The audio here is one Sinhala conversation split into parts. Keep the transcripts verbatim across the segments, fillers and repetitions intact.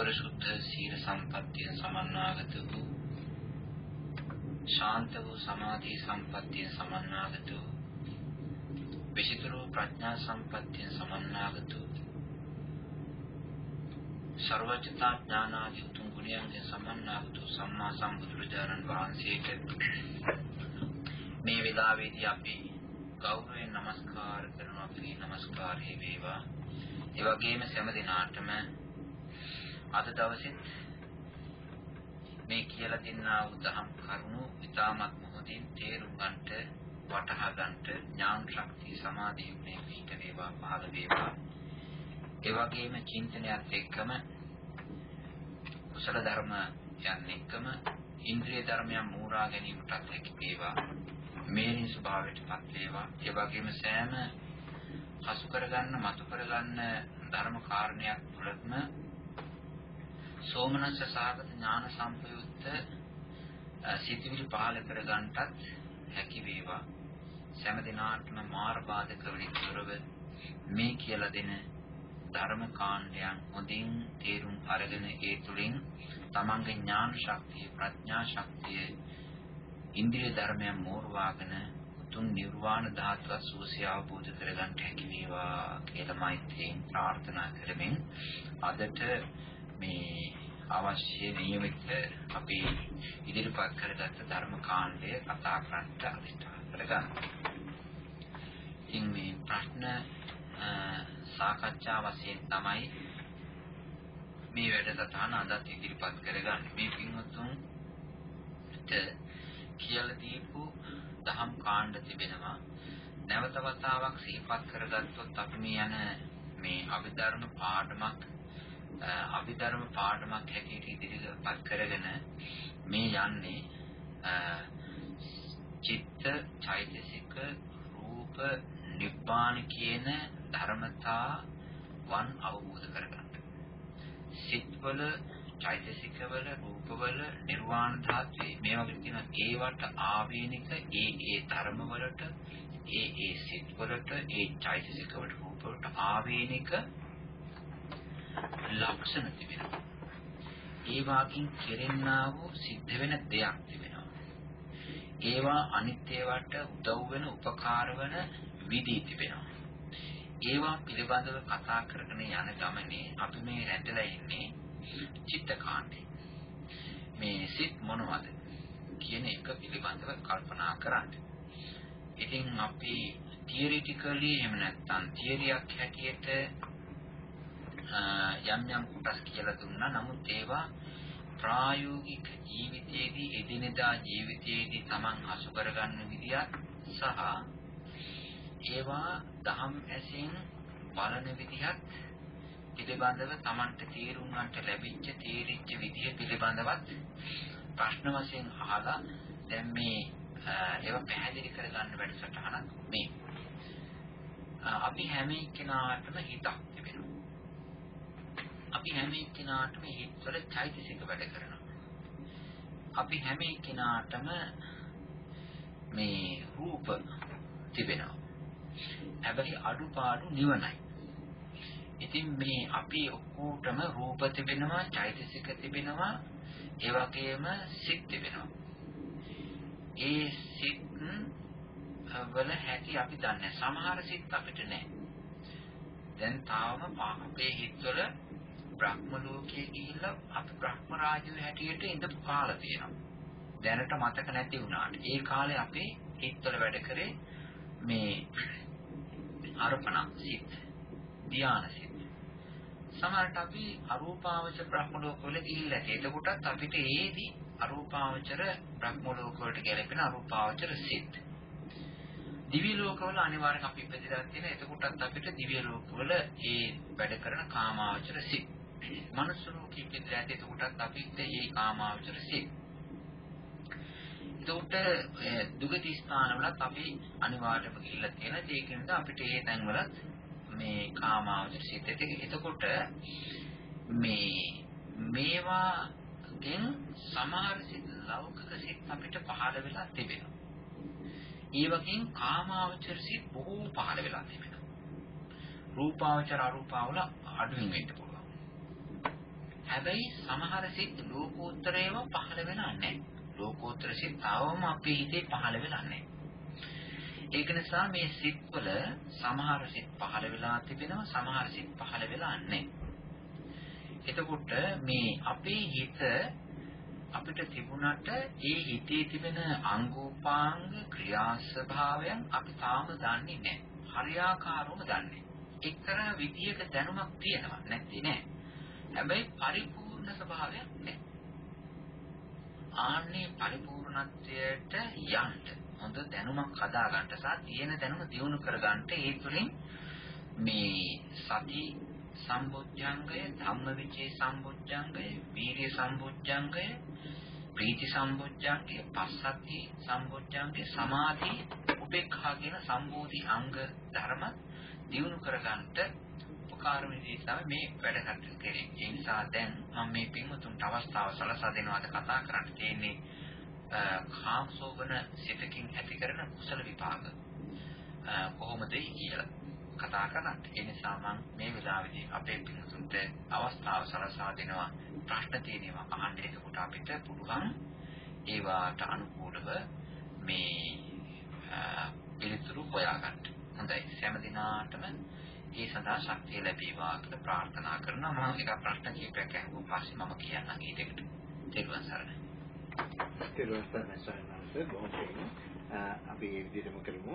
සුපරිසුද්ධ සීල සම්පත්තිය සමන්නාගත වූ ශාන්ත වූ සමාධි සම්පත්තිය සමන්නාගත වූ විචිත්‍ර වූ ප්‍රඥා සම්පත්තිය සමන්නාගත වූ සර්වඥතා ඥානාදී උතුම් ගුණයන්ගෙන් සමන්නාගත වූ සම්මා සම්බුදුරජාණන් වහන්සේට මේ වෙලාවේදී අපි ගෞරවයෙන් නමස්කාර කරනවා. අපි නමස්කාරය වේවා. ඒ වගේම සෑම දිනාටම අද දවසේ මේ කියලා දෙන්නා වූ දහම් කරුණු ඉතාමත් මොහොතින් තේරුම් ගන්නට වටහා ගන්නට ඥාන ශක්තිය සමාධිය මේ පිට වේවා පහළ වේවා. ඒ වගේම චින්තනයත් එක්කම කුසල ධර්ම යන එක්කම ඉන්ද්‍රිය ධර්මයන් මූරා ගැනීමටත් හැකි වේවා. මේනි ස්වභාවයටපත් වේවා. ඒ වගේම සෑම හසු කරගන්න මතු කරගන්න ධර්ම කාරණයක් තුළම සෝමනස්ස සාගත ඥාන සම්පයුක්ත සිතිවිලි පහළ කරගන්නටත් හැකි වේවා. සෑම දිනාටම මාර බාධක වලින් තොරව මේ කියලා දෙන ධර්ම කාණ්ඩයන් හොඳින් තේරුම් අරගෙන ඒ තුලින් තමන්ගේ ඥාන ශක්තිය ප්‍රඥා ශක්තිය ඉන්ද්‍රිය ධර්මයන් මෝරවාගෙන උතුම් නිර්වාණ ධාතුව සුවසේ අවබෝධ කරගන්න හැකි වේවා කියලා මෛත්‍රියෙන් ප්‍රාර්ථනා කරමින් අදට මේ අවශ්‍ය නියමිත අපි ඉදිරිපත් කරගත් ධර්ම කාණ්ඩය කතා කරන්නට අධිෂ්ඨාන කරගන්න. ඉතින් මේ ප්‍රශ්න සාකච්ඡා වශයෙන් තමයි මේ වැඩසටහන අදත් ඉදිරිපත් කරගන්නේ. මේ පින්වත්තුන්ට කියලා දීපු දහම් කාණ්ඩ තිබෙනවා. නැවත වතාවක් සිහිපත් කරගත්තොත් අපි මේ යන මේ අභිධර්ම පාඩමක් අභිධර්ම පාඩමක් හැටියට ඉදිරිපත් කරගෙන මේ යන්නේ චිත්ත චෛතසික රූප නිබ්බාන කියන ධර්මතාවන් අවබෝධ කරගන්න. සිත්වල චෛතසිකවල රූපවල නිර්වාණ ධාතුවේ මේ වගේ තියෙන ඒවට ආවේනික ඒ ඒ ධර්මවලට ඒ ඒ සිත්වලට ඒ චෛතසිකවලට රූපවලට ආවේනික ලක්ෂණ තිබෙනවා. ඒ වාකින් කෙරෙන්නා වූ සිද්ධ වෙන දෙයක් තිබෙනවා. ඒවා අනිත්‍යවට උදව් වෙන උපකාර වෙන විදි තිබෙනවා. ඒවා පිළිබඳව කතා කරගෙන යන ගමනේ අපි මේ රැඳලා ඉන්නේ චිත්තකාණ්ඩේ. මේ සිත් මොනවද කියන එක පිළිබඳව කල්පනා කරන්න. ඉතින් අපි තියරිටිකලි එහෙම නැත්නම් තියරියක් හැටියට යම් යම් කොටස් කියලා දුන්නා. නමුත් ඒවා ප්‍රායෝගික ජීවිතයේදී එදිනෙදා ජීවිතයේදී Taman හසු කරගන්න විදිය සහ ඒවා දහම් ඇසින් බලන විදිහත් පිළිබඳව Tamanට තීරුම් ගන්නට ලැබිච්ච තීරිච්ච විදිය පිළිබඳවත් ප්‍රශ්න වශයෙන් අහලා දැන් මේ ඒවා පැහැදිලි කරගන්න වැඩසටහනක් මේ. අපි හැම එක්කෙනාටම හිතක් තිබෙනවා. අපි හැම එක්කෙනාටම හිතවල චෛතසික වැඩ කරනවා. අපි හැම එක්කෙනාටම මේ රූප තිබෙනවා. හැබැයි අඩුපාඩු නිවනයි. ඉතින් මේ අපි ඔක්කොටම රූප තිබෙනවා, චෛතසික තිබෙනවා, ඒ වගේම සිත් තිබෙනවා. ඒ සිත් වල හැටි අපි දන්නේ. සමහර සිත් අපිට නැහැ. දැන් තාම අපේ හිතවල බ්‍රහ්ම ලෝකයේ ගිහිල්ලා අපි බ්‍රහ්ම රාජ්‍යයේ හැටියට ඉඳපු කාලය තියෙනවා. දැනට මතක නැති වුණාට ඒ කාලේ අපේ හිතවල වැඩ කරේ මේ අර්පණ සිත්, ධ්‍යාන සිත්. සමහරට අපි අරූපාවචර බ්‍රහ්ම ලෝක වල ගිහිල්ලා එතකොටත් අපිට ඒදී අරූපාවචර බ්‍රහ්ම ලෝක වලට ගැලපෙන අරූපාවචර සිත්. දිව්‍ය ලෝකවල අනිවාර්යෙන් අපි ඉපදලා තියෙන එතකොටත් අපිට දිව්‍ය ලෝකවල ඒ වැඩ කරන කාමාවචර සිත්. මනුස්ස ලෝකෙ ඉපදලා එතකොටත් අපිට ඒ කාමාවචර සිත්. ඒකට දුගති ස්ථානවලත් අපි අනිවාර්යයෙන්ම ගිහිල්ලා තියෙන ඒකින්ද අපිට ඒ තැන්වලත් මේ කාමාවචර සිත් එතකොට මේ මේවාගෙන් සමහර සිත් ලෞකික සිත් අපිට පහළ වෙලා තිබෙනවා. ඒ වගේම කාමාවචර සිත් බොහෝ පහළ වෙලා තිබෙනවා. රූපාවචර අරූපාවල අඩුවෙන් වෙන්න පුළුවන්. හැබැයි සමහර සිත් ලෝකෝත්තරේව පහළ වෙලා නැහැ. ලෝකෝත්තර සිත් තාවම අපේ හිතේ පහළ වෙලා නැහැ. ඒක නිසා මේ සිත්වල සමහර සිත් පහළ වෙලා තිබෙනවා, සමහර සිත් පහළ වෙලා නැහැ. එතකොට මේ අපේ හිත අපිට තිබුණට ඒ හිතේ තිබෙන අංගෝපාංග ක්‍රියා ස්වභාවයන් අපි තාම දන්නේ නැහැ. හරියාකාරවම දන්නේ. එක්තරා විදියක දැනුමක් තියෙනවා නැත්නම් නෑ. හැබැයි පරිපූර්ණ ස්වභාවයක් නැහැ. ආන්නේ පරිපූර්ණත්වයට යන්න හොඳ දැනුමක් හදා ගන්න සහ තියෙන දැනුම දියුණු කර ගන්නට ඒ තුළින් මේ සති සම්බොජ්ජංගය, ධම්මවිචේ සම්බොජ්ජංගය, වීර්ය සම්බොජ්ජංගය, ප්‍රීති සම්බොජ්ජංගය, පස්සද්ධි සම්බොජ්ජංගය, සමාධි, උපේක්ඛා කියන සම්බෝධි අංග ධර්ම දියුණු කර ගන්නට උපකාර වෙන්නේ තමයි මේ වැඩ කටයුතු කරන්නේ. ඒ නිසා දැන් මම මේ පින්වතුන්ට අවස්ථාව සලසා දෙනවාද කතා කරන්න තියෙන්නේ කාමසෝබන සිතකින් ඇති කරන කුසල විපාක කොහොමද කියලා කතා කරන්න. ඒ නිසා මම මේ වෙලාවේදී අපේ පින්වතුන්ට අවස්ථාව සලසා දෙනවා ප්‍රශ්න තියෙනවා අහන්න. එතකොට අපිට පුළුවන් ඒවාට අනුකූලව මේ පිළිතුරු හොයාගන්න. හොඳයි. හැම දිනාටම ඒ සඳහා ශක්තිය ලැබේවා කියලා ප්‍රාර්ථනා කරනවා. මම එක ප්‍රශ්න කිහිපයක් අහුවා පස්සේ මම කියන්නම් ඊටකට. තෙරුවන් සරණයි. තෙරුවන් සරණයි සරණයි. බොහොම පිං. අපි මේ විදිහටම කරමු.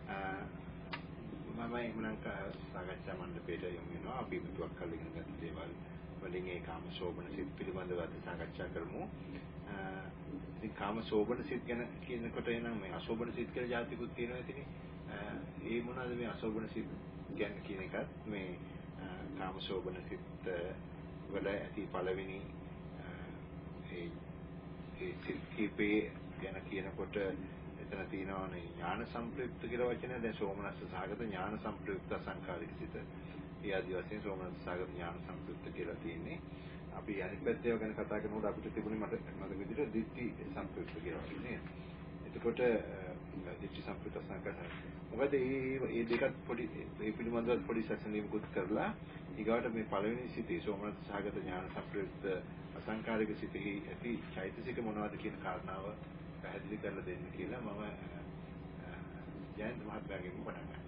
මම එමුනම් සාකච්ඡා මණ්ඩපයට යොමු වෙනවා. අපි මුතුවක් කල් ඉගෙන ගන්න දේවල් වලින් ඒ කාම සෝබන සිත් පිළිබඳව අද සාකච්ඡා කරමු. ඉතින් කාම සෝබන සිත් ගැන කියනකොට එනම් මේ අසෝබන සිත් කියලා જાතිකුත් තියෙනවා ඉතින්. ඒ මොනවාද මේ අසෝබන සිත් කියන්නේ කියන එකත් මේ කාම සෝබන සිත් වල ඇති පළවෙනි ඒ ඒ සිත් කීපේ ගැන කියනකොට එතන තියෙනවානේ ඥාන සම්ප්‍රයුක්ත කියලා වචනය. දැන් සෝමනස්ස සහගත ඥාන සම්ප්‍රයුක්ත සංකාරික සිත. ඒ ආදි වශයෙන් සෝමනස්ස සහගත ඥාන සම්ප්‍රයුක්ත කියලා තියෙන්නේ. අපි අනිත් පැත්තේ ගැන කතා කරනකොට අපිට තිබුණේ මට මට විදිහට දිට්ඨි සම්ප්‍රයුක්ත කියලා කියන්නේ. එතකොට දිට්ඨි සම්ප්‍රයුක්ත සංකාරික මොකද මේ මේ දෙකත් පොඩි මේ පිළිබඳව පොඩි සැසඳීමකුත් කරලා ඊගාට මේ පළවෙනි සිතේ සෝමනස්ස සහගත ඥාන සම්ප්‍රයුක්ත අසංකාරික සිතෙහි ඇති චෛතසික මොනවද කියන කාරණාව පැහැදිලි කරලා දෙන්න කියලා මම ජයන්ත මහත්මයාගෙන් පටන් ගන්නවා.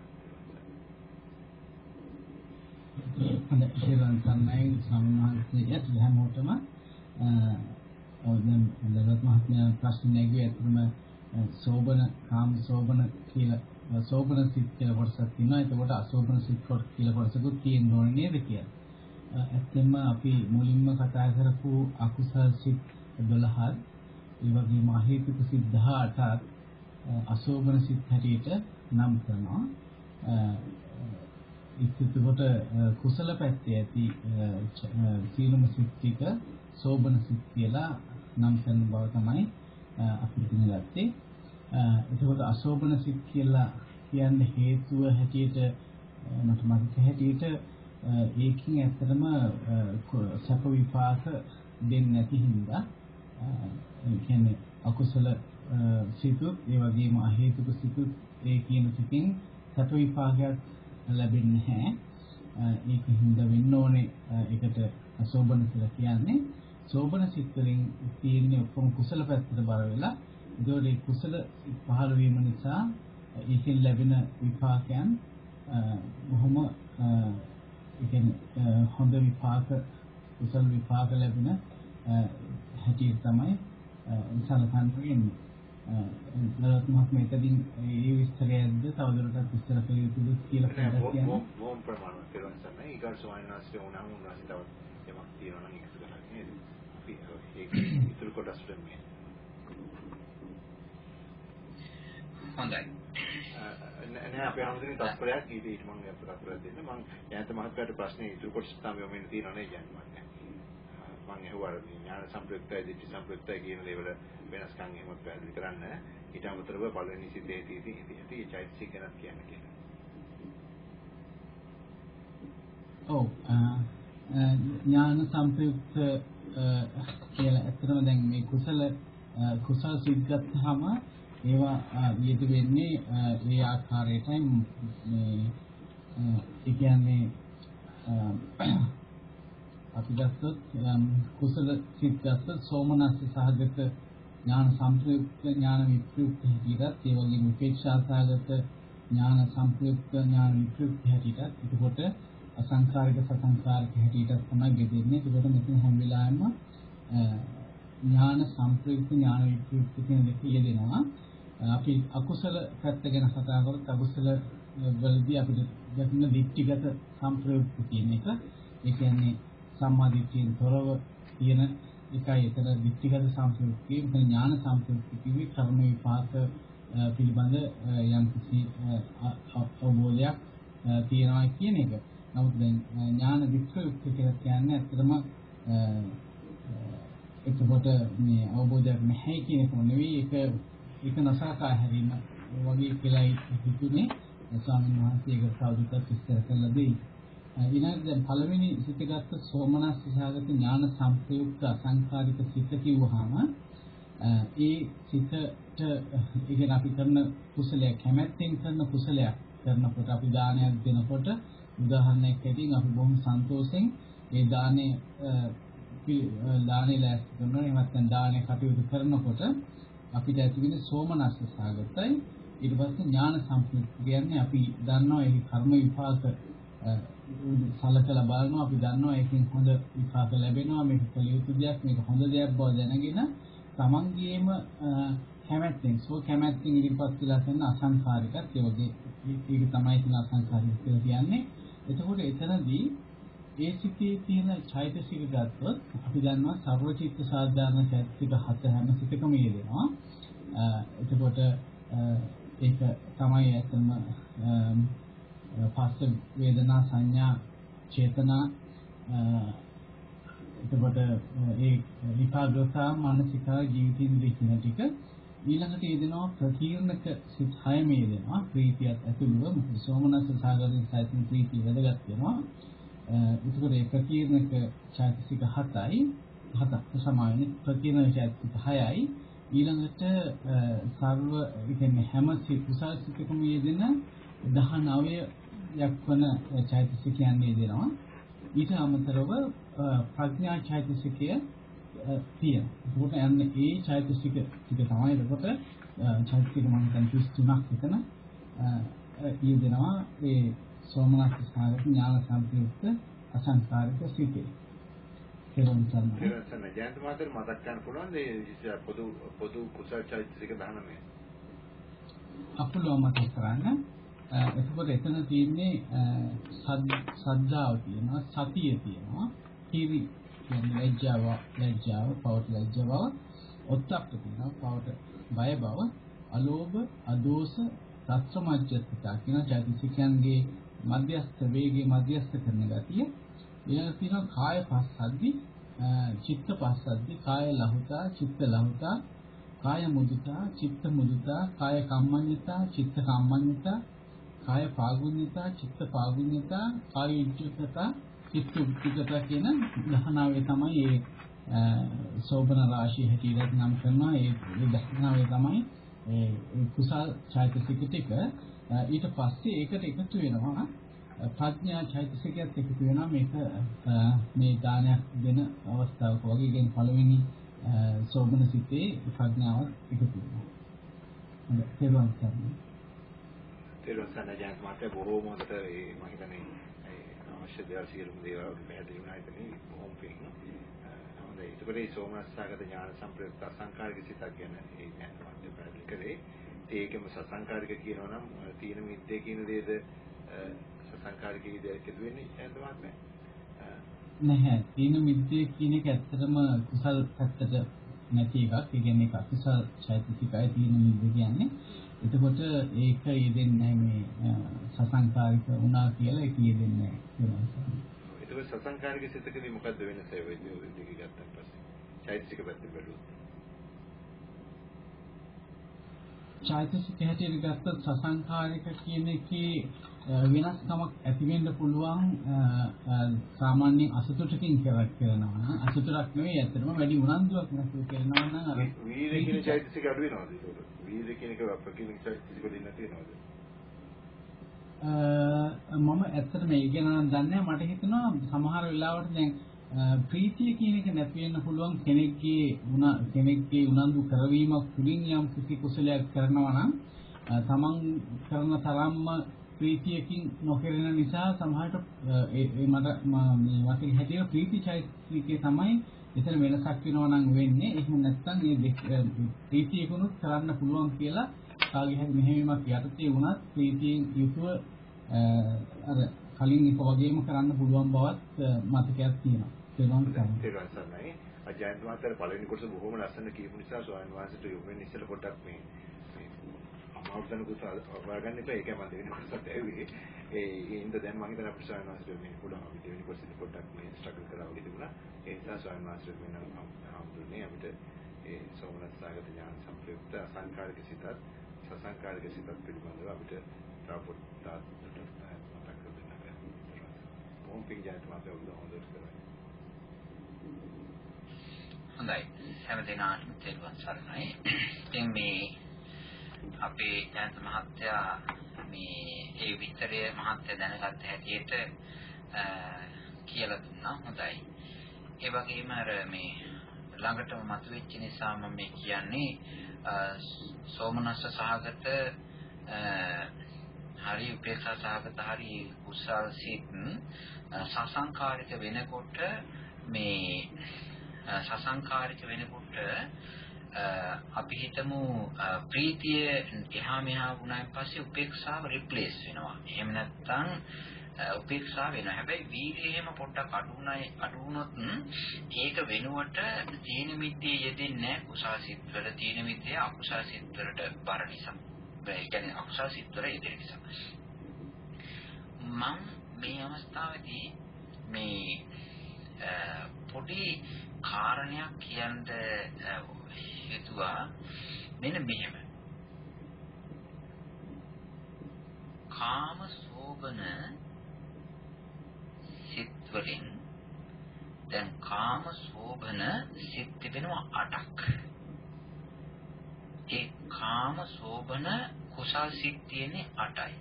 හොඳයි. ශිරන් සම්මයි සම්මානසියත් හැමෝටම ඔව්නම් ලලත් මහත්මයා ප්‍රශ්න නැගුවේ අතරම සෝබන කාම සෝබන කියලා සෝබන සිත් කියලා කොටසක් තියෙනවා. ඒකට අසෝබන සිත් කොට කියලා කොටසකුත් තියෙන්න ඕනේ නේද කියලා. ඇත්තෙන්ම අපි මුලින්ම කතා කරපු අකුසල් සිත් දොළහක් ඒ වගේම අහේතුක සිත් දහඅටක් අසෝබන සිත් හැටියට නම් කරනවා. ඉතින් කුසල පැත්තේ ඇති සීලම සිත් ටික සෝබන සිත් කියලා නම් කරන බව තමයි අපි ඉගෙන ගත්තේ. එතකොට අසෝබන සිත් කියලා කියන්නේ හේතුව හැටියට මට මතක හැටියට ඒකින් ඇත්තටම සැප විපාක දෙන්නේ නැති හින්දා ඒ කියන්නේ අකුසල සිතුත් ඒ වගේම අහේතුක සිතුත් ඒ කියන සිතින් සැප විපාකයක් ලැබෙන්නේ නැහැ. ඒක හින්දා වෙන්න ඕනේ ඒකට අසෝබන කියලා කියන්නේ. සෝබන සිත් වලින් තියෙන ඔක්කොම කුසල පැත්තට බර වෙලා ඒකේ කුසල පහළ වීම නිසා ඒකෙන් ලැබෙන විපාකයන් බොහොම ඒ කියන්නේ හොඳ විපාක කුසල විපාක ලැබෙන හැටියට තමයි සලකන්න වෙන්නේ. නරත් මහත්මයාගෙන් මේ විස්තරයක්ද තවදුරටත් විස්තර කළ යුතුද කියලා කියනවා. බොහොම ප්‍රමාණවත් කියලා තමයි. ඊගොල්ලෝ සෝයනාස්ට උනම උනාසි තවත් යමක් තියෙනවා නම් එකතු කරලා නේද? අපි ඒක ඉතුරු කොටස් දෙන්නේ. හොඳයි. නෑ අපේ හැමදෙනේ තත්පරයක් ඊට ඊට මම අපට තත්පරයක් දෙන්න. මම යන්ත මහත්මයාට ප්‍රශ්නේ ඉතුරු කොටස් තමයි යොමුෙන්න තියෙනවා නේ කියන්නේ මම. මම ඇහුවා ඥාන සම්ප්‍රයුක්තයි දිට්ඨි සම්ප්‍රයුක්තයි කියන දේවල වෙනස්කම් එහෙම පැහැදිලි කරන්න. ඊට අමතරව පළවෙනි සිතේ තියෙති ඉති ඒ චෛතසික ගැන කියන්න කියලා. ඔව් ඥාන සම්ප්‍රයුක්ත කියලා ඇත්තටම දැන් මේ කුසල කුසල සිත් ගත්තාම ඒවා යෙද වෙන්නේ ඒ ආකාරයටයි මේ ඒ කියන්නේ අපි ගත්තොත් කුසල සිත් ගත්තොත් සෝමනස්ස සහගත ඥාන සම්ප්‍රයුක්ත ඥාන විප්‍රයුක්ත හැටියටත් ඒ වගේම උපේක්ෂා සහගත ඥාන සම්ප්‍රයුක්ත ඥාන විප්‍රයුක්ත හැටියටත් එතකොට අසංඛාරික සසංඛාරික හැටියටත් තමයි බෙදෙන්නේ. එතකොට මෙතන හැම වෙලාවෙම ඥාන සම්ප්‍රයුක්ත ඥාන විප්‍රයුක්ත කියන දෙක යෙදෙනවා. අපි අකුසල පැත්ත ගැන කතා කරොත් අකුසල වලදී අපිට ගැටෙන දික්ටිගත සම්ප්‍රයුක්ත කියන එක. ඒ කියන්නේ සම්මා දිට්ඨියෙන් තොරව තියෙන එකයි එතන දික්ටිගත සම්ප්‍රයුක්තිය. මෙතන ඥාන සම්ප්‍රයුක්තිය කිව්වේ කර්ම විපාක පිළිබඳ යම් කිසි අවබෝධයක් තියෙනවා කියන එක. නමුත් දැන් ඥාන විප්‍රයුක්ත කියලා කියන්නේ ඇත්තටම එතකොට මේ අවබෝධයක් නැහැ කියන එක නෙවෙයි. ඒක ඒක නසාකා හැරීම වගේ කියලා හිතුනේ ස්වාමීන් වහන්සේ ඒක සාදුකත් විස්තර කළා දෙයි. ඊළඟට දැන් පළවෙනි සිතගත් සෝමනස්ස සහගත ඥාන සම්ප්‍රයුක්ත අසංඛාරික සිත කිව්වහම ඒ සිතට ඉගෙන අපි කරන කුසලයක් කැමැත්තෙන් කරන කුසලයක් කරනකොට අපි දානයක් දෙනකොට උදාහරණයක් ඇටින් අපි බොහොම සන්තෝෂෙන් ඒ දානේ දානේ ලෑස්ති කරනවා. එහෙම නැත්නම් දානේ කටයුතු කරනකොට අපිට ඇති වෙන සෝමනස්ස සහගතයි. ඊට පස්සේ ඥාන සම්ප්‍රයුක්ත කියන්නේ අපි දන්නවා ඒ කර්ම විපාක සලකලා බලනවා. අපි දන්නවා ඒකෙන් හොඳ විපාක ලැබෙනවා. මේක කළ යුතු දෙයක්, මේක හොඳ දෙයක් බව දැනගෙන තමන්ගේම කැමැත්තෙන් සෝ කැමැත්තෙන් ඉදිරිපත් වෙලා කරන අසංඛාරිකත් ඒ වගේ ඒක තමයි කියන අසංඛාරික කියලා කියන්නේ. එතකොට එතනදී ඒ සිතේ තියෙන චෛතසික ගත්තොත් අපි දන්නවා සර්වචිත්ත සාධාරණ චෛතසික හත හැම සිතකම යෙදෙනවා. එතකොට ඒක තමයි ඇත්තම පස්ස වේදනා සංඥා චේතනා එතකොට ඒ විපාකසා මානසික ජීවිතින්ද්‍රිය කියන ටික ඊළඟට යෙදෙනවා ප්‍රකීර්ණක සිත් හයම යෙදෙනවා. ප්‍රීතියත් ඇතුළුව සෝමනස්ස සාගරයෙන් සායතින් ප්‍රීතිය වැදගත් වෙනවා. එතකොට ඒ ප්‍රකීර්ණක චෛතසික හතයි හතක් සමානයි ප්‍රකීර්ණක චෛතසික හයයි ඊළඟට සර්ව කියන්නේ හැම කුසල සිතකම යෙදෙන දහනවයක් වන චෛතසිකයන් යෙදෙනවා. ඊට අමතරව ප්‍රඥා චෛතසිකය තියෙනවා. ඒකට යන්නේ ඒ චෛතසික ටික තමයි. එතකොට චෛතසික මම දැන් තුනක් විතර යෙදෙනවා. ඒ සෝමනස්ස සහගත ඥාන සම්ප්‍රයුක්ත අසංකාරික සිතේ. කෙරොන් සම්ම. කෙරොන් සම්ම ජයන්ත මාතර මතක් ගන්න පුළුවන් මේ පොදු පොදු කුසල චෛතසික දහනමය. අපලෝ මතක් කරන්න. එතකොට එතන තියෙන්නේ සද්ධාව තියෙනවා, සතිය තියෙනවා, හිරි කියන්නේ ලැජ්ජාව, ලැජ්ජාව, පවට ලැජ්ජාව, ඔත්තප්ප තියෙනවා, පවට බය බව, අලෝභ, අදෝස, රත්සමජ්ජත්තා කියන චෛතසිකයන්ගේ මධ්‍යස්ථ වේගයේ මධ්‍යස්ථ කරන ගතිය. ඊළඟට තියෙනවා කාය පස්සද්ධි, චිත්ත පස්සද්ධි, කාය ලහුතා, චිත්ත ලහුතා, කාය මුදිතා, චිත්ත මුදිතා, කාය කම්මඤ්ඤතා, චිත්ත කම්මඤ්ඤතා, කාය පාගුඤ්ඤතා, චිත්ත පාගුඤ්ඤතා, කාය උච්චකතා, චිත්ත උච්චකතා කියන දහනාවේ තමයි ඒ සෝබන රාශිය හැටියට නම් කරනවා. ඒ දහනාවේ තමයි ඒ කුසල් චෛතසික ටික. ඊට පස්සේ ඒකට එකතු වෙනවා ප්‍රඥා චෛතසිකයත් එකතු වෙනවා. මේක මේ දානයක් දෙන අවස්ථාවක වගේ කියන පළවෙනි සෝබන සිතේ ප්‍රඥාවත් එකතු වෙනවා. හොඳයි තේරුම් ගන්න. තේරුම් ගන්න ජයන්ත මාතේ බොහෝම හොඳට ඒ මම හිතන්නේ අවශ්‍ය දේවල් සියලුම දේවල් පැහැදිලි වුණා ඉතින් බොහොම පිං. හොඳයි ඒකට මේ සෝමනස්සගත ඥාන සම්ප්‍රයුක්ත අසංකාරික සිතක් ගැන ඒ ජයන්ත මාතේ පැහැදිලි කරේ. ඒකෙම සසංකාරික කියනවා නම් තීන මිද්දේ කියන දේද සසංකාරික විදියට කියුවෙන්නේ ජයන්ත මාතේ. නැහැ. තීන මිද්දේ කියන එක ඇත්තටම කුසල් පැත්තට නැති එකක්. ඒ කියන්නේ ඒක අකුසල් චෛතසිකයි තීන මිද්ද කියන්නේ. එතකොට ඒක යෙදෙන්නේ නැහැ මේ සසංකාරික වුණා කියලා ඒක යෙදෙන්නේ නැහැ. ඒක සසංකාරික සිතකදී මොකද්ද වෙනස ඒ වෙන්නේ දෙක ගත්තන් පස්සේ? චෛතසික පැත්තෙන් බැලුවොත්. චෛතසික හැටියට ගත්තොත් සසංකාරික කියන එකේ වෙනස්කමක් ඇති වෙන්න පුළුවන්. සාමාන්‍යයෙන් අසතුටකින් කරක් කරනවා. අසතුටක් නෙවෙයි ඇත්තටම වැඩි උනන්දුවක් නැතුව කරනවා නම් අර වීර්ය කියන චෛතසික අඩු වෙනවද ඒක? වීර්ය කියන එක අපකින් චෛතසික වලින් නැති වෙනවද? මම ඇත්තටම ඒක ගැන නම් දන්නේ නැහැ. මට හිතෙනවා සමහර වෙලාවට දැන් ප්‍රීතිය කියන එක නැති වෙන්න පුළුවන් කෙනෙක්ගේ උන කෙනෙක්ගේ උනන්දු කරවීමක් තුළින් යම් කිසි කුසලයක් කරනවා නම් තමන් කරන තරම්ම ප්‍රීතියකින් නොකරන නිසා සමහරට ඒ මට මේ වගේ හැටියට ප්‍රීති චෛතසිකේ තමයි එතන වෙනසක් වෙනවා නම් වෙන්නේ. එහෙම නැත්නම් මේ ප්‍රීතියකුණුත් කරන්න පුළුවන් කියලා කාගේ හරි මෙහෙයීමක් යටතේ වුණත් ප්‍රීතියෙන් යුතුව අර කලින් එක වගේම කරන්න පුළුවන් බවත් මතකයක් තියෙනවා. තේරුම් ගන්න. තේරුම් ගන්නයි. අජයන්ත මාතර පළවෙනි කොටස බොහොම ලස්සන කියපු නිසා ස්වාමීන් වහන්සේට යොමු වෙන්න ඉස්සෙල්ලා පොඩ්ඩක් මේ අමාරුතන කුසල වර්ගන්න එපා. ඒකයි මම දෙවෙනි කොටසත් ඇවිල්ලා. ඒ ඉඳ දැන් මම හිතන අපේ ස්වාමීන් වහන්සේට මේ පුළුවන් අපි දෙවෙනි කොටසෙත් පොඩ්ඩක් මේ ස්ට්‍රගල් කරා වගේ තිබුණා. ඒ නිසා ස්වාමීන් වහන්සේට වෙන හම්බුනේ අපිට ඒ සෝමනස් සාගත ඥාන සම්ප්‍රයුක්ත අසංකාරික සිතත් සසංකාරික සිතත් පිළිබඳව අපිට තව පොඩ්ඩක් මතක් කරගන්න. මොම් පිටියට මාතේ උදව් හොඳට කරා. හොඳයි හැමදෙනාටම තෙරුවන් සරණයි. ඉතින් මේ අපේ ජයන්ත මහත්තයා මේ ඒ විතරය මහත්තයා දැනගත්ත හැටියට කියලා දුන්නා. හොඳයි. ඒ වගේම අර මේ ළඟටම මතුවෙච්ච නිසා මම මේ කියන්නේ සෝමනස්ස සහගත හරි උපේක්ෂා සහගත හරි කුසල් සිත් සසංකාරික වෙනකොට මේ සසංකාරික වෙනකොට අපි හිතමු ප්‍රීතිය එහා මෙහා වුණාන් පස්සේ උපේක්ෂාව රිප්ලේස් වෙනවා. එහෙම නැත්නම් උපේක්ෂාව වෙනවා. හැබැයි වීර්යය එහෙම පොඩ්ඩක් අඩු වුණයි අඩු වුණොත් ඒක වෙනුවට තීන මිද්දේ යෙදෙන්නේ නැහැ. කුසල් සිත් වල තීන මිද්දේ අකුසල් සිත් වලට බර නිසා. ඒ කියන්නේ අකුසල් සිත් වල යෙදෙන නිසා. මම මේ අවස්ථාවේදී මේ පොඩි කාරණයක් කියන්න හිතුවා. මෙන්න මෙහෙම. කාම සෝබන සිත් වලින් දැන් කාම සෝබන සිත් තිබෙනවා අටක්. ඒ කාම සෝබන කුසල් සිත් තියෙන්නේ අටයි.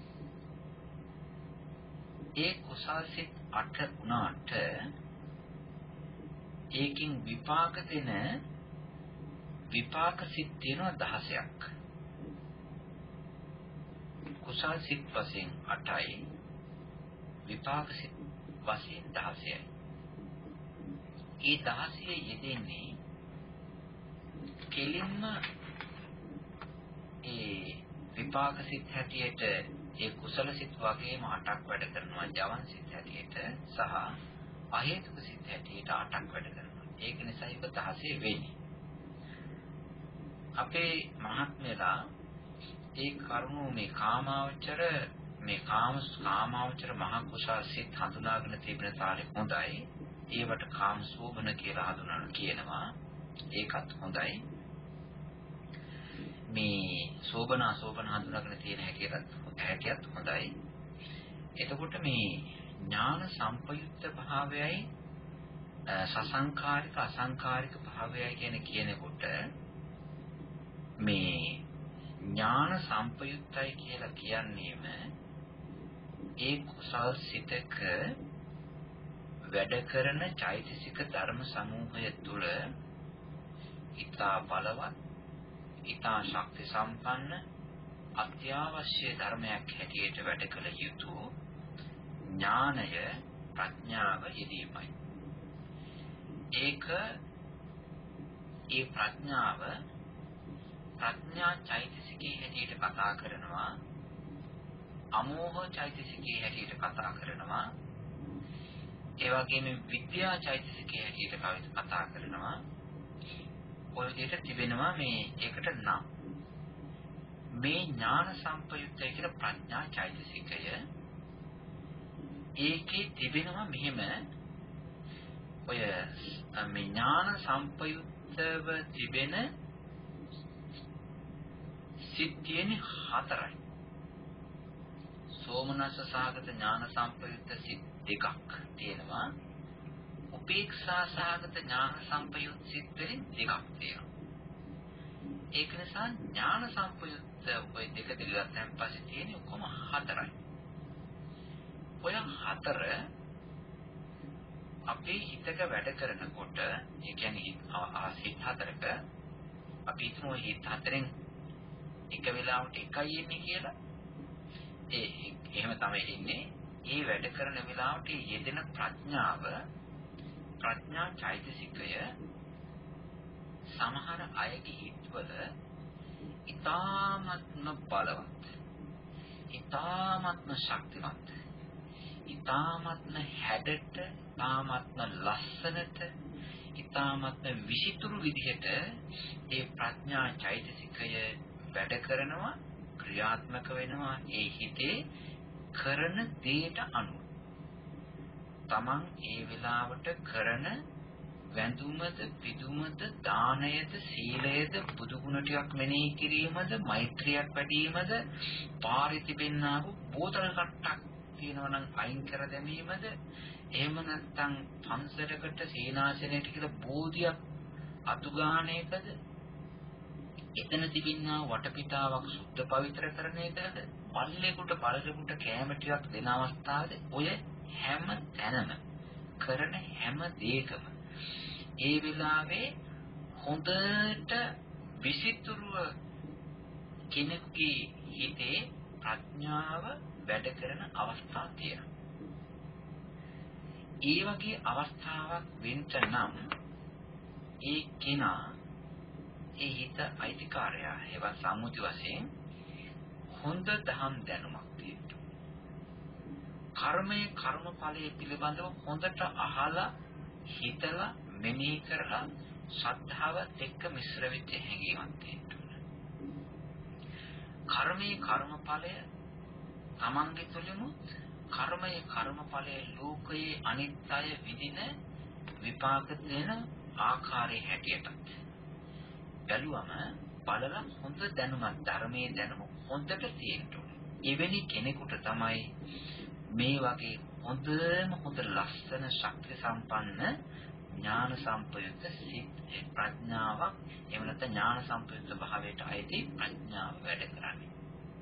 ඒ කුසල් සිත් අට උනාට ඒකින් විපාක දෙන විපාක සිත් තියෙනවා දහසක්. කුසල් සිත් වශයෙන් අටයි විපාක සිත් වශයෙන් දහසයි. ඒ දහසේ යෙදෙන්නේ කෙලින්ම ඒ විපාක සිත් හැටියට ඒ කුසල සිත් වගේම අටක් වැඩ කරනවා. ජවන් සිත් හැටියට සහ අහේතුක සිත් හැටියට අටක් වැඩ කරනවා. ඒක නිසා ඒක දහසේ වෙන්නේ. අපේ මහත්මයලා ඒ කරුණු මේ කාමාවචර මේ කාම කාමාවචර මහ කුසල් සිත් හඳුනාගෙන තිබෙන තාලෙ හොඳයි. ඒවට කාම සෝබන කියලා හඳුනන කියනවා. ඒකත් හොඳයි. මේ සෝබන අසෝබන හඳුනාගෙන තියෙන හැටියත් හැටියත් හොඳයි. එතකොට මේ ඥාන සම්පයුක්ත භාවයයි සසංකාරික අසංකාරික භාවයයි කියන කියනකොට මේ ඥාන සම්පයුක්තයි කියලා කියන්නේම ඒ කුසල් සිතක වැඩ කරන චෛතසික ධර්ම සමූහය තුළ ඊතා බලවත් ඊතා ශක්ති සම්පන්න අත්‍යවශ්‍ය ධර්මයක් හැටියට වැඩ කළ යුතු ඥානය ප්‍රඥාව යෙදීමයි. ඒක ඒ ප්‍රඥාව ප්‍රඥා චෛතසිකයේ හැටියට කතා කරනවා. අමෝහ චෛතසිකයේ හැටියට කතා කරනවා. ඒ වගේම විද්‍යා චෛතසිකයේ හැටියට කතා කරනවා. ඔය විදිහට තිබෙනවා මේ ඒකට නම්. මේ ඥාන සම්පයුක්තය කියලා ප්‍රඥා චෛතසිකය ඒකේ තිබෙනවා මෙහෙම ඔය මේ ඥාන සම්පයුක්තව තිබෙන සිත් තියෙන්නේ හතරයි. සෝමනස්ස සහගත ඥාන සම්පයුක්ත සිත් දෙකක් තියෙනවා. උපේක්ෂා සහගත ඥාන සම්පයුක්ත සිත් වලින් දෙකක් තියෙනවා. ඒක නිසා ඥාන සම්පයුක්ත ඔය දෙක දෙකෙන් පස්සේ තියෙන්නේ ඔක්කොම හතරයි. ඔය හතර අපේ හිතක වැඩ කරනකොට ඒ කියන්නේ හිත හතරක අපි හිතමු හිත හතරෙන් එක වෙලාවට එකයි එන්නේ කියලා. ඒ එහෙම තමයි ඉන්නේ. ඒ වැඩ කරන වෙලාවට යෙදෙන ප්‍රඥාව ප්‍රඥා චෛතසිකය සමහර අයගේ හිතවල ඊ타ත්ම බලවත්, ඊ타ත්ම ශක්තිමත්, ඊ타ත්ම හැඩට, ඊ타ත්ම ලස්සනට, ඊ타ත්ම විචිතුරු විදිහට ඒ ප්‍රඥා චෛතසිකය වැඩ කරනවා, ක්‍රියාත්මක වෙනවා ඒ හිතේ කරන දේට අනුව. තමන් ඒ වෙලාවට කරන වැඳුමද, පිදුමද, දානයද, සීලයද, බුදු ගුණ ටිකක් මෙනෙහි කිරීමද, මෛත්‍රියක් වැඩිවීමද, පාරේ තිබෙනා වූ බෝතල් කට්ටක් තියෙනවා නම් අයින් කර දැමීමද, එහෙම නැත්නම් පන්සලකට සීනාසනයට කියලා බෝධියක් අතු ගන්න එකද, එතන තිබෙනා වටපිටාවක් සුද්ධ පවිත්‍ර කරන එකද, පල්ලෙකුට බලලෙකුට කැම ටිකක් දෙන අවස්ථාවේ ඔය හැම තැනම කරන හැම දෙයකම ඒ වෙලාවේ හොඳට විසිතුරුව කෙනෙකුගේ හිතේ ප්‍රඥාව වැඩ කරන අවස්ථා තියෙනවා. ඒ වගේ අවස්ථාවක් වෙන්න නම් ඒ කෙනා ඒ හිත අයිතිකාරයා ඒවා සම්මුති වශයෙන් හොඳ දහම් දැනුමක් තියෙනවා. කර්මයේ කර්මඵලයේ පිළිබඳව හොඳට අහලා හිතලා මෙනෙහි කරලා ශ්‍රද්ධාවත් එක්ක මිශ්‍ර වෙච්ච හැඟීමක් තියෙනවා. කර්මයේ කර්මඵලය තමන්ගේ තුළිනුත් කර්මයේ කර්මඵලයේ ලෝකයේ අනිත්‍ය විදින විපාක දෙන ආකාරයේ හැටියටත් බැලුවම බලලා හොඳ දැනුමක් ධර්මයේ දැනුම හොඳට තියෙනවා. එවැනි කෙනෙකුට තමයි මේ වගේ හොඳම හොඳ ලස්සන ශක්ති සම්පන්න ඥාන සම්පයුක්ත සිත් ප්‍රඥාවක් එහෙම නැත්නම් ඥාන සම්පයුක්ත භාවයට අයිති ප්‍රඥාව වැඩ කරන්නේ.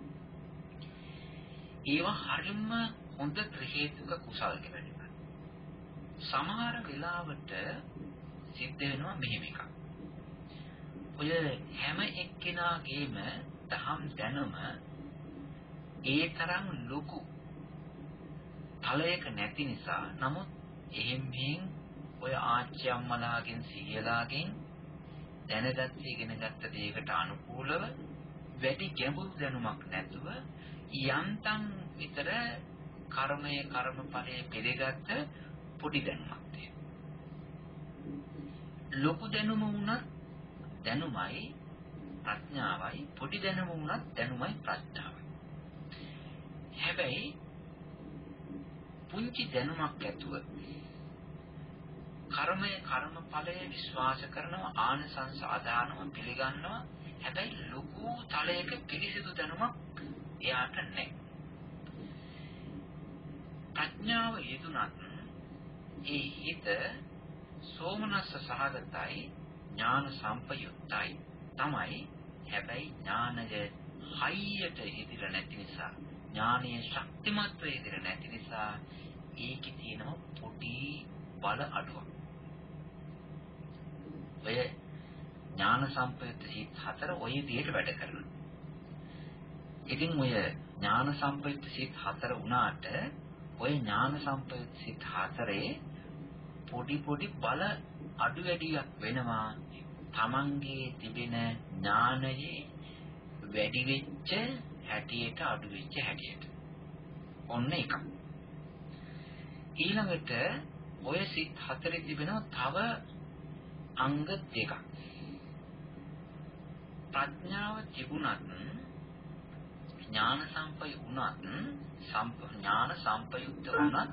ඒවා හරියම හොඳ ත්‍රි හේතුක කුසල් කියලා. සමහර වෙලාවට සිද්ධ වෙනවා මෙහෙම එකක්. ඔය හැම එක්කෙනාගේම දහම් දැනුම ඒ තරම් ලොකු ඵලයක නැති නිසා නමුත් එහෙම් මෙහෙන් ඔය ආච්චි අම්මලාගෙන් සීයලාගෙන් දැනගත් ඉගෙනගත්ත දෙයකට අනුකූලව වැඩි ගැඹුරු දැනුමක් නැතුව යන්තම් විතර කර්මයේ කර්මඵලයේ පිළිගත්ත පොඩි දැනුමක් තියෙනවා. ලොකු දැනුම වුණත් දැනුමයි ප්‍රඥාවයි පොඩි දැනුම වුණත් දැනුමයි ප්‍රඥාවයි. හැබැයි පුංචි දැනුමක් ඇතුව කර්මයේ කර්මඵලයේ විශ්වාස කරනවා ආනසංස ආදානව පිළිගන්නවා. හැබැයි ලොකු තලයක පිළිසිදු දැනුමක් එයාට නැහැ. ප්‍රඥාව යෙදුනත් ඒ හිත සෝමනස්ස සහගතයි ඥාන සම්පයුක්තයි තමයි. හැබැයි ඥානය හයියට ඉදිරිය නැති නිසා ඥානීය ශක්තිමත්ව ඉදිරිය නැති නිසා ඒකේ තියෙන පොඩි බල අඩුවක්. ඔය ඥාන සම්පයුක්ත සිත් හතර ඔය විදිහට වැඩ කරනවා. ඉතින් ඔය ඥාන සම්පයුක්ත සිත් හතර වුණාට ඔය ඥාන සම්පයුක්ත සිත් හතරේ පොඩි පොඩි බල අඩු වැඩියක් වෙනවා. තමන්ගේ තිබෙන ඥානයේ වැඩි වෙච්ච හැටියට අඩු වෙච්ච හැටියට. ඔන්න එකක්. ඊළඟට ඔය සිත් හතරේ තිබෙනවා තව අංග දෙකක්. ප්‍රඥාව තිබුණත් ඥාන සම්පය වුණත් ඥාන සම්පයුක්ත වුණත්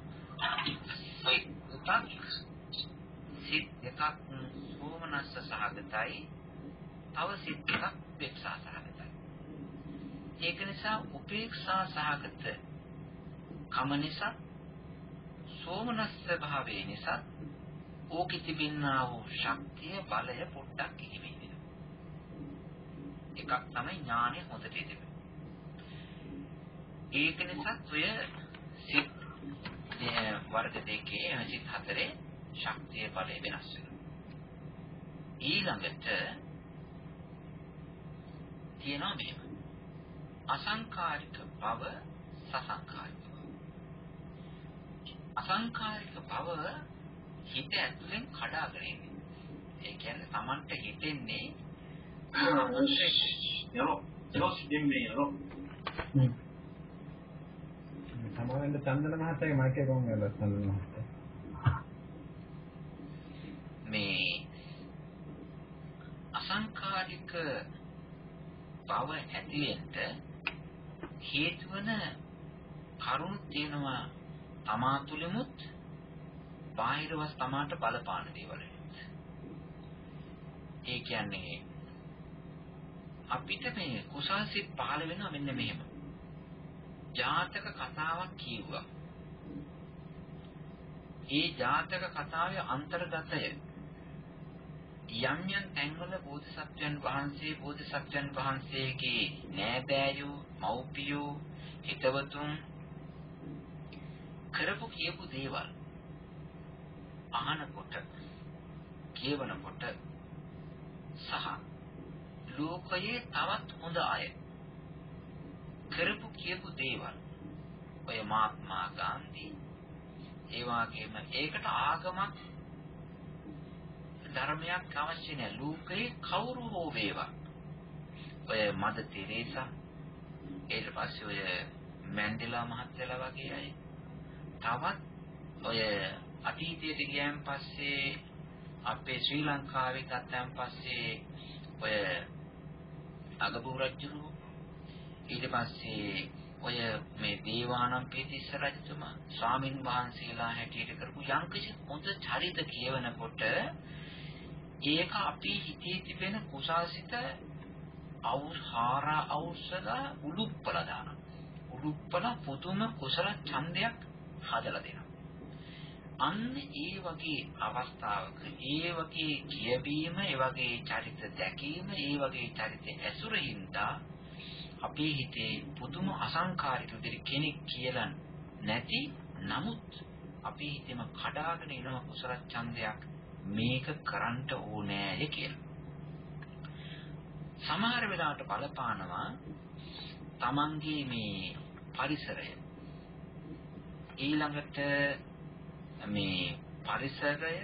සිත් එකක් සෝමනස්ස සහගතයි තව සිත් එකක් උපේක්ෂා සහගතයි. ඒක නිසා උපේක්ෂා සහගත කම නිසා සෝමනස්ස භාවයේ නිසා ඕකෙ තිබෙනා වූ ශක්තිය බලය පොඩ්ඩක් ඉහිමි වෙනවා. එකක් තමයි ඥානෙ හොඳට තිබෙන්නේ. ඒක නිසා ඔය සිත් වර්ග දෙකේ සිත් හතරේ ශක්තිය බලය වෙනස් වෙනවා. ඊළඟට තියෙනවා මෙහෙම. අසංකාරික භව සසංකාරික භව. අසංකාරික භව හිත ඇතුලෙන් කඩාගෙන ඉන්නේ. ඒ කියන්නේ Tamanට හිතෙන්නේ යරෝ යරෝ දෙන්නේ යරෝ සමාවෙන්න චන්දන මහත්තයාගේ මයික් එක කොන් වෙලා චන්දන මහත්තයා මේ අසංකාරික භව ඇතිවෙන්න හේතු වන කරුණු තියෙනවා තමා තුළමුත් බාහිරවස් තමාට බලපාන දේවල්. ඒ කියන්නේ අපිට මේ කුසල් සිත් පහළ වෙනවා මෙන්න මෙහෙම. ජාතක කතාවක් කියුවා. ඒ ජාතක කතාවේ අන්තර්ගතය යම් යම් තැන්වල බෝධිසත්වයන් වහන්සේ බෝධිසත්වයන් වහන්සේගේ නෑදෑයෝ මව්පියෝ හිතවතුන් කරපු කියපු දේවල් අහනකොට කියවනකොට සහ ලෝකයේ තවත් හොඳ අය කරපු කියපු දේවල් ඔය මහත්මා ගාන්ධි ඒ වගේම ඒකට ආගමක් ධර්මයක් අවශ්‍ය නැහැ. ලෝකේ කවුරු හෝ වේවා. ඔය මද තෙරේසා ඊට පස්සේ ඔය මැන්ඩෙලා මහත්තයලා වගේ අය. තවත් ඔය අතීතයට ගියන් පස්සේ අපේ ශ්‍රී ලංකාවේ ගත්තන් පස්සේ ඔය අගබෝ රජුරු ඊට පස්සේ ඔය මේ දේවානම්පියතිස්ස රජතුමා ස්වාමින් වහන්සේලා හැටියට කරපු යම්කිසි හොඳ චරිත කියවනකොට ඒක අපි හිතේ තිබෙන කුසාසිත අවුහාර අවශ්‍යලා උලුප්පල දානවා. උලුප්පල පුදුම කුසල ඡන්දයක් හදලා දෙනවා. අන්න ඒ වගේ අවස්ථාවක ඒ වගේ කියවීම, ඒ වගේ චරිත දැකීම, ඒ වගේ චරිත ඇසුරින්දා අපේ හිතේ පුදුම අසංකාරික විදිහට කෙනෙක් කියලා නැති නමුත් අපේ හිතේම කඩාගෙන එන කුසල ඡන්දයක් මේක කරන්න ඕනෑ කියලා. සමහර වෙලාවට බලපානවා තමන්ගේ මේ පරිසරය ඊළඟට මේ පරිසරය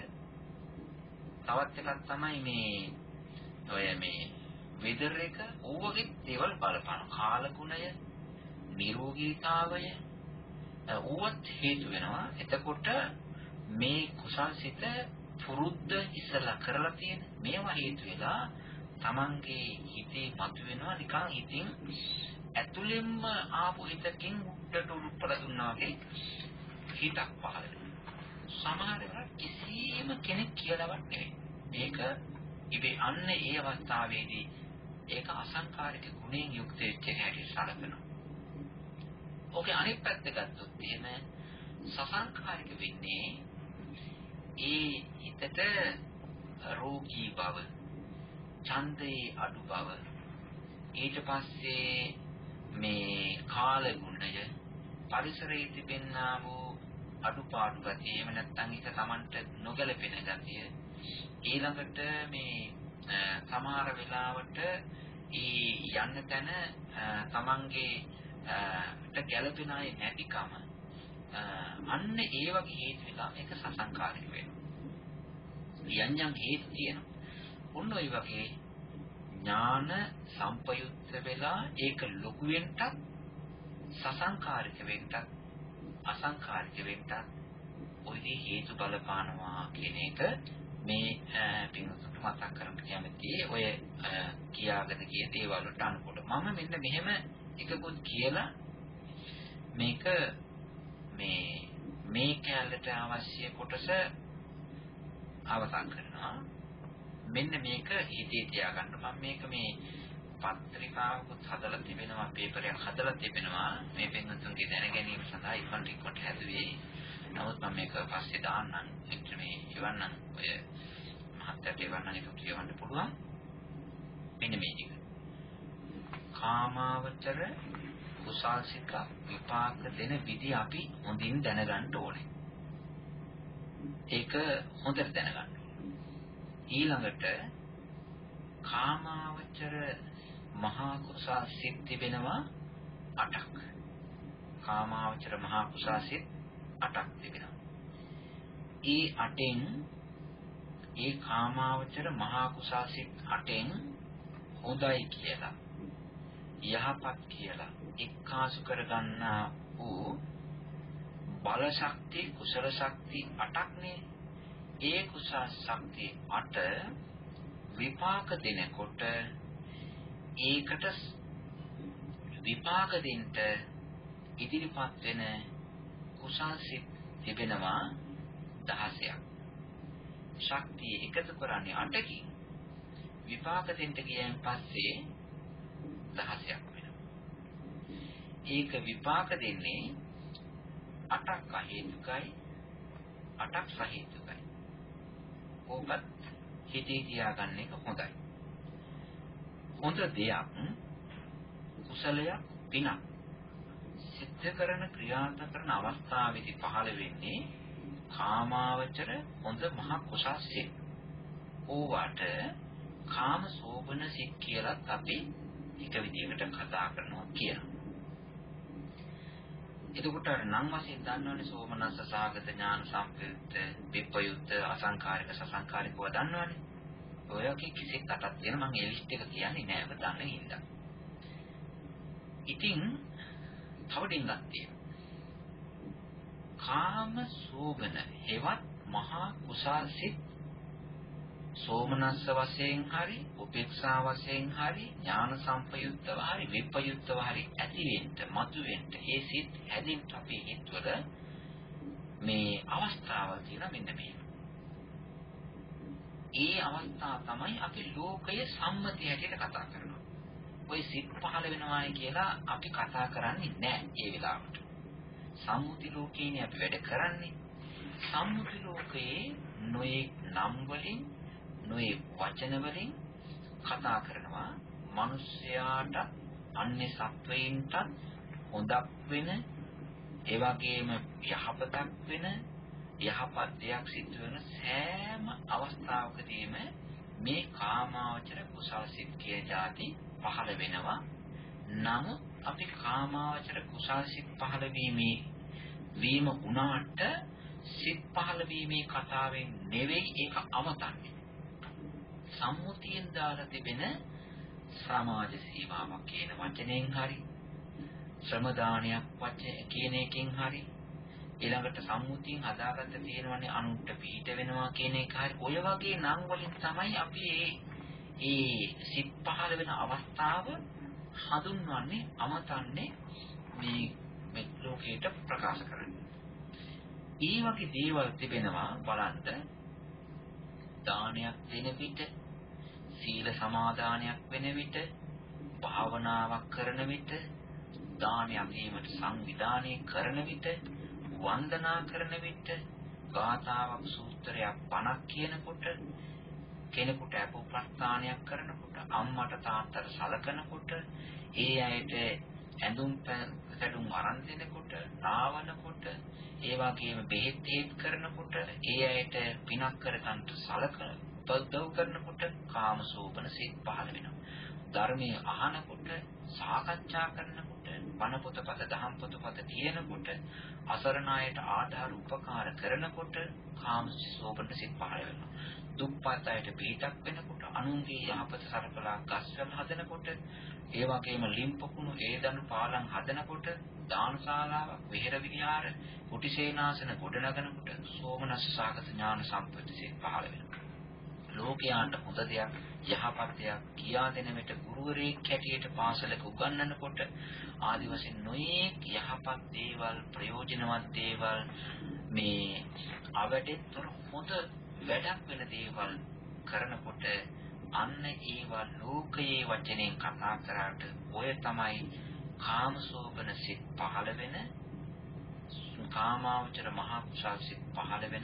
තවත් එකක් තමයි මේ ඔය මේ වෙදර් එක ඕවගේ දේවල් බලපාන කාලගුණය නිරෝගීතාවය ඕවත් හේතු වෙනවා. එතකොට මේ කුසල්සිත පුරුද්ද ඉස්සලා කරලා තියෙන මේවා හේතු වෙලා තමන්ගේ හිතේ මතුවෙනවා නිකන් හිතින් ඇතුළෙන්ම ආපු හිතකින් උඩට උඩුප්පල දුන්නා වගේ හිතක් පහළ වෙනවා. සමහර වෙලාවට කිසිම කෙනෙක් කියලාවත් නෙවෙයි. මේක ඉබේ අන්න ඒ අවස්ථාවේදී ඒක අසංකාරික ගුණයෙන් යුක්ත වෙච්ච හැටි සලකනවා. ඔකේ අනිත් පැත්ත ගත්තොත් එහෙම සසංකාරික වෙන්නේ ඒ හිතට රෝගී බව, ඡන්දේ අඩු බව, ඊට පස්සේ මේ කාල ගුණය, පරිසරයේ තිබෙනා වූ අඩුපාඩු ගතිය, එහෙම නැත්නම් ඒක Tamanට නොගැලපෙන ගතිය, ඊළඟට මේ සමහර වෙලාවට ඒ යන්න තැන Tamanගේ ට ගැලපෙන අය නැතිකම අන්න ඒ වගේ හේතු වෙලා මේක සසංකාරික වෙනවා. යම් යම් හේතු තියෙනවා. ඔන්න ඔය වගේ ඥාන සම්පයුක්ත වෙලා ඒක ලොකු වෙන්නත් සසංකාරික වෙන්නත් අසංකාරික වෙන්නත් ඔය හේතු බලපානවා කියන එක මේ පින්වතුන්ට මතක් කරගන්න කැමතියි. ඔය කියාගෙන ගිය දේවල් වලට අනුකූල මම මෙන්න මෙහෙම එකකුත් කියලා මේක මේ මේ කැලට අවශ්‍ය කොටස අවසන් කරනවා. මෙන්න මේක හිතේ තියාගන්න. මම මේක මේ පත්‍රිකාවකුත් හදලා තිබෙනවා, පේපරයක් හදලා තිබෙනවා මේ පින්වතුන්ගේ දැන ගැනීම සඳහා ඉක්මනට ඉක්මනට හැදුවේ. නමුත් මම මේක පස්සේ දාන්නම්. මෙන්න මේ ඉවන්නම් ඔය මහත්යට ඉවන්නම් එක කියවන්න පුළුවන්. මෙන්න මේ ටික. කාමාවචර කුසල් සිත විපාක දෙන විදි අපි හොඳින් දැනගන්න ඕනේ. ඒක හොඳට දැනගන්න. ඊළඟට කාමාවචර මහා කුසල් සිත් තිබෙනවා අටක්. කාමාවචර මහා කුසල් සිත් අටක් තිබෙනවා. ඒ අටෙන් ඒ කාමාවචර මහා කුසල් සිත් අටෙන් හොඳයි කියලා යහපත් කියලා එක්කාසු කරගන්නා වූ බල ශක්තිය කුසල ශක්තිය අටක්නේ. ඒ කුසල ශක්තිය අට විපාක දෙනකොට ඒකට විපාක දෙන්න ඉදිරිපත් වෙන කුසල් සිත් තිබෙනවා දහසක්. ශක්තිය එකතු කරන්නේ අටකින් විපාක දෙන්න ගියන් පස්සේ දහසක් වෙනවා. ඒක විපාක දෙන්නේ අටක් අහේතුකයි අටක් සහේතුකයි. ඔබත් හිතේ තියාගන්න එක හොඳයි. හොඳ දෙයක් කුසලයක් පිනක් සිද්ධ කරන ක්‍රියාත්මක කරන අවස්ථාවේදී පහළ වෙන්නේ කාමාවචර හොඳ මහ කුසල් සිත්. ඕවට කාම සෝබන සිත් කියලා අපි එක විදිහකට කතා කරනවා කියලා. එතකොට නම් වශයෙන් දන්නවනේ සෝමනස්ස සාගත ඥාන සම්ප්‍රයුක්ත විප්‍රයුක්ත අසංකාරික සසංකාරිකව දන්නවනේ. ඔයකේ කිසිත් අටක් තියෙන මම ඒ ලිස්ට් එක කියන්නේ නෑ ඔබ දන්නේ හින්දා. ඉතින් තව දෙන්නක් තියෙනවා. කාම සෝබන හේවත් මහා කුසල් සිත් සෝමනස්ස වශයෙන් හරි උපේක්ෂා වශයෙන් හරි ඥාන සම්පයුක්තව හරි විප්‍රයුක්තව හරි ඇතිවෙන්න මතුවෙන්න ඒ සිත් හැදින් අපේ හිතවල මේ අවස්ථාවල් තියෙන මෙන්න මේ. ඒ අවස්ථාව තමයි අපි ලෝකයේ සම්මතිය හැටියට කතා කරනවා. ওই සිත් පහළ වෙනවායි කියලා අපි කතා කරන්නේ නැහැ ඒ වෙලාවට. සම්මුති ලෝකේනේ අපි වැඩ කරන්නේ. සම්මුති ලෝකයේ නොයෙක් නම් වලින් නොයේ වචන වලින් කතා කරනවා මිනිස්යාට අන්‍ය සත්වයින්ට හොදක් වෙන ඒ වගේම යහපතක් වෙන යහපත් දෙයක් සිද්ධ වෙන සෑම අවස්ථාවකදීම මේ කාමාවචර කුසල් සිත් කිය જાති පහළ වෙනවා. නමුත් අපි කාමාවචර කුසල් සිත් පහළ වීමේ වීම උනාට සිත් පහළ වීමේ කතාවෙන් නෙවෙයි ඒක අමතන්නේ. සම්මුතියෙන් දාලා තිබෙන සමාජ සීමාවක් කියන වචනයෙන් හරි ශ්‍රම දානයක් වචන කියන එකෙන් හරි ඊළඟට සම්මුතියෙන් හදාගත්ත තියෙනවනේ අනුන්ට පිට වෙනවා කියන එක හරි ඔය වගේ නම් වලින් තමයි අපි මේ ඒ සිත් පහළ වෙන අවස්ථාව හඳුන්වන්නේ අමතන්නේ මේ මේ ලෝකයට ප්‍රකාශ කරන්නේ. ඒ වගේ දේවල් තිබෙනවා බලන්න. දානයක් දෙන විට සීල සමාදානයක් වෙන විට භාවනාවක් කරන විට දානයක් දීමට සංවිධානය කරන විට වන්දනා කරන විට ගාථාවක් සූත්‍රයක් බණක් කියනකොට කෙනෙකුට අපෝපස්ථානයක් කරනකොට අම්මට තාත්තට සලකනකොට ඒ අයට ඇඳුම් පැළඳුම් අරන් දෙනකොට නාවනකොට ඒ වගේම බෙහෙත් හේත් කරනකොට ඒ අයට පිනක් කරගන්න සලකන උපදව් කරනකොට කාමසෝපන සිත් පහළ වෙනවා. ධර්මයේ අහනකොට සාකච්ඡා කරනකොට බණ පොතපත දහම් පොතපත කියනකොට අසරණ අයට ආධාර උපකාර කරනකොට කාමසෝපන සිත් පහළ වෙනවා. දුප්පත් අයට පිටක් වෙනකොට අනුන්ගේ යහපත සරපලා ගස්වැල් හදනකොට ඒ වගේම ලිම්පකුණු ඒදණු පාලම් හදනකොට දානශාලාවක් විහෙර විහාර කුටිසේනාසන ගොඩනගනකොට සෝමනස්ස සාගත ඥාන සම්පත්තිය පහළ වෙනවා. ලෝකයාට හොඳ දෙයක් යහපත් දෙයක් කියා දෙන විට ගුරුවරයෙක් හැටියට පාසලක උගන්වනකොට ආදි වශයෙන් නොයේක් යහපත් දේවල් ප්‍රයෝජනවත් දේවල් මේ අවඩෙතර හොඳ වැඩක් වෙන දේවල් කරනකොට අන්න ඒවා ලෝකයේ වචනෙන් කතා කරාට ඔය තමයි කාමසෝබන සිත් පහළ වෙන කාමාවචර මහා කුසල් සිත් පහළ වෙන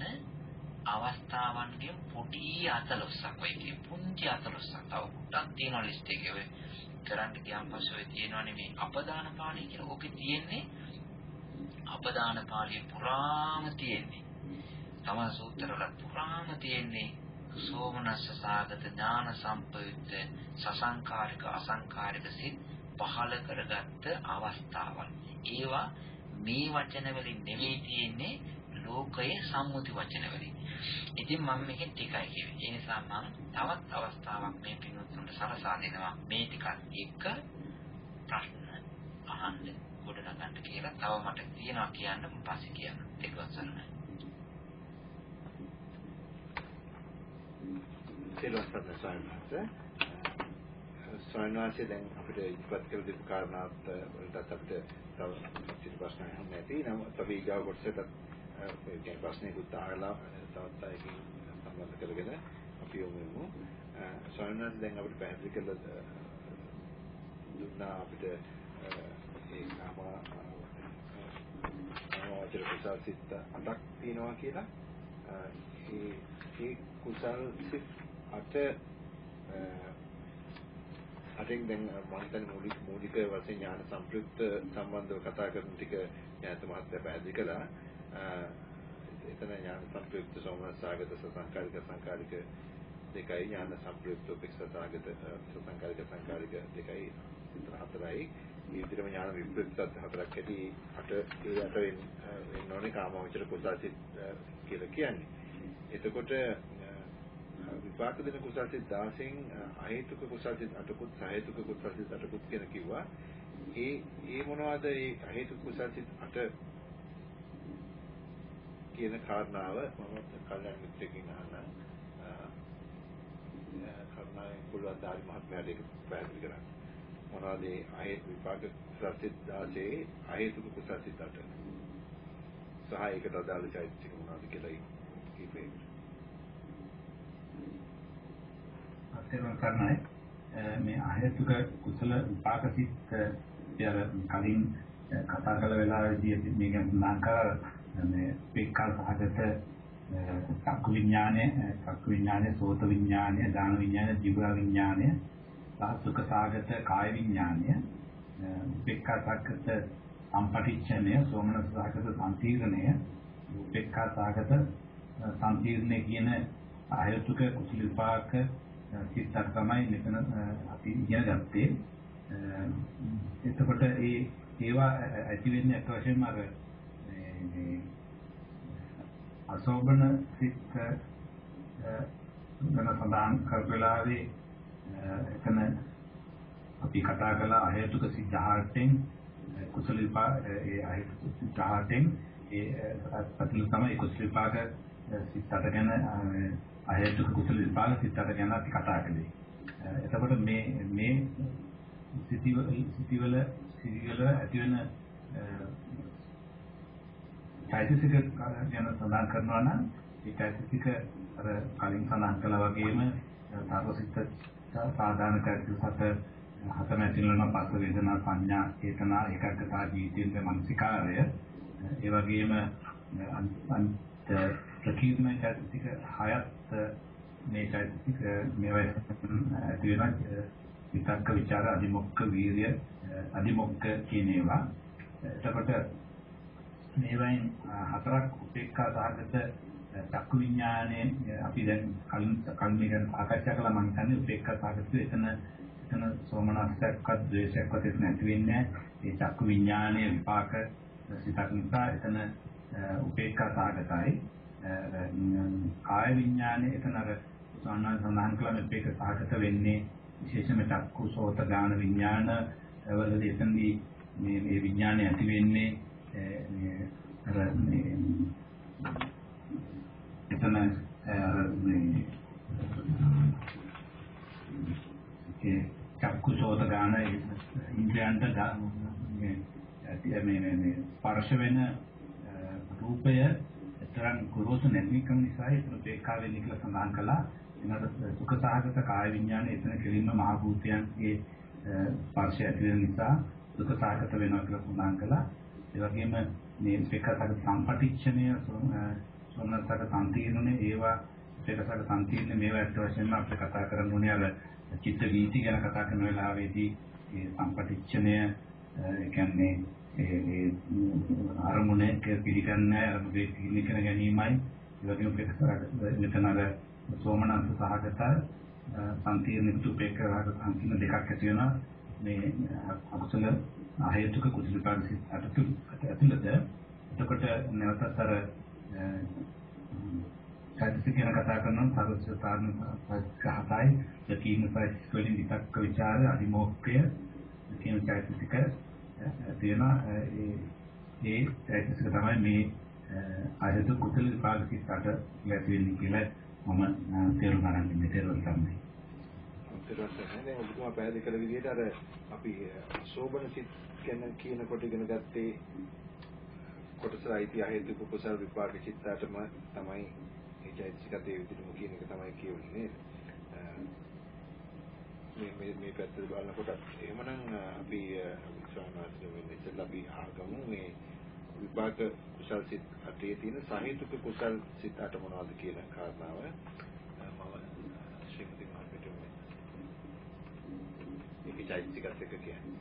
අවස්ථාවන්ගේ පොඩි අතලොස්සක් වගේ පුංචි අතලොස්සක් තව කුටක් තියෙන ලිස්ට් එකේ ඔය කරන්න ගියාම පස්සේ ඔය තියෙනවනේ මේ අපදාන පාළිය කියලා. ඕකේ තියෙන්නේ අපදාන පාළිය පුරාම තියෙන්නේ. තමන් සූත්‍රවල පුරාම තියෙන්නේ සෝමනස්ස සාගත ඥාන සම්පයුක්ත සසංකාරික අසංකාරික සිත් පහළ කරගත්ත අවස්ථාවල්. ඒවා මේ වචන වලින් නෙවෙයි තියෙන්නේ ලෝකයේ සම්මුති වචන වලින්. ඉතින් මම මේකෙන් ටිකයි කියවේ. ඒ නිසා මම තවත් අවස්ථාවක් මේ පින්වත්තුන්ට සලසා දෙනවා. මේ ටිකත් එක්ක ප්‍රශ්න අහන්න ගොඩනගන්න කියලා. තව මට තියෙනවා කියන්න මම පස්සේ කියන්න. දෙකවත් සරණයි. සිලවස්තන සයන්ස් සයන්වාසේ දැන් අපිට ඉස්පත් කළ දෙප කාරණාත් වලට අපිට තව ඉතිරි ප්‍රශ්න අහන්න නැති. නම් අපි ඊගාව කොටසට ඒ ප්‍රශ්නෙකුත් අහලා තවත් අයකින් සම්බන්ධ කරගෙන අපි යමු වෙමු. සයන්වාස දැන් අපිට පැහැදිලි කළ දුන්නා අපිට ඒ නාම නාමවචර කුසල් සිත් අටක් තියෙනවා කියලා. ඒ ඒ කුසල් සිත් අට අටින් දැන් මම හිතන්නේ මූලික මූලික වශයෙන් ඥාන සම්ප්‍රයුක්ත සම්බන්ධව කතා කරන ටික ඥාත මහත්තයා පැහැදිලි කළා. එතන ඥාන සම්ප්‍රයුක්ත සෝමනස්සාගත සංකාරික සංකාරික දෙකයි ඥාන සම්ප්‍රයුක්ත උපේක්ෂාසාගත සංකාරික සංකාරික දෙකයි හතරයි. මේ විදිහම ඥාන විප්‍රයුක්ත හතරක් ඇති අට ඒ අට වෙන්න ඕනේ කාමවචර කුසල්සිත කියලා කියන්නේ. එතකොට විපාක දෙන කුසල්සිත දහසෙන් අහේතුක කුසල්සිත අටකුත් සහේතුක කුසල්සිත අටකුත් කියන කිව්වා. ඒ ඒ මොනවද ඒ අහේතුක කුසල්සිත අට කියන කාරණාව මම කල්‍යාණ මිත්‍රකින් අහන්න කර්ණාය කුලවන්දාරි මහත්මයාට ඒක පැහැදිලි කරා. මොනවද ඒ අහේතු විපාක කුසල්සිත දහසේ අහේතුක කුසල්සිත අට සහ ඒකට අදාළ චෛත්‍යික මොනවද කියලා කීපේ. අතේරුම් කරන්නේ මේ අහේතුක කුසල විපාක සිත් යර කලින් කතා කළ වෙලාවේදී මේක නම් කර මේ පික්කල් සහගත චක්කු විඥානය, චක්කු විඥානය, සෝත විඥානය, දාන විඥානය, ජීව විඥානය, සාසුක සහගත කාය විඥානය, පික්කල් සහගත සම්පටිච්ඡනය, සෝමනස්ස සහගත සම්පීර්ණය, පික්කල් සහගත සම්පීර්ණය කියන අහේතුක කුසල විපාක සිතක් තමයි මෙතන අපි ඉගෙන ගත්තේ. එතකොට ඒ ඒවා ඇති වෙන්නේ අත් වශයෙන්ම අර මේ අසෝබන සිත් ගැන සඳහන් කරපලාවේ එතන අපි කතා කළා අහේතුක සිත් දහඅටෙන් කුසල විපාක ඒ අහේතුක සිත් දහඅටෙන් ඒ අතල තමයි කුසල විපාක සිත් අට ගැන අහේතුක කුසල විපාක සිත් අට ගැන අපි කතා කළේ. එතකොට මේ මේ සිතිවල සිතිවල සිතිවල ඇති වෙන චෛතසික ගැන සඳහන් කරනවා නම් ඒ චෛතසික අර කලින් සඳහන් කළා වගේම තාපසිත සාධාරණ චෛතසික හත හතම ඇතිවෙන පස්ස වේදනා සංඥා චේතනා ඒකග්ගතා ජීවිතයේ මානසිකාරය ඒ වගේම අන්ත ප්‍රකීර්ණ චෛතසික හයත් මේ චෛතසික මේවා ඇති වෙන විතක්ක ਵਿਚාර අධිමොක්ඛ වීර්ය අධිමොක්ඛ කියන ඒවා. එතකොට මේවායින් හතරක් උපේක්ඛා සහගත චක්කු විඥානයේ අපි දැන් කලින් කලින් ගැන සාකච්ඡා කළා. මම හිතන්නේ උපේක්ඛා සහගත එතන එතන සෝමනස්සක්වත් ද්වේෂයක්වත් එතන නැති වෙන්නේ. ඒ චක්කු විඥානයේ විපාක සිතක් නිසා එතන උපේක්ඛා සහගතයි. කාය විඥානයේ එතන අර සෝමනස්ස සඳහන් කළා මේ උපේක්ඛා සහගත වෙන්නේ විශේෂයෙන්ම චක්කු සෝත ගාන විඥාන වලදී එතනදී මේ මේ විඥානය ඇති වෙන්නේ මේ අර මේ එතන අර මේ ඒ චක්කු සෝත ගාන ඉන්ද්‍රයන්ට මේ මේ මේ ස්පර්ශ වෙන රූපය තරම් ගොරෝසු නැතිකම නිසා ඒක උපේක්ඛා වෙන්නේ කියලා සඳහන් කළා. එනකොට සුඛ සහගත කාය විඥානය එතන කෙලින්ම මහ භූතයන්ගේ ස්පර්ශය ඇති වෙන නිසා සුඛ සහගත වෙනවා කියලා සඳහන් කළා. ඒ වගේම මේ උපේක්ඛා සහගත සම්පටිච්ඡනය සෝමනස්සක සම්පීර්ණනේ ඒවා උපේක්ෂාසහගත සංකීර්ණ මේවා ඇත්ත වශයෙන්ම අපිට කතා කරන්න ඕනේ අර චිත්ත වීති ගැන කතා කරන වෙලාවේදී ඒ සම්පටිච්ඡනය ඒ කියන්නේ ඒ අරමුණේ පිළිගන්නේ අරමුණේ පිළිකර ගැනීමයි ඒ වගේම උපේක්ෂාසහගත මෙතන අර සෝමනස්ස සහගත සංකීර්ණ උපේක්ෂාසහගත සංකීර්ණ දෙකක් ඇති වෙනවා මේ අකුසල අහේතුක කුසල පාරිසිත ඇතුළත එතකොට නැවතත් අර චෛතසික ගැන කතා කරනවා සාරස්වතාන පස්කහතයි යකීන පස්ක වලින් විතක්ක ਵਿਚාර අදිමෝක්ඛය කියන චෛතසික තියෙනවා ඒ ඒ චෛතසික තමයි මේ අහේතුක කුසල පාරිසිතට ලැබෙ වෙන්නේ කියලා මම තේරුම් ගන්න ඉන්නේ තේරුම් ගන්නයි දැන් ඔබතුමා පැහැදිලි කළ විදිහට අර අපි සෝබන සිත් ගැන කියනකොට ඉගෙන ගත්තේ කොටස අයිති හේතුක කුසල විපාක චිත්තයටම තමයි ඒ චෛතසිකතේ විදිහටම කියන එක තමයි කියුනේ මේ මේ මේ පැත්තට බලනකොට එහෙමනම් අපි ස්වාමීන් වෙන්නේ ඉතින් අපි ආගමු මේ විපාක කුසල සිත් අටේ තියෙන සහේතුක කුසල සිත් අට මොනවද කියන කාරණාව මම ශ්‍රීමති මහත්මියට මේක චෛතසිකත් එක කියන්නේ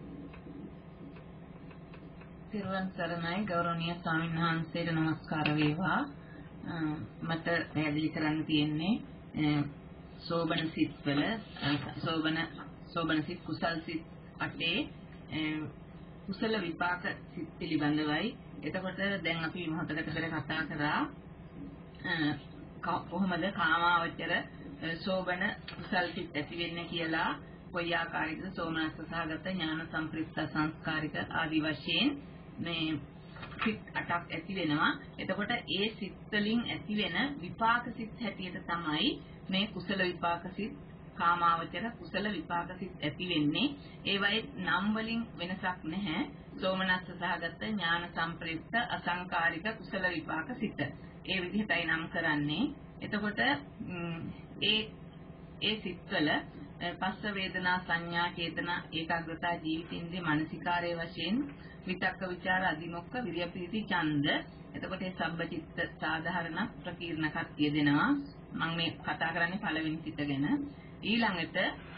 තිරුවන් සරණයි ගෞරවනීය ස්වාමීන් වහන්සේට නමස්කාර වේවා මට පැහැදිලි කරන්න තියෙන්නේ සෝබන සිත් වල සෝබන සෝබන සිත් කුසල් සිත් අටේ කුසල විපාක සිත් පිළිබඳවයි එතකොට දැන් අපි මොහොතකට පෙර කතා කරා කොහොමද කාමාවචර සෝබන කුසල් සිත් ඇති වෙන්නේ කියලා කොයි ආකාරයකද සෝමනස්ස සහගත ඥාන සම්ප්‍රික්ත සංස්කාරික ආදී වශයෙන් මේ සිත් අටක් ඇති වෙනවා. එතකොට ඒ සිත් වලින් ඇති වෙන විපාක සිත් හැටියට තමයි මේ කුසල විපාක සිත් කාමාවචර කුසල විපාක සිත් ඇති වෙන්නේ. ඒවයේ නම් වලින් වෙනසක් නැහැ. සෝමනස්ස සහගත ඥාන සම්ප්‍රයුක්ත අසංකාරික කුසල විපාක සිත. ඒ විදිහටයි නම් කරන්නේ. එතකොට ඒ ඒ සිත්වල පස්ස වේදනා සංඥා චේතනා ඒකාග්‍රතා ජීවිතින්ද්‍රිය මානසිකාරයේ වශයෙන් විතක්ක ਵਿਚාර අදිමොක්ඛ විරිය ප්‍රීති ඡන්ද එතකොට ඒ සබ්බචිත්ත සාධාරණ ප්‍රකීර්ණ කර්තිය දෙනවා මම මේ කතා කරන්නේ පළවෙනි සිත ගැන ඊළඟට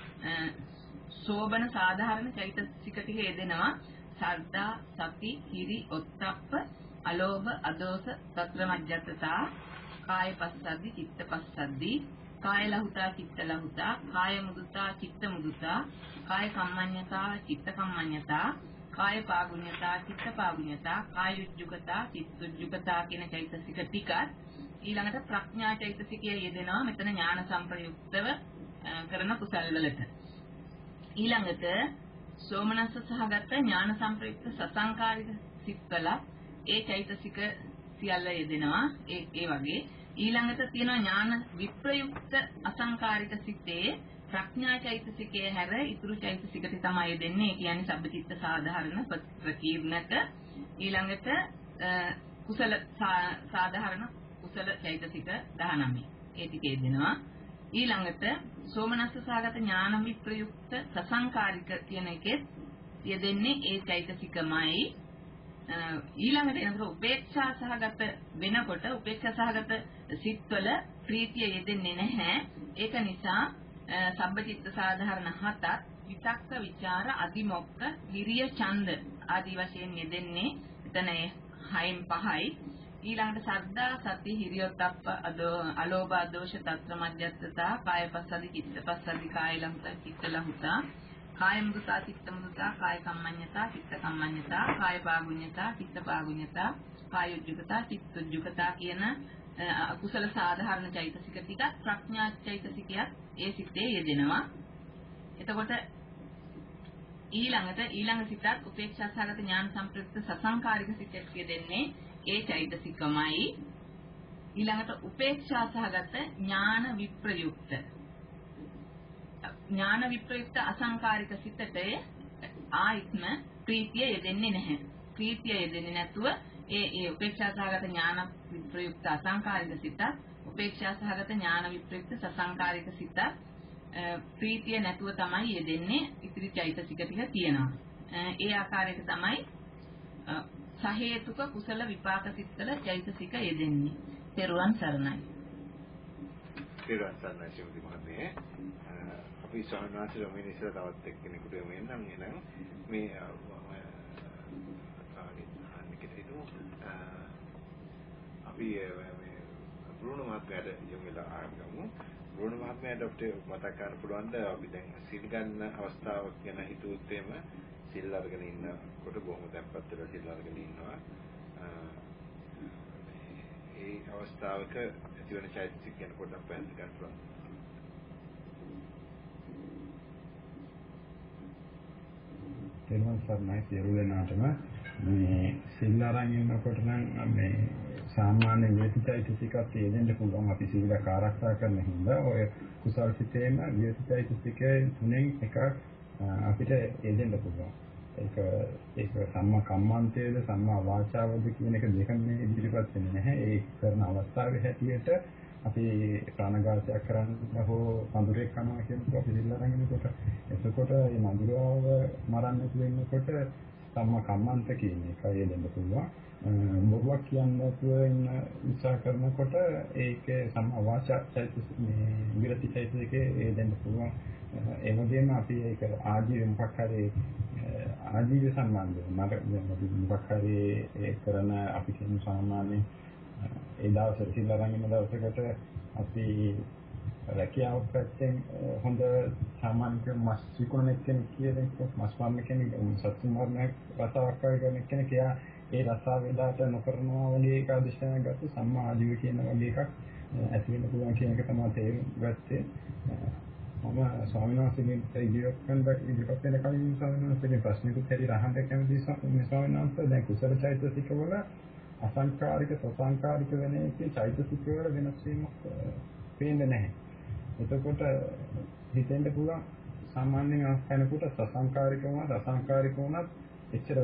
සෝබන සාධාරණ චෛතසික ටික යෙදෙනවා සද්දා සති හිරි ඔත්තප්ප අලෝභ අදෝස සතර මජ්ජත්තතා කාය පස්සද්දි චිත්ත පස්සද්දි කාය ලහුතා චිත්ත ලහුතා කාය මුදුතා චිත්ත මුදුතා කාය කම්මඤ්ඤතා චිත්ත කම්මඤ්ඤතා කාය පාගුඤ්ඤතා චිත්ත පාගුඤ්ඤතා කාය උජ්ජුකතා චිත්ත උජ්ජුකතා කියන චෛතසික ටිකත් ඊළඟට ප්‍රඥා චෛතසිකය යෙදෙනවා මෙතන ඥාන සම්ප්‍රයුක්තව කරන කුසල් වලට ඊළඟට සෝමනස්ස සහගත ඥාන සම්ප්‍රයුක්ත සසංකාරික සිත්වල ඒ චෛතසික සියල්ල යෙදෙනවා ඒ ඒ වගේ ඊළඟට තියෙනවා ඥාන විප්‍රයුක්ත අසංකාරික සිතේ ප්‍රඥා චෛතසිකයේ හැර ඉතුරු චෛතසිකට තමයි දෙන්නේ. ඒ කියන්නේ සබ්බචිත්ත සාධාරණ ප්‍රකීර්ණක ඊළඟට කුසල සාධාරණ කුසල චෛතසික දහනවය. ඒ ටිකේ දෙනවා. ඊළඟට සෝමනස්ස සහගත ඥාන විප්‍රයුක්ත සසංකාරික කියන එකෙත් යෙදෙන්නේ ඒ චෛතසිකමයි. ඊළඟට එනකොට උපේක්ෂා සහගත වෙනකොට උපේක්ෂා සහගත සිත්වල ප්‍රීතිය යෙදෙන්නේ නැහැ. ඒක නිසා සබ්බචිත්ත සාධාරණ හතක් විතක්ක ਵਿਚාර අදිමොක්ක විරිය ඡන්ද ආදී වශයෙන් යෙදෙන්නේ එතන හයෙන් පහයි. ඊළඟට සද්දා සති හිරියොත්ප්ප අලෝභ දෝෂ තත්ත්ව මජ්ජත්තතා කායපස්සදි චිත්තපස්සදි කාය ලහුතා චිත්ත ලහුතා කාය මුදුතා චිත්ත මුදුතා කාය කම්මඤ්ඤතා චිත්ත කම්මඤ්ඤතා කාය පාගුඤ්ඤතා චිත්ත පාගුඤ්ඤතා කාය උජ්ජුකතා චිත්ත උජ්ජුකතා කියන අකුසල සාධාරණ චෛතසික ටික ප්‍රඥා චෛතසිකයක් ඒ සිතේ යෙදෙනවා. එතකොට ඊළඟට ඊළඟ සිතත් උපේක්ෂා සහගත ඥාන සම්ප්‍රයුක්ත සසංකාරික සිතක් යෙදෙන්නේ ඒ චෛතසිකමයි. ඊළඟට උපේක්ෂා සහගත ඥාන විප්‍රයුක්ත ඥාන විප්‍රයුක්ත අසංකාරික සිතට ආයිත්ම ප්‍රීතිය යෙදෙන්නේ නැහැ. ප්‍රීතිය යෙදෙන්නේ නැතුව ඒ ඒ උපේක්ෂා සහගත ඥාන විප්‍රයුක්ත අසංකාරික සිතත් උපේක්ෂා සහගත ඥාන විප්‍රයුක්ත සසංකාරික සිතත් ප්‍රීතිය නැතුව තමයි යෙදෙන්නේ. ඉතිරි චෛතසික ටික තියෙනවා. ඒ ආකාරයට තමයි සහේතුක කුසල විපාක සිත්වල චෛතසික යෙදෙන්නේ. තෙරුවන් සරණයි. ක්‍රීඩාසන්න ශිවති මහත්මිය අපි ස්වාමීන් වහන්සේ රොමින ඉස්සර තවත් එක්කෙනෙකුට යමු එන්නම් එනම් මේ අනිකිතේතු අපි මේ බ්‍රුණෝ මහත්මයාට යමු වෙලා ආගමු බ්‍රුණෝ මහත්මයාට අපිට මතක් කරන්න පුළුවන් ද අපි දැන් සිල් ගන්න අවස්ථාවක් ගැන හිතුවොත් එහෙම සිල් අරගෙන ඉන්නකොට බොහොම දැම්පත් වෙලා සිල් අරගෙන ඉන්නවා ඒ අවස්ථාවක ඇතිවන චෛතසික ගැන පොඩ්ඩක් පැහැදිලි කරන්න පුළුවන්. තේරුම් ගන්නයි සියලු දෙනාටම මේ සිල් අරන් ඉන්නකොට නම් මේ සාමාන්‍ය වේතිචෛතසිකත් තියෙන්න පුළුවන් අපි සීල ආරක්ෂා කරන හින්දා ඔය කුසල් සිතේම වේතිචෛතසිකේ තුනෙන් එකක් අපිට එදෙන්න පුළුවන්. ඒක ඒක සම්මා කම්මන්තයේද සම්මා වාචාවද කියන එක දෙකම ඉදිරිපත් වෙන්නේ නැහැ. ඒ කරන අවස්ථාවේ හැටියට අපි ප්‍රාණඝාතයක් කරන්න හෝ වඳුරෙක් කනවා කියනකොට අපි සිල් අරන් ඉන්නකොට එතකොට මේ වඳුරාව මරන්න වෙනකොට සම්මා කම්මන්ත කියන එක එදෙන්න පුළුවන්. බොරුවක් කියන්නේ නැතුව ඉන්න උත්සාහ කරනකොට ඒකේ සම්මා වාචා චෛතසික මේ විරති චෛතසිකේ එදෙන්න පුළුවන්. ඒ වගේම අපි ඒක ආජීව මොකක් හරි ආජීව සම්බන්ධව මට මොකක් හරි ඒ කරන අපි කියන සාමාන්‍ය ඒ දවසේ සිල් අරන් ඉන්න දවසකට අපි රැකියාව පැත්තෙන් හොඳ සාමාන්‍ය මස් විකුණන කෙනෙක් කියන මස් පාන්න කෙනෙක් සත්‍ය මාර්ගයක් රසාවක් කරන කෙනෙක් එයා ඒ රසාව වේදාට නොකරනවා වගේ එක අධිෂ්ඨානයක් ගත්ත සම්මා ආජීව කියන වගේ එකක් ඇති වෙන්න පුළුවන් කියන එක තමයි තේරුම් ගත්තේ. මම ස්වාමීන් වහන්සේගෙන් ඉදිරියට කරන ඉදිරියට වෙන කලින් ස්වාමීන් වහන්සේගේ ප්‍රශ්නෙකුත් හැරි අහන්න කැමතියි ස්වාමීන් වහන්සේ. දැන් කුසල චෛතසික වල අසංකාරික සසංකාරික වෙන එකේ චෛතසික වල වෙනස් වීමක් පේන්නේ නැහැ. එතකොට හිතෙන්න පුළුවන් සාමාන්‍යයෙන් කෙනෙකුට සසංකාරික වුණත් අසංකාරික වුණත් එච්චර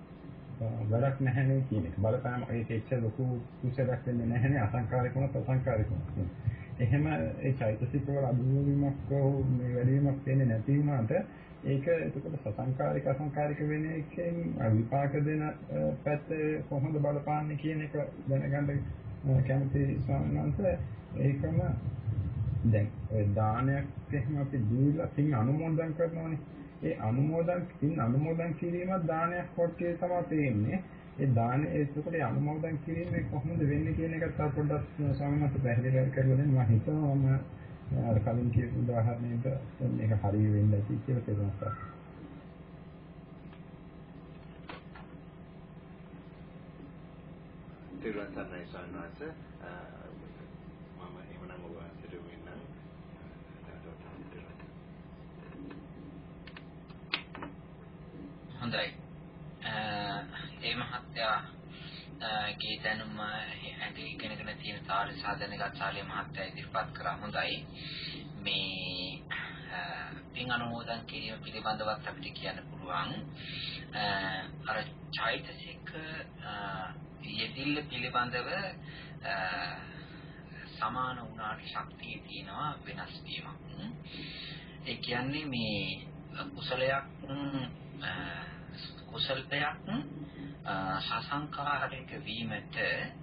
වැඩක් නැහැ නේ කියන එක. බලපෑම ඒක එච්චර ලොකු කුසලයක් වෙන්නේ නැහැ නේ අසංකාරික වුණත් අසංකාරික වුණත්. එහෙම ඒ චෛතසික වල අභිවෘද්ධියක් හෝ මේ වැඩිවීමක් වෙන්නේ නැති වුණාට ඒක එතකොට සසංකාරික අසංකාරික වෙන එකෙන් විපාක දෙන පැත්ත කොහොමද බලපාන්නේ කියන එක දැනගන්න කැමති ස්වාමීන් වහන්සේ. ඒකම දැන් ඒ දානයක් එහෙම අපි දීලා තින් අනුමෝදන් කරනවානේ. ඒ අනුමෝදන් තින් අනුමෝදන් කිරීමත් දානයක් කොටේ තමයි තියෙන්නේ. ඒ දාන ඒකකට අනුමෝදන් කිරීම කොහොමද වෙන්නේ කියන එකත් තව පොඩ්ඩක් ස්වාමීන් වහන්සේ පැහැදිලි කරලා දෙන්න. මම හිතනවා මම අර කලින් කියපු උදාහරණයක මේක හරිය වෙන්න ඇති කියලා තේරුණා. තිරුවන්සන්නයි සන්නස මම එමනම් ඔබ අතට වෙන්නම්. හොඳයි. ඒ මහත්තයා ගේ දැනුම ඇඟ ඉගෙනගෙන තියෙන තාලේ සාධනගත ශාලේ මහත්තයා ඉදිරිපත් කරා. හොඳයි. මේ පින් අනුමෝදන් කිරීම පිළිබඳවත් අපිට කියන්න පුළුවන්. අර චෛතසික යෙදිල්ල පිළිබඳව සමාන වුණාට ශක්තිය තියෙනවා වෙනස් වීමක්. ඒ කියන්නේ මේ කුසලයක් කුසලයක් සසංකාරික වීමට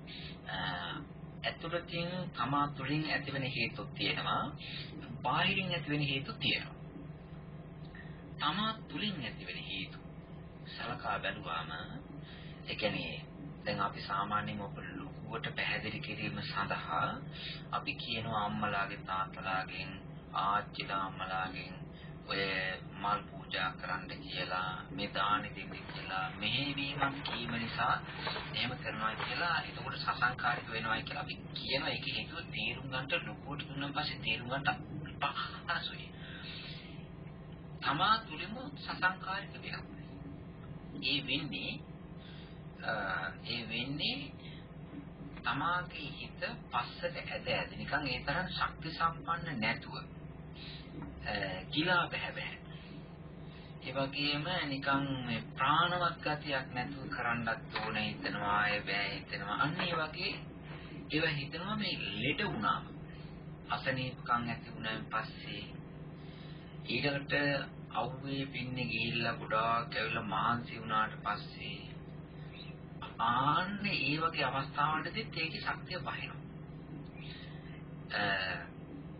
ඇතුළතින් තමා තුළින් ඇතිවෙන හේතු තියෙනවා, බාහිරින් ඇතිවෙන හේතු තියෙනවා. තමා තුළින් ඇතිවෙන හේතු සලකා බැලුවාම ඒ කියන්නේ දැන් අපි සාමාන්‍යයෙන් ඔබ ලොකුවට පැහැදිලි කිරීම සඳහා අපි කියනවා අම්මලාගේ තාත්තලාගෙන් ආච්චිලා අම්මලාගෙන් ඔය මල් පූජා කරන්න කියලා මේ දානි දෙන්න කියලා මෙහෙවීමක් කීම නිසා එහෙම කරනවා කියලා එතකොට සසංකාරික වෙනවා කියලා අපි කියනවා. ඒක හේතුව තේරුම් ගන්නට ලොකුවට දුන්නාන් පස්සේ තේරුම් ගන්නට පහසුයි. තමා තුලින්ම සසංකාරික වෙනවා. ඒ වෙන්නේ ඒ වෙන්නේ තමාගේ හිත පස්සට ඇද ඇද නිකන් ඒ තරම් ශක්ති සම්පන්න නැතුව කිලා බෑ බෑ. ඒ වගේම නිකන් මේ ප්‍රාණවත් ගතියක් නැතුව කරන්නත් ඕනේ හිතනවා ඒ බෑ හිතනවා. අන්න ඒ වගේ ඒවා හිතනවා මේ ලෙඩ වුණාම අසනීපකම් ඇති වුණාන් පස්සේ ඊළඟට අවුවේ පින්නේ ගිහිල්ලා ගොඩාක් ඇවිල්ලා මහන්සි වුණාට පස්සේ ආන්නේ ඒ වගේ අවස්ථාවකදීත් ඒකේ ශක්තිය බහිනවා.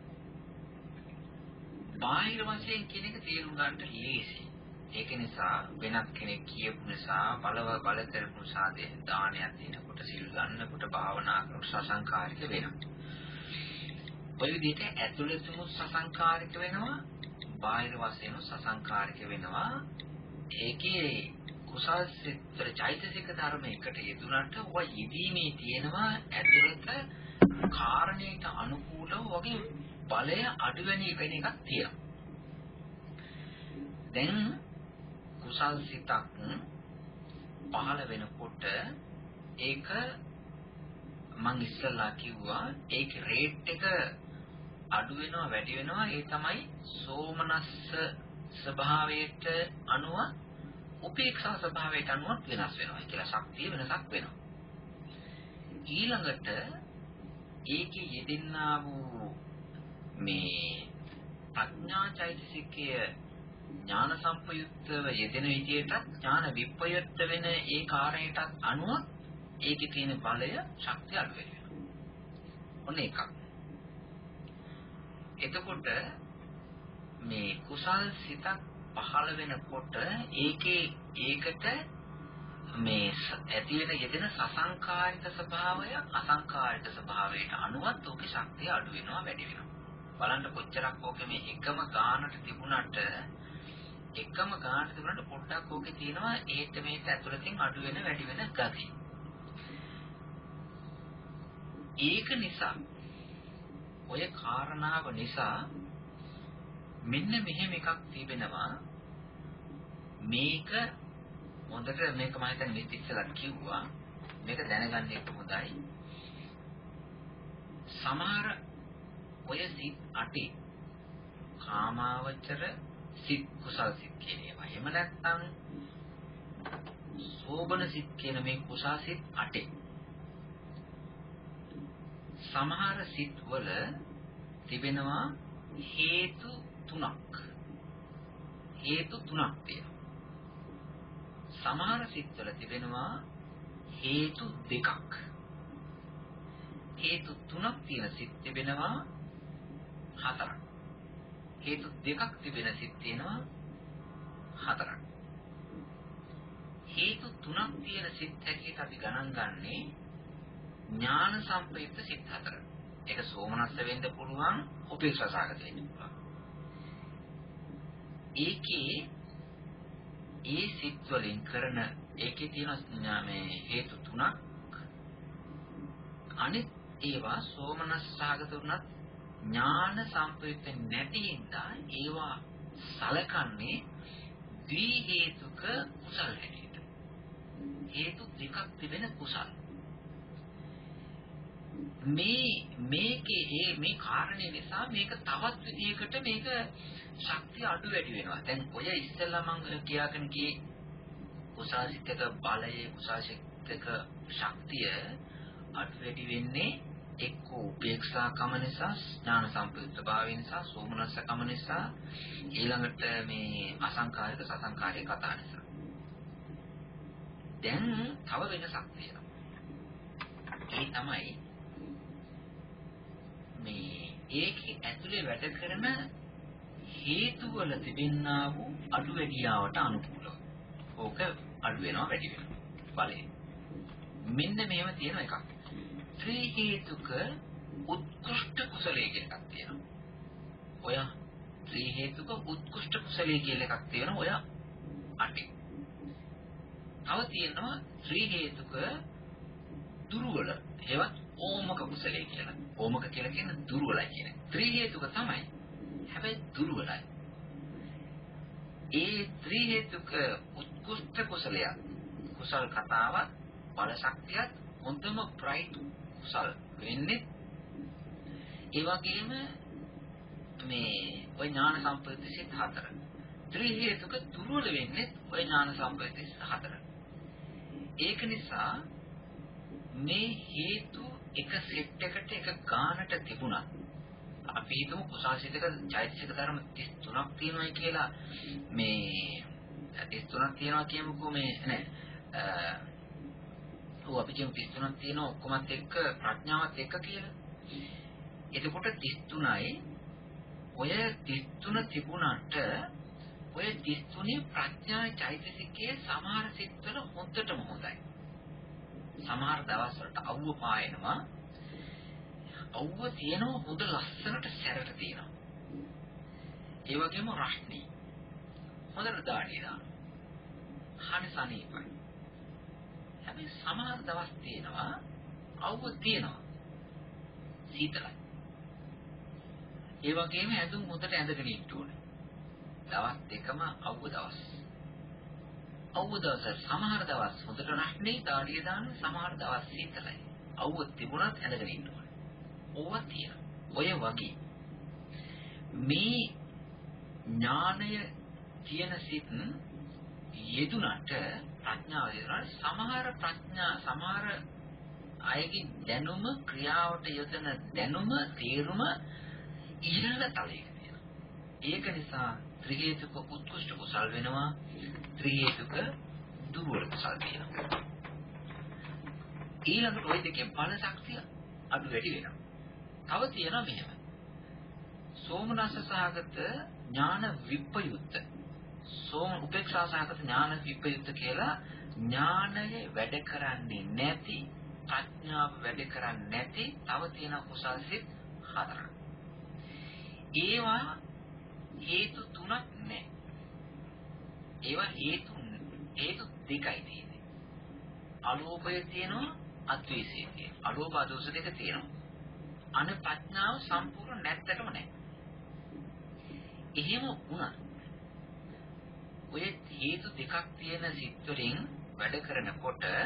බාහිර වශයෙන් කියන එක තේරුම් ගන්නට ලේසි. ඒක නිසා වෙනත් කෙනෙක් කියපු නිසා බලව බල කරපු නිසා දානයක් දෙනකොට සිල් ගන්නකොට භාවනා කරනකොට සසංකාරික වෙනවා. ඔය විදිහට ඇතුළතම සසංකාරික වෙනවා බාහිර වශයෙන් සසංකාරික වෙනවා. ඒකේ කුසල් සිත් චෛතසික ධර්ම එකට යෙදුනට ඔය යෙදීමේ තියෙනවා ඇතුළත කාරණේට අනුකූලව වගේ බලය අඩු වෙන එකක් තියෙනවා. දැන් කුසල් සිතක් පහළ වෙනකොට ඒක මම ඉස්සෙල්ලා කිව්වා ඒක රේට් එක අඩු වෙනවා වැඩි වෙනවා ඒ තමයි සෝමනස්ස ස්වභාවයට අනුව උපේක්ෂා ස්වභාවයට අනුව වෙනස් වෙනවා කියලා ශක්තිය වෙනසක් වෙනවා. ඊළඟට ඒකේ යෙදෙන්නා වූ මේ ප්‍රඥා චෛතසිකය ඥාන සම්පයුක්තව යෙදෙන විදියට ඥාන විප්‍රයුක්ත වෙන ඒ කාරණයට අනුව ඒකේ තියෙන බලය ශක්තිය අඩු වෙනවා. ඔන්න එකක්. එතකොට මේ කුසල් සිතක් පහළ වෙනකොට ඒකේ ඒකට මේ ඇති වෙන යෙදෙන සසංකාරික ස්වභාවය අසංකාරික ස්වභාවයට අනුවත් ඔකේ ශක්තිය අඩු වෙනවා වැඩි වෙනවා. බලන්න කොච්චරක් ඕකේ මේ එකම ගානට තිබුණාට එකම ගානට තිබුණාට පොඩ්ඩක් ඕකේ තියෙනවා ඒත් මේක ඇතුළතින් අඩු වෙන වැඩි වෙන ගති. ඒක නිසා ඔය කාරණාව නිසා මෙන්න මෙහෙම එකක් තිබෙනවා මේක හොඳට මේක මම හිතන්නේ මේ ඉස්සෙල්ලා කිව්වා මේක දැනගන්න එක හොඳයි. සමහර ඔය සිත් අටේ කාමාවචර සිත් කුසල් සිත් කියන ඒවා. එහෙම නැත්නම් සෝබන සිත් කියන මේ කුසල් සිත් අටේ සමහර සිත් වල තිබෙනවා හේතු තුනක්. හේතු තුනක් තියෙනවා. සමහර සිත් වල තිබෙනවා හේතු දෙකක්. හේතු තුනක් තියෙන සිත් තිබෙනවා හතරක්. හේතු දෙකක් තිබෙන සිත් තියෙනවා හතරක්. හේතු තුනක් තියෙන සිත් හැටියට අපි ගණන් ගන්නේ ඥාන සම්ප්‍රයුක්ත සිත් හතර. ඒක සෝමනස්ස වෙන්න පුළුවන්, උපේක්ෂා සාගත වෙන්න පුළුවන්. ඒකේ ඒ සිත් වලින් කරන ඒකේ තියෙන මේ හේතු තුනක් අනිත් ඒවා සෝමනස්ස සාගත වුණත් ඥාන සම්ප්‍රයුක්ත නැති හින්දා ඒවා සලකන්නේ ද්වි හේතුක කුසල හැටියට. හේතු දෙකක් තිබෙන කුසල. මේ මේකේ ඒ මේ කාරණේ නිසා මේක තවත් විදිහකට මේක ශක්තිය අඩු වැඩි වෙනවා. දැන් ඔය ඉස්සෙල්ලා මම කියාගෙන ගියේ කුසාසිතක බලය කුසාසිතක ශක්තිය අඩු වැඩි වෙන්නේ එක්ක උපේක්ෂාකම නිසා ඥාන සම්ප්‍රයුක්ත භාවය නිසා සෝමනස්සකම නිසා ඊළඟට මේ අසංකාරික සසංකාරික කතා නිසා. දැන් තව වෙනසක් තියෙනවා. ඒ තමයි මේ ඒකේ ඇතුලේ වැඩ කරන හේතු වල තිබෙනා වූ අඩු වැඩියාවට අනුකූලව. ඕක අඩු වෙනවා වැඩි වෙනවා. බලන්න. මෙන්න මේව තියෙන එකක්. ත්‍රි හේතුක උත්කෘෂ්ඨ කුසලයේ කියන එකක් තියෙනවා. ඔය ත්‍රි හේතුක උත්කෘෂ්ඨ කුසලයේ කියන එකක් තියෙනවා ඔය අටේ. තව තියෙනවා ත්‍රි හේතුක දුර්වල ඒවත් ඕමක කුසලයේ කියලා. ඕමක කියලා කියන දුර්වලයි කියන. ත්‍රි හේතුක තමයි. හැබැයි දුර්වලයි. ඒ ත්‍රි හේතුක උත්කෘෂ්ඨ කුසලය කුසල් කතාවත් බල ශක්තියත් හොඳම බ්‍රයිට් කුසල් වෙන්නේ ඒ වගේම මේ ඔය ඥාන සම්ප්‍රයුක්ත සිත් හතර. ත්‍රි හේතුක දුර්වල වෙන්නේ ඔය ඥාන සම්ප්‍රයුක්ත සිත් හතර. ඒක නිසා මේ හේතු එක සෙට් එකට එක ගානට තිබුණා. අපි හිතමු කුසාසිතක චෛතසික ධර්ම තිස් තුනක් තියෙනවා කියලා මේ තිස් තුනක් තියෙනවා කියමුකෝ මේ නෑ ඔව් අපි කියමු තිස් තුනක් තියෙනවා ඔක්කොමත් එක්ක ප්‍රඥාවත් එක්ක කියලා. එතකොට තිස් තුනයි ඔය තිස් තුන තිබුණාට ඔය තිස් තුනේ ප්‍රඥා චෛතසිකයේ සමහර සිත්වල හොඳටම හොඳයි. සමහර දවස් වලට අවුව පායනවා. අවුව තියෙනවා හොඳ ලස්සනට සැරට තියෙනවා. ඒ වගේම රශ්නි. හොඳට දාඩිය දානවා. හරි සනීපයි. හැබැයි සමහර දවස් තියෙනවා අවුව තියෙනවා. සීතලයි. ඒ වගේම ඇඳුම් හොඳට ඇඳගෙන ඉන්න ඕනේ. දවස් දෙකම අවුව දවස්. අවුව දවස් සමහර දවස් හොඳට රශ්නි දාඩිය දාන සමහර දවස් සීතලයි. අවුව තිබුණත් ඇඳගෙන ඉන්න ඕනේ. ඕවා තියෙනවා. ඔය වගේ මේ ඥානය තියෙන සිත් යෙදුනට ප්‍රඥාව යෙදුනට සමහර ප්‍රඥා සමහර අයගේ දැනුම ක්‍රියාවට යොදන දැනුම තේරුම ඉහළ තලයක තියෙනවා. ඒක නිසා ත්‍රි හේතුක උත්කෘෂ්ඨ කුසල් වෙනවා, ත්‍රි හේතුක දුර්වල කුසල් වෙනවා. ඊළඟට ওই දෙකේ බල ශක්තිය අඩු වැඩි වෙනවා. තව තියෙනවා මෙහෙම. සෝමනස්ස සහගත ඥාන විප්‍රයුක්ත. සෝම උපේක්ෂා සහගත ඥාන විප්‍රයුක්ත කියලා ඥානය වැඩ කරන්නේ නැති, ප්‍රඥාව වැඩ කරන්නේ නැති තව තියෙන කුසල් සිත් හතරක්. ඒවා හේතු තුනක් නැහැ. ඒවා හේතු හේතු දෙකයි තියෙන්නේ. අලෝභය තියෙනවා, අද්වේෂය තියෙනවා. අලෝභ අදෝෂ දෙක තියෙනවා. අන ප්‍රඥාව සම්පූර්ණ නැත්තටම නැහැ. එහෙම වුණා. ඔය හේතු දෙකක් තියෙන සිත් වලින් වැඩ කරනකොට ඒ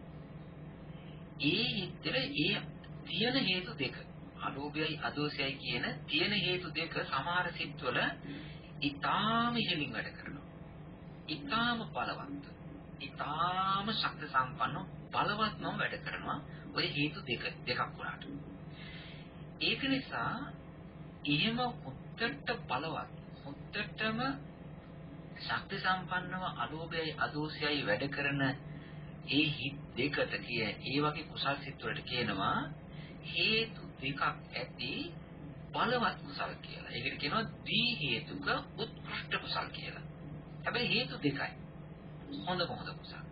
හිතේ ඒ තියෙන හේතු දෙක අලෝභයයි අදෝෂයයි කියන තියෙන හේතු දෙක සමහර සිත්වල ඊටාම ඉහළින් වැඩ කරනවා. ඊටාම බලවත්. ඊටාම ශක්ති සම්පන්න බලවත්ම වැඩ කරනවා. ඔය හේතු දෙක දෙකක් වුණාට. ඒක නිසා එහෙම උත්තර බලවත් උත්තරටම ශක්ති සම්පන්නව අලෝභයයි අදෝෂයයි වැඩ කරන ඒ හිත් දෙකට කිය ඒ වගේ කුසල් සිත් වලට කියනවා හේතු දෙකක් ඇති බලවත් කුසල් කියලා. ඒකට කියනවා දී හේතුක උත්කෘෂ්ඨ කුසල් කියලා. හැබැයි හේතු දෙකයි. හොඳ හොඳ කුසල්.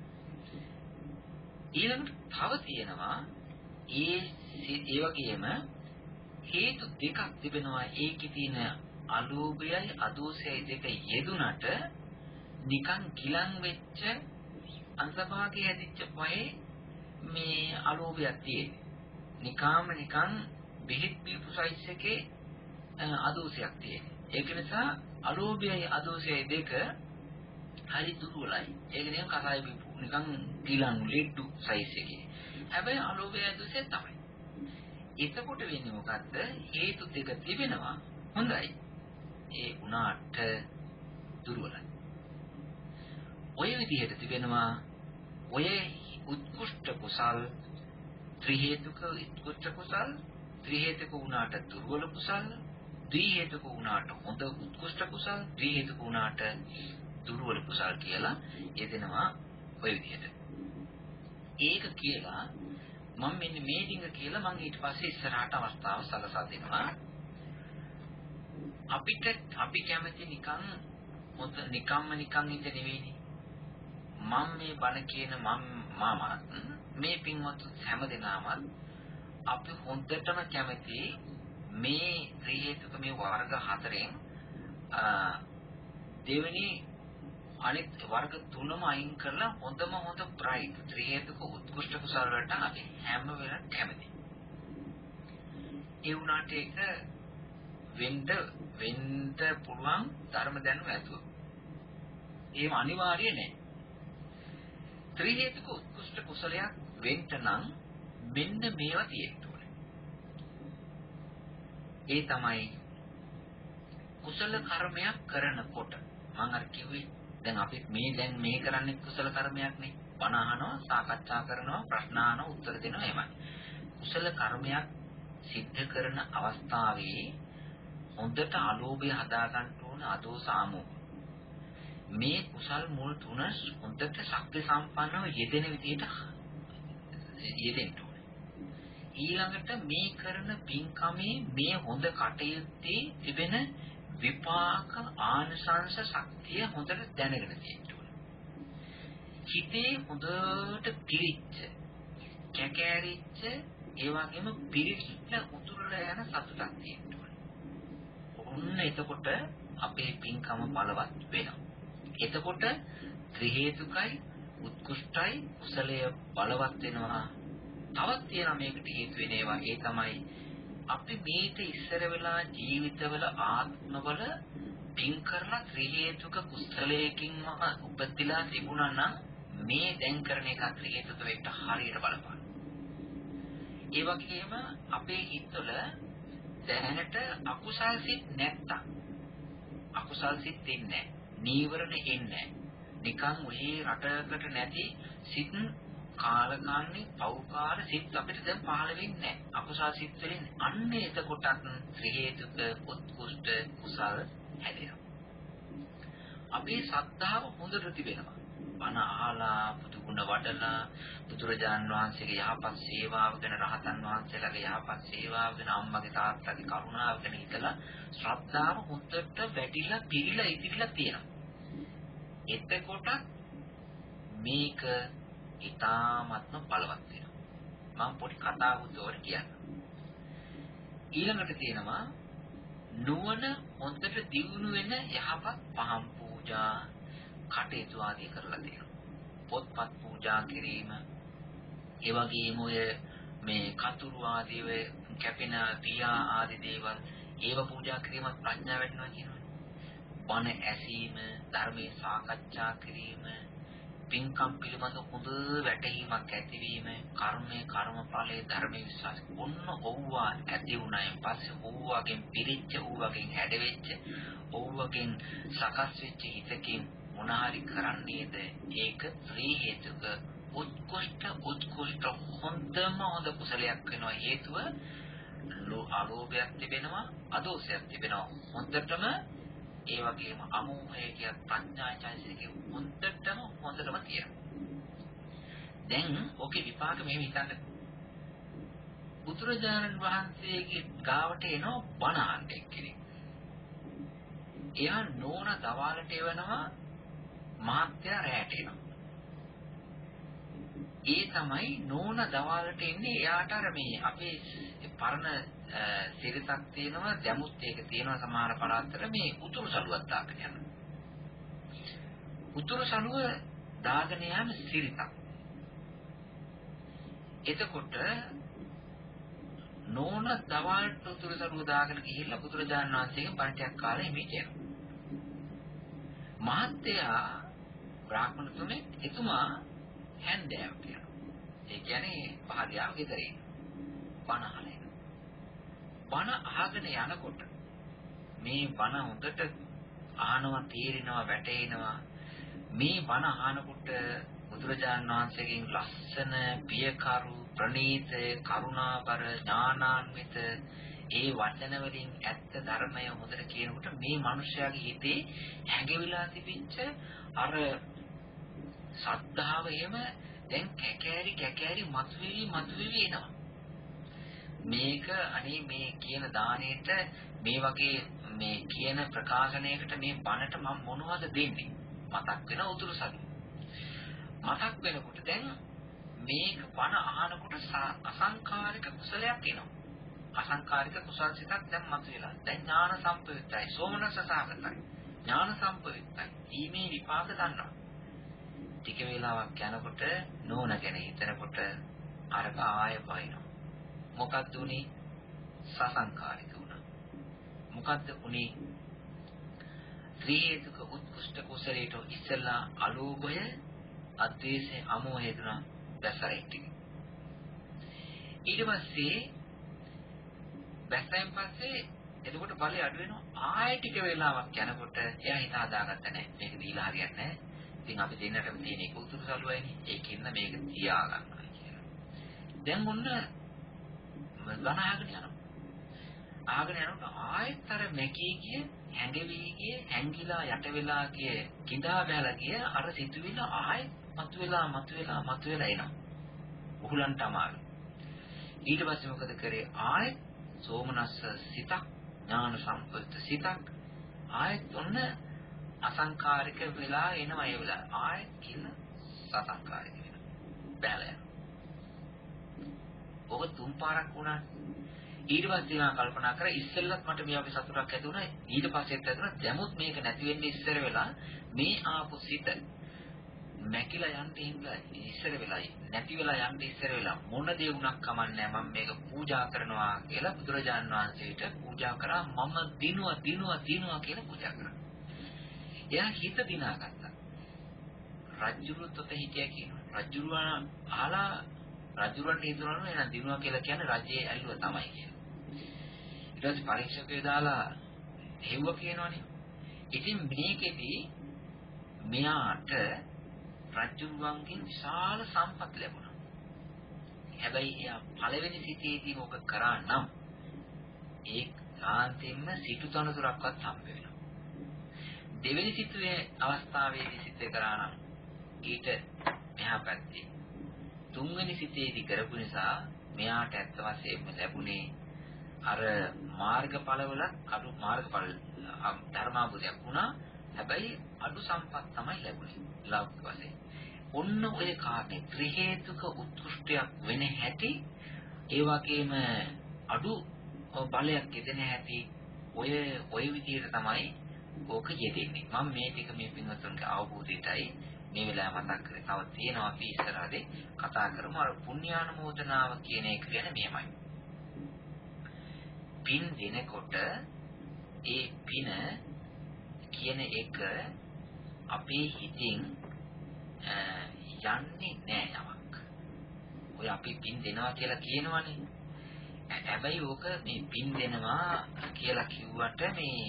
ඊළඟට තව තියෙනවා ඒ ඒ වගේම හේතු දෙකක් තිබෙනවා. ඒකේ තියෙන අලෝභයයි අදෝෂයයි දෙක යෙදුනට නිකන් ගිලන් වෙච්ච අන්තභාගයේ ඇදිච්ච පහේ මේ අලෝභයක් තියෙන්නේ. නිකාම නිකන් බෙහෙත් බීපු සයිස් එකේ අදෝෂයක් තියෙන්නේ. ඒක නිසා අලෝභයයි අදෝෂයයි දෙක හරි දුර්වලයි. ඒක නිකන් කසාය බීපු නිකන් ගිලන් ලෙඩ්ඩු සයිස් එකේ. හැබැයි අලෝභයයි අදෝෂය තමයි. එතකොට වෙන්නේ මොකද්ද? හේතු දෙක තිබෙනවා. හොඳයි. ඒ උනාට දුර්වලයි. ඔය විදිහට තිබෙනවා ඔය උත්කෘෂ්ඨ කුසල් ත්‍රි හේතුක උත්කෘෂ්ඨ කුසල් ත්‍රි හේතුක උනාට දුර්වල කුසල් ද්වි හේතුක උනාට හොඳ උත්කෘෂ්ඨ කුසල් ද්වි හේතුක උනාට දුර්වල කුසල් කියලා යෙදෙනවා ඔය විදිහට. ඒක කියලා මම මෙන්න මේ ඩිංග කියලා මම ඊට පස්සේ ඉස්සරහට අවස්ථාව සලසා දෙනවා. අපිට අපි කැමති නිකන් මොකද නිකම්ම නිකන් ඉඳ නෙවෙයිනේ. මම මේ බණ කියන මම මාමත් මේ පින්වත් හැමදෙනාම අපි හොඳටම කැමති මේ ත්‍රි හේතුක මේ වර්ග හතරෙන් දෙවෙනි අනිත් වර්ග තුනම අයින් කරලා හොඳම හොඳ බ්‍රයිට් ත්‍රි හේතුක උත්කෘෂ්ඨ කුසල වලට අපි හැම වෙලම කැමති. ඒ වුණාට ඒක වෙන්න වෙන්න පුළුවන් ධර්ම දැනුම ඇතුව. ඒව අනිවාර්ය නෑ. ත්‍රි හේතුක උත්කෘෂ්ඨ කුසලයක් වෙන්න නම් මෙන්න මේවා තියෙන්න ඕනේ. ඒ තමයි කුසල කර්මයක් කරනකොට මම අර කිව්වේ දැන් අපි මේ දැන් මේ කරන්නේ කුසල කර්මයක් නේ. බණ අහනවා, සාකච්ඡා කරනවා, ප්‍රශ්න අහනවා, උත්තර දෙනවා එහෙමයි. කුසල කර්මයක් සිද්ධ කරන අවස්ථාවේ හොඳට අලෝභය හදා ගන්න ඕන අදෝසාමෝ. මේ කුසල් මුල් තුන හොඳට ශක්ති සම්පන්නව යෙදෙන විදිහට යෙදෙන්න ඕනේ. ඊළඟට මේ කරන පින්කමේ මේ හොඳ කටයුත්තේ තිබෙන විපාක ආනිසංස ශක්තිය හොඳට දැනගෙන තියෙන්න ඕනේ. හිතේ හොඳට පිරිච්ච, කැකෑරිච්ච, ඒ වගේම පිරිච්ච උතුරලා යන සතුටක් තියෙන්න ඕනේ. ඔන්න එතකොට අපේ පින්කම බලවත් වෙනවා. එතකොට ත්‍රි හේතුකයි, උත්කෘෂ්ටයි, කුසලය බලවත් වෙනවා. තවත් තියෙනවා මේකට හේතු වෙන ඒවා. ඒ තමයි අපි මේක ඉස්සර වෙලා ජීවිතවල ආත්මවල පින් කරලා ත්‍රි හේතුක කුසලයකින්ම උපදිලා තිබුණා නම් මේ දැන් කරන එක ත්‍රි හේතුක වෙන්න හරියට බලපාන. ඒ වගේම අපේ හිතවල දැනට අකුසල් සිත් නැත්තම් අකුසල් සිත් ඉන්නේ නැහැ. නීවරණ ඉන්නේ නැහැ. නිකන් ඔය රටකට නැති සිත් කාලකන්ණි පෞකාර සිත් අපිට දැන් පහළ වෙන්නේ නැහැ. අකුසල් සිත් වලින් අන්න එතකොටත් ත්‍රි හේතුක උත්කෘෂ්ඨ කුසල හැදෙනවා. අපේ ශ්‍රද්ධාව හොඳට තිබෙනවා. බණ අහලා පුදුගුණ වඩලා බුදුරජාන් වහන්සේගේ යහපත් සේවාව ගැන රහතන් වහන්සේලාගේ යහපත් සේවාව ගැන අම්මගේ තාත්තගේ කරුණාව ගැන හිතලා ශ්‍රද්ධාව හොඳට වැඩිලා පිරීලා ඉතිරිලා තියෙනවා. එතකොට මේක ඊටාත්ම බලවත් වෙනවා. මම පොඩි කතාවක් උදවර කියන්නම්. ඊළඟට තියෙනවා නුවණ හොඳට දියුණු වෙන යහපත් පහම් පූජා කටයුතු ආදී කරලා තියෙනවා. පොත්පත් පූජා කිරීම, ඒ වගේම ඔය මේ කතුරු ආදී වේ කැපෙන පියා ආදී දේවල් ඒව පූජා කිරීම ප්‍රඥාව වැඩිනවා කියනවා. බණ ඇසීම, ධර්මයේ සාකච්ඡා කිරීම, පින්කම් පිළිබඳ හොඳ වැටහීමක් ඇතිවීම, කර්මයේ කර්මඵලයේ ධර්මයේ විශ්වාස ඔන්න ඕවා ඇති වුණායින් පස්සේ ඕවාගෙන් පිරිච්ච, ඕවාගෙන් හැඩවෙච්ච, ඕවාගෙන් සකස් වෙච්ච හිතකින් මොනහරි කරන්නේද ඒක ත්‍රි හේතුක උත්කෘෂ්ඨ උත්කෘෂ්ඨ හොඳම හොඳ කුසලයක් වෙනවා. හේතුව අලෝභයක් තිබෙනවා, අදෝෂයක් තිබෙනවා. හොඳටම ඒ වගේම අමෝහය කියන ප්‍රඥා චෛතසිකේ හොඳටම හොඳටම තියෙනවා. දැන් ඔකේ විපාක මෙහෙම හිතන්න. බුදුරජාණන් වහන්සේගේ ගාවට එනවා බණ අහන්න එක්කෙනෙක්. එයා නෝන දවාලට එවනවා, මහත්යා රැට එනවා. ඒ තමයි නෝන දවාලට එන්නේ. එයාට අර මේ අපේ පරණ සිරිතක් තියෙනවා, දැමුත් ඒක තියෙනවා සමහර පළාත්වල මේ උතුරු සළුවක් දාගෙන යනවා. උතුරු සළුව දාගෙන යන සිරිතක්. එතකොට නෝන දවාලට උතුරු සළුව දාගෙන ගිහිල්ලා බුදුරජාණන් වහන්සේගෙන් පණ්ඩියක් කාලේ හිමිට යනවා. මහත්තයා බ්‍රාහ්මණ තුනේ එතුමා හැන්දෑවට යනවා. ඒ කියන්නේ පහදියාව ගෙදරින් බණ අහලා එනවා. බණ අහගෙන යනකොට මේ බණ හොඳට අහනවා, තේරෙනවා, වැටෙනවා. මේ බණ අහනකොට බුදුරජාණන් වහන්සේගෙන් ලස්සන, පියකරු, ප්‍රණීත, කරුණාබර, ඥානාන්විත ඒ වචන වලින් ඇත්ත ධර්මය හොඳට කියනකොට මේ මිනිස්යාගේ හිතේ හැඟවිලා තිබිච්ච අර සද්ධාව එහෙම දැන් කැකෑරි කැකෑරි මතුවේවි මතුවේවි එනවා. මේක අනේ මේ කියන දාණයට මේ වගේ මේ කියන ප්‍රකාශනයකට මේ බණට මම මොනවද දෙන්නේ මතක් වෙන උතුරු සතු. මතක් වෙනකොට දැන් මේක බණ අහනකොට අසංකාරික කුසලයක් එනවා. අසංකාරික කුසල් සිතක් දැන් මතුවලා. දැන් ඥාන සම්ප්‍රයුක්තයි, සෝමනස්ස සාගතයි, ඥාන සම්ප්‍රයුක්තයි. ඊමේ විපාක ගන්නවා. ටික වේලාවක් යනකොට නෝන ගැන හිතනකොට අරක ආය පයින්නවා. මොකක්ද උනේ? සසංකාරික වුණා. මොකක්ද උනේ? ත්‍රි හේතුක උත්කෘෂ්ඨ කුසලයට ඉස්සලා අලෝභය, අද්වේෂය, අමෝහය දුනා දැසරෙටි. ඊට පස්සේ බැස්සෙන් පස්සේ එතකොට බලය අඩු වෙනවා. ආයෙ ටික වෙලාවක් යනකොට එයා හිත හදාගත්ත නැහැ. මේක දීලා හරියන්නේ නැහැ. ඉතින් අපි දෙන්නටම තියෙන එක උතුරු සළුවයිනේ. ඒකින්ද මේක තියා ගන්නවා කියලා. දැන් මොන්න බණ අහගෙන යනවා. අහගෙන යනකොට ආයෙත් අර මැකී ගිය, හැඟවි ගිය, හැංගිලා යට වෙලා ගිය, කිඳා බැලලා ගිය අර සිතුවිල්ල ආයෙත් මතුවෙලා මතුවෙලා මතුවෙලා එනවා. උහුලන්ට අමාරු. ඊට පස්සේ මොකද කරේ? ආයෙත් සෝමනස්ස සිතක්, ඥාන සම්ප්‍රයුක්ත සිතක් ආයෙත් ඔන්න අසංකාරික වෙලා එනවා. ඒ වෙලාව ආයෙත් කිල්ල සසංකාරික වෙනවා. බැලය. ඔබ තුන් පාරක් වුණා. ඊට පස්සේ මම කල්පනා කරා ඉස්සෙල්ලත් මට මේ වගේ සතුටක් ඇති වුණා. ඊට පස්සෙත් ඇති වුණා. දැමුත් මේක නැති වෙන්නේ ඉස්සර වෙලා මේ ආපු සිත මැකිලා යන්න ඉඳලා ඉස්සර වෙලායි නැති වෙලා යන්න ඉස්සර වෙලා මොන දේ වුණක් කමන්නේ මම මේක පූජා කරනවා කියලා බුදුරජාන් වහන්සේට පූජා කරා. මම දිනුවා දිනුවා දිනුවා කියලා පූජා කරා. එයා හිත දිනාගත්තා. රජුරුත් ඔත හිටියා කියනවා. රජුරුවා අහලා රජුරන්ට හිතනවා නේද දිනුවා කියලා කියන්නේ රජයේ ඇල්ලුව තමයි කියලා. ඊට පස්සේ පරීක්ෂකයෝ දාලා හෙව්ව කියනවනේ. ඉතින් මේකෙදි මෙයාට රජුරුවන්ගෙන් විශාල සම්පත් ලැබුණා. හැබැයි එයා පළවෙනි සිටේදී මොක කරා නම් ඒ කාන්තෙන්න සිටු තනතුරක්වත් හම්බ වෙනවා. දෙවෙනි සිටුවේ අවස්ථාවේදී සිද්ධ කරා නම් ඊට මෙහා පැත්තේ තුන්වෙනි සිටේදී කරපු නිසා මෙයාට ඇත්ත වශයෙන්ම ලැබුණේ අර මාර්ගඵලවල අඩු මාර්ගඵල ධර්මාභුතයක් වුණා. හැබැයි අඩු සම්පත් තමයි ලැබුණේ ලෞකික වශයෙන්. ඔන්න ඔය කාර්ය ත්‍රි හේතුක උත්කෘෂ්ඨයක් වෙන හැටි ඒ වගේම අඩු බලයක් යෙදෙන හැටි ඔය ඔය විදිහට තමයි ඕක යෙදෙන්නේ. මම මේ ටික මේ පින්වත්තුන්ගේ අවබෝධයටයි මේ වෙලාව මතක් කරේ. තව තියෙනවා අපි ඉස්සරහදී කතා කරමු. අර පුණ්‍යානුමෝදනාව කියන එක කියන්නේ මෙහෙමයි. පින් දෙනකොට ඒ පින කියන එක අපේ හිතින් යන්නේ නෑ යමක්. ඔය අපි පින් දෙනවා කියලා කියනවනේ. හැබැයි ඕක මේ පින් දෙනවා කියලා කිව්වට මේ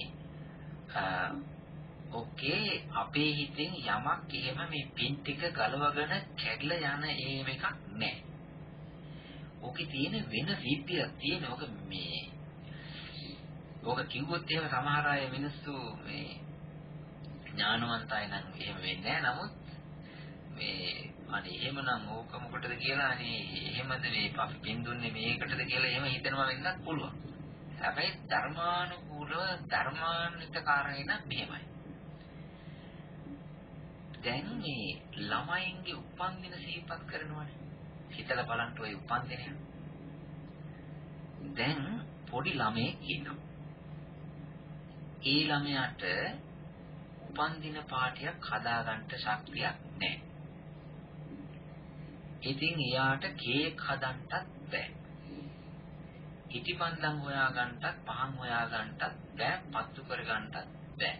ඔකේ අපේ හිතෙන් යමක් එහෙම මේ පින් ටික ගලවගෙන කැඩලා යන එහෙම එකක් නෑ. ඕකේ තියෙන වෙන විද්‍යාවක් තියෙන ඕක මේ ඕක කිව්වොත් එහෙම සමහර අය මිනිස්සු මේ ඥානවන්තයි නම් එහෙම වෙන්නේ නෑ. නමුත් මේ අනේ එහෙමනම් ඕක මොකටද කියලා අනේ එහෙමද මේ අපි පින් දුන්නේ මේකටද කියලා එහෙම හිතනවා වෙන්නත් පුළුවන්. හැබැයි ධර්මානුකූලව ධර්මාන්විත කාරණේ නම් මෙහෙමයි. දැන් මේ ළමයින්ගේ උපන්දින සිහිපත් කරනවානේ. හිතලා බලන්න ඔය උපන්දිනය. දැන් පොඩි ළමයෙක් ඉන්නවා. ඒ ළමයාට උපන්දින පාටියක් හදාගන්න ශක්තියක් නැහැ. ඉතින් එයාට කේක් හදන්නත් බැහැ. ඉටිපන්දම් හොයාගන්නත් පහන් හොයාගන්නත් බැහැ. පත්තු කරගන්නත් බැහැ.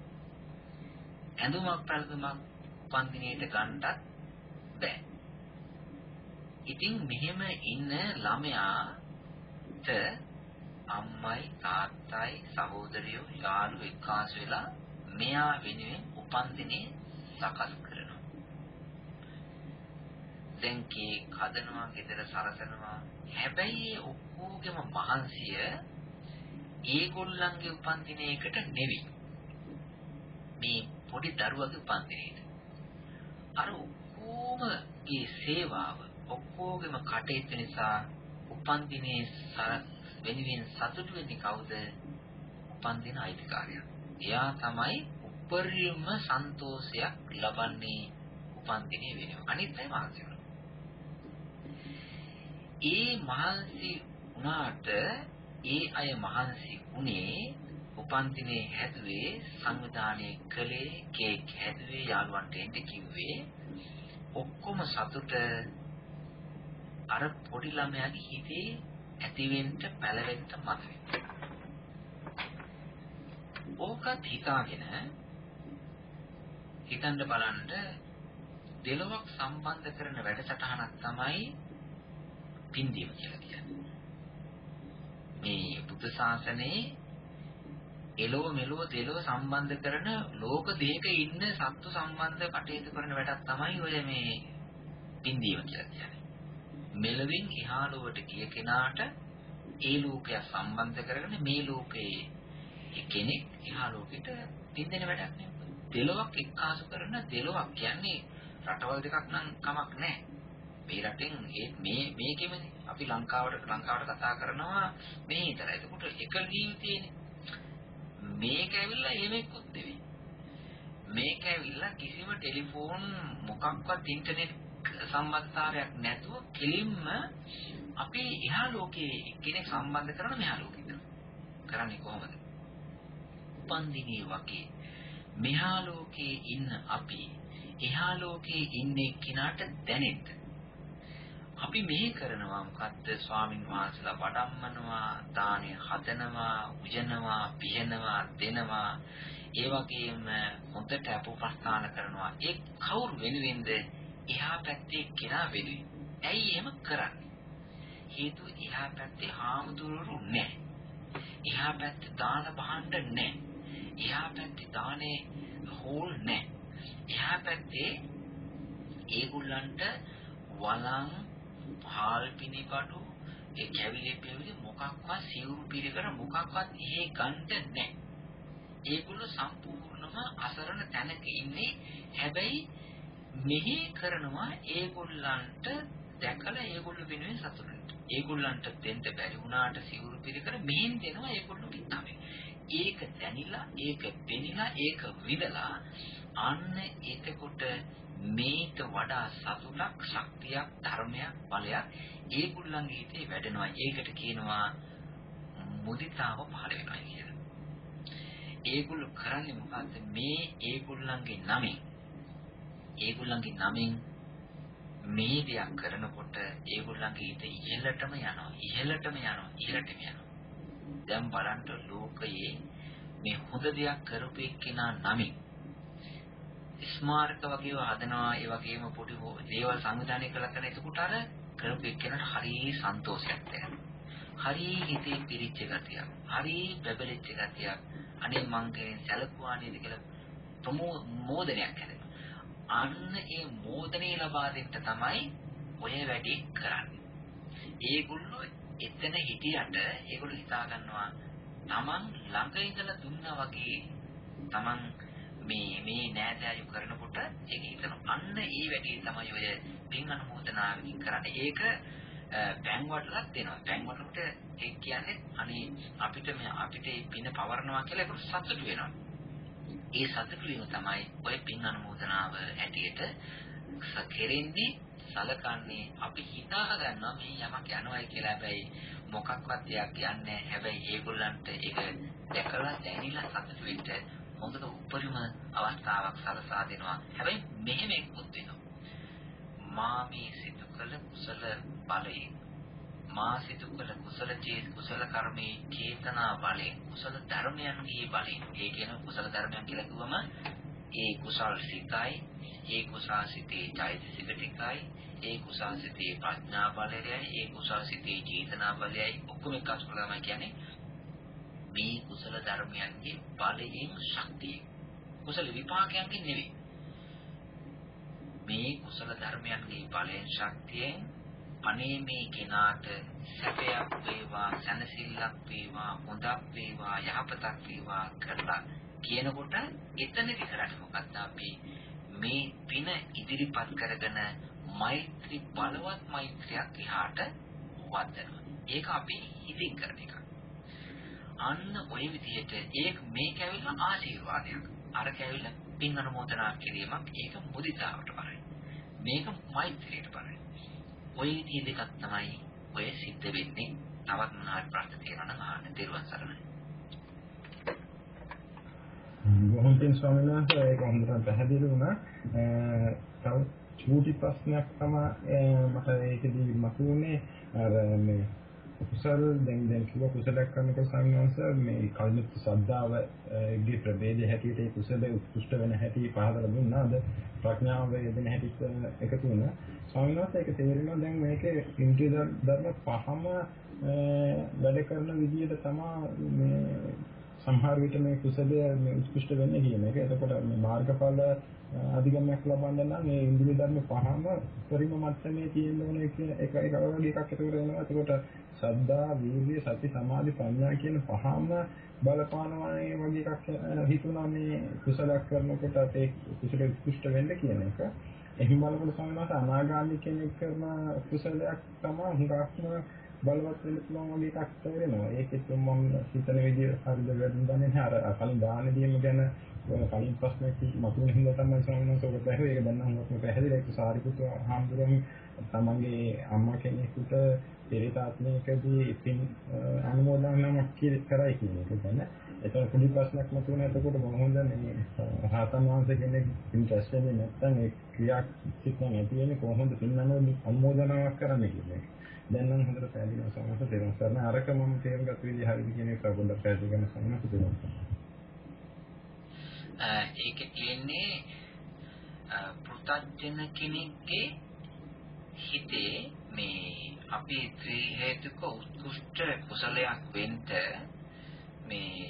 ඇඳුමක් පැළඳුමක් උපන්දිනේට ගන්නත් බැහැ. ඉතින් මෙහෙම ඉන්න ළමයාට අම්මයි තාත්තයි සහෝදරයෝ යාළුවෝ එක්කාසු වෙලා මෙයා වෙනුවෙන් උපන්දිනේ සකස් කරනවා. දැන් කේක් හදනවා, ගෙදර සරසනවා. හැබැයි ඔක්කොගේම මහන්සිය ඒගොල්ලන්ගේ උපන්දිනයකට නෙවෙයි. මේ පොඩි දරුවගේ උපන්දිනේට. අර ඔක්කොමගේ සේවාව, ඔක්කොගේම කටයුතු නිසා උපන්දිනේ වෙනුවෙන් සතුටු වෙන්නේ කවුද? උපන්දින අයිතිකාරයා. එයා තමයි උපරිම සන්තෝෂයක් ලබන්නේ උපන්දිනේ වෙනුවෙන්. අනිත් අය මහන්සි වෙනවා. ඒ මහන්සි වුණාට ඒ අය මහන්සි වුණේ උපන්දිනේ හැදුවේ සංවිධානය කළේ කේක් හැදුවේ යාළුවන්ට එන්න කිව්වේ ඔක්කොම සතුට අර පොඩි ළමයාගේ හිතේ ඇතිවෙන්න පැලවෙන්න මතුවෙන්න. ඕකත් හිතාගෙන හිතන්න බලන්න දෙලොවක් සම්බන්ධ කරන වැඩසටහනක් තමයි පින්දීම කියලා කියන්නේ. මේ බුද්ධ ශාසනයේ එළව මෙලොව දෙලොව සම්බන්ධ කරන ලෝක දෙයක ඉන්න සත්තු සම්බන්ධ කටයුතු කරන වැඩක් තමයි ඔය මේ පින්දීම කියලා කියන්නේ. මෙලවින් එහා ලෝකයට ගිය කෙනාට ඒ ලෝකය සම්බන්ධ කරගෙන මේ ලෝකයේ කෙනෙක් එහා ලෝකෙට පින්දෙන වැඩක් නෙවෙයි. දෙලොවක් එක්කාසු කරන දෙලොවක් කියන්නේ රටවල් දෙකක් නම් කමක් නැහැ. මේ රටෙන් ඒ මේ මේකෙමනේ අපි ලංකාවට ලංකාවට කතා කරනවා මේ විතරයි. ඒකට එක ජීවිතේනේ. මේක ඇවිල්ලා එහෙමෙකුත් නෙවෙයි. මේක ඇවිල්ලා කිසිම ටෙලිෆෝන් මොකක්වත් ඉන්ටර්නෙට් සම්බන්ධතාවයක් නැතුව කෙලින්ම අපි එහා ලෝකයේ කෙනෙක් සම්බන්ධ කරන මෙහා ලෝකෙට. කරන්නේ කොහොමද? උපන්දිනේ වගේ මෙහා ලෝකයේ ඉන්න අපි එහා ලෝකයේ ඉන්නේ කෙනාට දැනෙන්න. අපි මෙහි කරනවා මොකද්ද? ස්වාමින් වහන්සේලා වඩම්මනවා, දානය හදනවා, උජනවා, පිහනවා, දෙනවා. ඒ වගේම හොඳට අපෝපස්ථාන කරනවා. ඒ කවුරු වෙනුවෙන්ද? එහා පැත්තේ කෙනා වෙනුවෙන්. ඇයි එහෙම කරන්නේ? හේතුව එහා පැත්තේ හාමුදුරුවෝ නැහැ. එහා පැත්තේ දාන භාණ්ඩ නැහැ. එහා පැත්තේ දානේ හෝල් නැහැ. එහා පැත්තේ ඒගොල්ලන්ට වළං, පාල් පිනිබඩු, ඒ කැවිලි පෙවිලි මොකක්වත් සිවුරු පිළිකර මොකක්වත් එහෙ ගන්න නැහැ. ඒගොල්ලෝ සම්පූර්ණම අසරණ තැනක ඉන්නේ. හැබැයි මෙහි කරනවා ඒගොල්ලන්ට දැකලා ඒගොල්ලෝ වෙනුවෙන් සතුටු වෙන්න. ඒගොල්ලන්ට දෙන්න බැරි වුණාට සිවුරු පිළිකර මෙහෙන් දෙනවා ඒගොල්ලෝ තමයි. ඒක දැනිලා, ඒක පෙනිලා, ඒක විඳලා අන්න එතකොට මේට වඩා සතුටක්, ශක්තියක්, ධර්මයක්, බලයක් ඒගොල්ලන්ගේ හිතේ වැඩෙනවා. ඒකට කියනවා මුදිතාව පහළ වෙනවා කියලා. ඒගොල්ලෝ කරන්නේ මොකද්ද? මේ ඒගොල්ලන්ගේ නමින් ඒගොල්ලන්ගේ නමින් මේ දෙයක් කරනකොට ඒගොල්ලන්ගේ හිත ඉහළටම යනවා. ඉහළටම යනවා. ඉහළටම යනවා. දැන් බලන්න ලෝකයේ මේ හොඳ දෙයක් කරපු එක්කෙනා නමින් ස්මාරක වගේව හදනවා. ඒ වගේම පොඩි දේවල් සංවිධානය කළා කරන එතකොට අර කරපු එක්කෙනාට හරි සන්තෝෂයක් දැනෙනවා. හරි හිතේ පිරිච්ච ගතියක්. හරි බබලෙච්ච ගතියක්. අනේ මං කෙනෙක් සැලකුවා නේද කියලා ප්‍රමෝදනයක් හැදෙනවා. අන්න ඒ මෝදනේ ලබා දෙන්න තමයි ඔය වැඩේ කරන්නේ. ඒගොල්ලෝ එතන හිටියට ඒගොල්ලෝ හිතා ගන්නවා Taman ළඟ ඉඳලා දුන්නා වගේ Taman මේ මේ නෑදෑයු කරනකොට ඒක හිතන අන්න ඒ වැඩේ තමයි ඔය පින් අනුමෝදනාවෙන් කරන්නේ. ඒක බැං වලට දෙනවා. බැං වලට ඒ කියන්නේ අනේ අපිට මේ අපිට මේ පින පවරනවා කියලා ඒක සතුටු වෙනවා. ඒ සතුටු වීම තමයි ඔය පින් අනුමෝදනාව හැටියට කෙරෙන්නේ. සලකන්නේ අපි හිතා ගන්නවා මේ යමක් යනවායි කියලා. හැබැයි මොකක්වත් දෙයක් කියන්නේ නැහැ. හැබැයි ඒගොල්ලන්ට ඒක දැකලා දැනিলা සතුටු වෙන්න හොඳට උපරිම අවස්ථාවක් සලසා දෙනවා. හැබැයි මෙහෙම එක්කුත් වෙනවා. මා මේ සිදු කළ කුසල බලයෙන්, මා සිදු කළ කුසල චේත කුසල කර්මයේ චේතනා බලයෙන්, කුසල ධර්මයන්ගේ බලයෙන්. ඒ කියන කුසල ධර්මයන් කියලා කිව්වම ඒ කුසල් සිතයි, ඒ කුසල් සිතේ චෛතසික ටිකයි, ඒ කුසල් සිතේ ප්‍රඥා බලයයි, ඒ කුසල් සිතේ චේතනා බලයයි ඔක්කොම එකතු කරලා තමයි කියන්නේ මේ කුසල ධර්මයන්ගේ බලයෙන් ශක්තිය. කුසල විපාකයන්ගෙන් නෙවෙයි. මේ කුසල ධර්මයන්ගේ බලයෙන් ශක්තියෙන් අනේ මේ කෙනාට සැපයක් වේවා, සැනසෙල්ලක් වේවා, හොඳක් වේවා, යහපතක් වේවා කරලා කියනකොට එතනදි කරන්නේ මොකක්ද? අපි මේ පින ඉදිරිපත් කරගෙන මෛත්‍රී බලවත් මෛත්‍රියක් එහාට වදනවා. ඒක අපි හිතින් කරන එක. අන්න ඔය විදිහට ඒක මේක ඇවිල්ලා ආශිර්වාදයක්. අර කැවිල්ලා පින් අනුමෝදනා කිරීමක්. ඒක මුදිතාවට බලයි. මේක මෛත්‍රියට බලයි. ඔය විදිහ දෙකක් තමයි ඔය සිද්ධ වෙන්නේ. තවත් මොනවාරි ප්‍රශ්න තියෙනවා නම් අහන්න. දේරුවන් සරණයි. බොහොම පින් ස්වාමීන් වහන්සේ ඒක හොඳට පැහැදිලි වුණා. තව චූටි ප්‍රශ්නයක් තමයි මට ඒකදී මතුවුනේ. අර මේ කුසල දැන් දැන් කිව්ව කුසලයක් කරනකොට ස්වාමීන් වහන්සේ මේ කල්පිත ශ්‍රද්ධාවගේ ප්‍රභේදය හැටියට ඒ කුසලයේ උත්කෘෂ්ඨ වෙන හැටි පහදලා දුන්නාද? ප්‍රඥාව වේදෙන හැටි එකතු වුණා. ස්වාමීන් වහන්සේ ඒක තේරෙනවා දැන් මේකේ ඉන්ද්‍රිය ධර්ම පහම වැඩ කරන විදිහට තමයි මේ සමහර විට මේ කුසලයේ මේ උත්කෘෂ්ඨ වෙන්නේ කියන එක. එතකොට මේ මාර්ගඵල අධිගමනයක් ලබන්න නම් මේ ඉන්ද්‍රිය ධර්ම පහම පරිම මට්ටමේ තියෙන්න ඕනේ කියන එක එක වගේ එකක් එතකොට එනවා. එතකොට සද්ධා, වීර්ය, සති, සමාධි, ප්‍රඥා කියන පහම බලපානවා වගේ එකක් හිතුණා මේ කුසලයක් කරනකොට ඒ කුසල උත්කෘෂ්ඨ වෙන්න කියන එක. එහෙම බලනකොට සමහරවිට අනාගාමී කෙනෙක් කරන කුසලයක් තමයි හුඟක්ම බලවත් වෙන්න පුළුවන් වගේ එකක් තේරෙනවා. ඒකෙත් මම හිතන විදිය හරිද වැරදිද දන්නේ නැහැ. අර කලින් දානෙදීම ගැන කලින් ප්‍රශ්නයක් මතුවෙන හින්දා තමයි සමහරවිට ඔබ පැහැදිලි ඒක දැන් නම් පැහැදිලි ඒක සාරිපුත්‍ර හාමුදුරුවෝ තමන්ගේ අම්මා කෙනෙකුට පෙරේතාත්මයකදී ඉතින් අනුමෝදනාවක් කරයි කියන එක ගැන. ඒතර පොඩි ප්‍රශ්නයක් මතුවෙන එතකොට මොහොමද මේ රහතන් වහන්සේ කෙනෙක් ඉන්ට්‍රස්ට් වෙන්නේ නැත්නම් ඒ ක්‍රියා සිත්නම් ඇති වෙන්නේ කොහොමද පින්නනෝ අනුමෝදනාවක් කරන්නේ කියන එක. දැන් නම් හොඳට පැහැදිලිව සමහරවිට තේරුම් ගන්න. අරක මම තේරුම් ගත්ත විදිහ හරිද කියන එක පොඩ්ඩක් පැහැදිලි කරන්න සමහරවිට තේරුම් ගන්න. ඒකේ තියෙන්නේ පෘථග්ජන කෙනෙක්ගේ හිතේ මේ අපි ත්‍රි හේතුක උත්කෘෂ්ඨ කුසලයක් වෙන්න මේ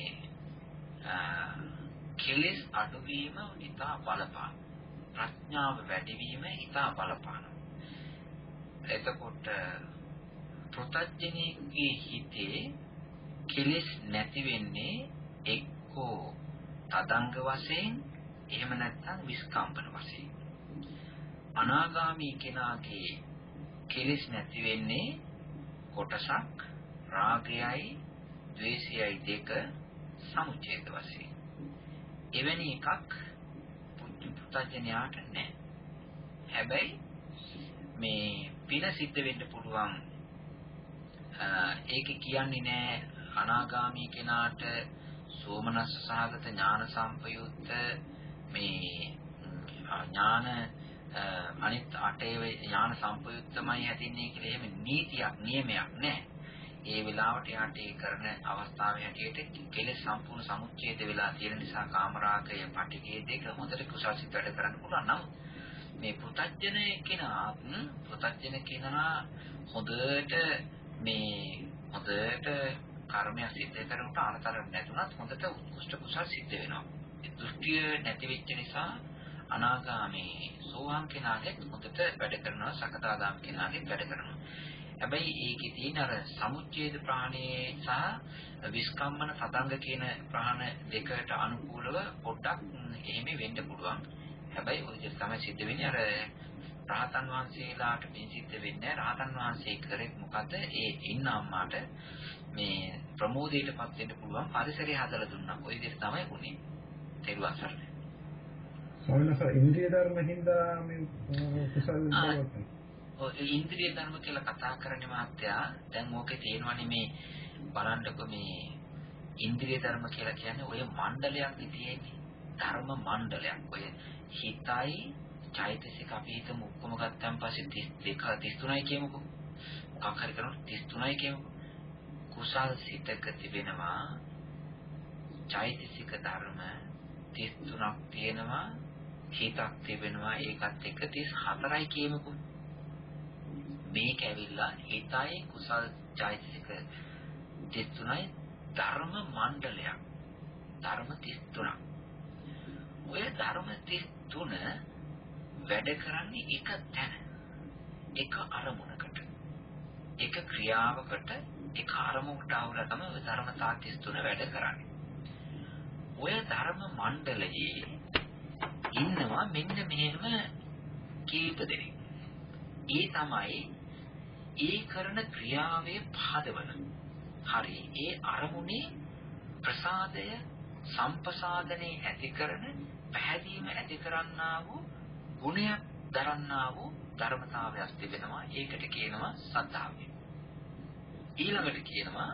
කෙලෙස් අඩුවීම ඉතා බලපාන ප්‍රඥාව වැඩිවීම ඉතා බලපාන. එතකොට පෘථග්ජනයේ හිතේ කෙලෙස් නැති වෙන්නේ එක්කෝ තදංග වශයෙන් එහෙම නැත්නම් විස්කම්පන වශයෙන්. අනාගාමී කෙනාගේ කෙලෙස් නැති වෙන්නේ කොටසක් රාගයයි ද්වේෂයයි දෙක සමුච්ඡේද වශයෙන්. එවැනි එකක් පුත්‍ජඥයාට නැහැ. හැබැයි මේ පින සිද්ධ වෙන්න පුළුවන් ඒක කියන්නේ නෑ අනාගාමී කෙනාට සෝමනස්ස සහගත ඥාන සම්පයුක්ත මේ ඥාන අනිත් අටේ ඥාන සම්පයුක්තමයි හැදින්නේ කියලා එහෙම නීතියක් නියමයක් නැහැ. ඒ වෙලාවට යාට ඒ කරන අවස්ථාවේ හැටියට කෙලෙස් සම්පූර්ණ සමුච්ඡේද වෙලා තියෙන නිසා කාමරාගය පටිඝය දෙක හොඳට කුසල් සිත් වැඩ කරන්න පුළුවන්. නම් මේ පෘථග්ජන කෙනා පෘථග්ජන කෙනා හොඳට මේ හොඳට කර්මයක් සිද්ධ කරනකොට අනතරක් නැතුණත් හොඳට උත්කෘෂ්ඨ කුසල් සිද්ධ වෙනවා. ඒ දෘෂ්ටිය නැති වෙච්ච නිසා අනාගාමී සෝවාන් කෙනාගේ හොඳට වැඩ කරනවා, සකදාගාමී කෙනාගේ වැඩ කරනවා. හැබැයි ඒකේ තියෙන අර සමුච්ඡේද ප්‍රාණය සහ විස්කම්මන සතංග කියන ප්‍රාණ දෙකට අනුකූලව පොඩ්ඩක් එහෙම වෙන්න පුළුවන්. හැබැයි ඔය දෙක තමයි සිද්ධ වෙන්නේ. අර රහතන් වහන්සේලාට මේ සිද්ධ වෙන්නේ රහතන් වහන්සේ කරේ මොකද? ඒ ඉන්න අම්මාට මේ ප්‍රමෝදයටපත් වෙන්න පුළුවන් පරිසරය හදලා දුන්නා. ඔය විදිහට තමයි වුනේ. තේරුවන් සරණයි. සෝනස ඉන්ද්‍රිය ධර්ම හින්දා මේ කුසල බලවත්. ඔය ඉන්ද්‍රිය ධර්ම කියලා කතා කරන්නේ මහත්තයා. දැන් ඕකේ තියෙනවනේ මේ බලන්නකො මේ ඉන්ද්‍රිය ධර්ම කියලා කියන්නේ ඔය මණ්ඩලයක් තියෙන්නේ. ධර්ම මණ්ඩලයක්. ඔය හිතයි චෛතසික අපි හිතමු ඔක්කොම ගත්තන් පස්සේ තිස් දෙක තිස් තුනයි කියමුකෝ. මොකක් හරි කරනකොට තිස් තුනයි කියමුකෝ. කුසල් සිතක තිබෙනවා චෛතසික ධර්ම තිස් තුනක් තියෙනවා. හිතක් තිබෙනවා ඒකත් එක්ක තිස් හතරයි කියමුකෝ. මේක ඇවිල්ලා හිතයි කුසල් චෛතසික තිස් තුනයි ධර්ම මණ්ඩලයක්. ධර්ම තිස් තුනක්. ඔය ධර්ම තිස් තුන වැඩ කරන්නේ එක තැන. එක අරමුණකට. එක ක්‍රියාවකට එක අරමුණකට ආවලා තමයි ඔය ධර්මතා තිස් තුන වැඩ කරන්නේ. ඔය ධර්ම මණ්ඩලයේ ඉන්නවා මෙන්න මෙහෙම කීප දෙනෙක්. ඒ තමයි ඒ කරන ක්‍රියාවේ පාදවන. හරි ඒ අරමුණේ ප්‍රසාදය සම්පසාදනේ ඇති කරන පැහැදීම ඇති කරන්නා වූ ගුණයක් දරන්නා වූ ධර්මතාවයක් තිබෙනවා. ඒකට කියනවා සද්ධාවය. ඊළඟට කියනවා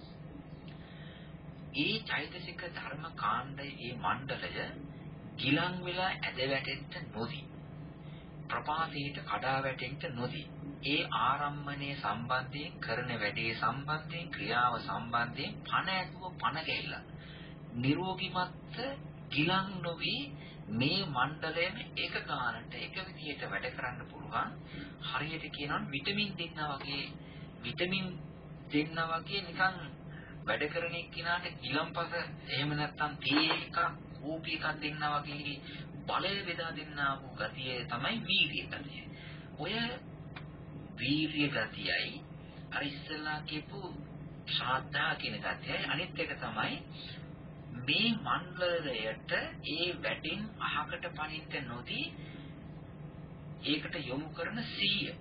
ඒ චෛතසික ධර්ම කාණ්ඩයේ ඒ මණ්ඩලය ගිලන් වෙලා ඇද වැටෙන්න නොදී ප්‍රපාතයට කඩා වැටෙන්න නොදී ඒ ආරම්මණය සම්බන්ධයෙන් කරන වැඩේ සම්බන්ධයෙන් ක්‍රියාව සම්බන්ධයෙන් පණ ඇතුව පණ ගැහිලා නිරෝගීමත් ගිලන් නොවි මේ මණ්ඩලයම එක ගානට එක විදිහට වැඩ කරන්න පුළුවන්. හරියට කියනවා විටමින් දෙන්නා වගේ විටමින් දෙන්නා වගේ නිකන් වැඩ කරන එක්කිනාට ගිලම්පස එහෙම නැත්නම් තේ එකක් කෝපි එකක් දෙන්නා වගේ බලය බෙදා දෙන්නා වූ ගතිය තමයි වීර්ය ගතිය. ඔය වීර්ය ගතියයි අර ඉස්සෙල්ලා කියපු ශ්‍රද්ධා කියන ගතියයි අනිත් එක තමයි මේ මණ්ඩලයට ඒ වැඩින් අහකට පනින්න නොදී ඒකට යොමු කරන සීය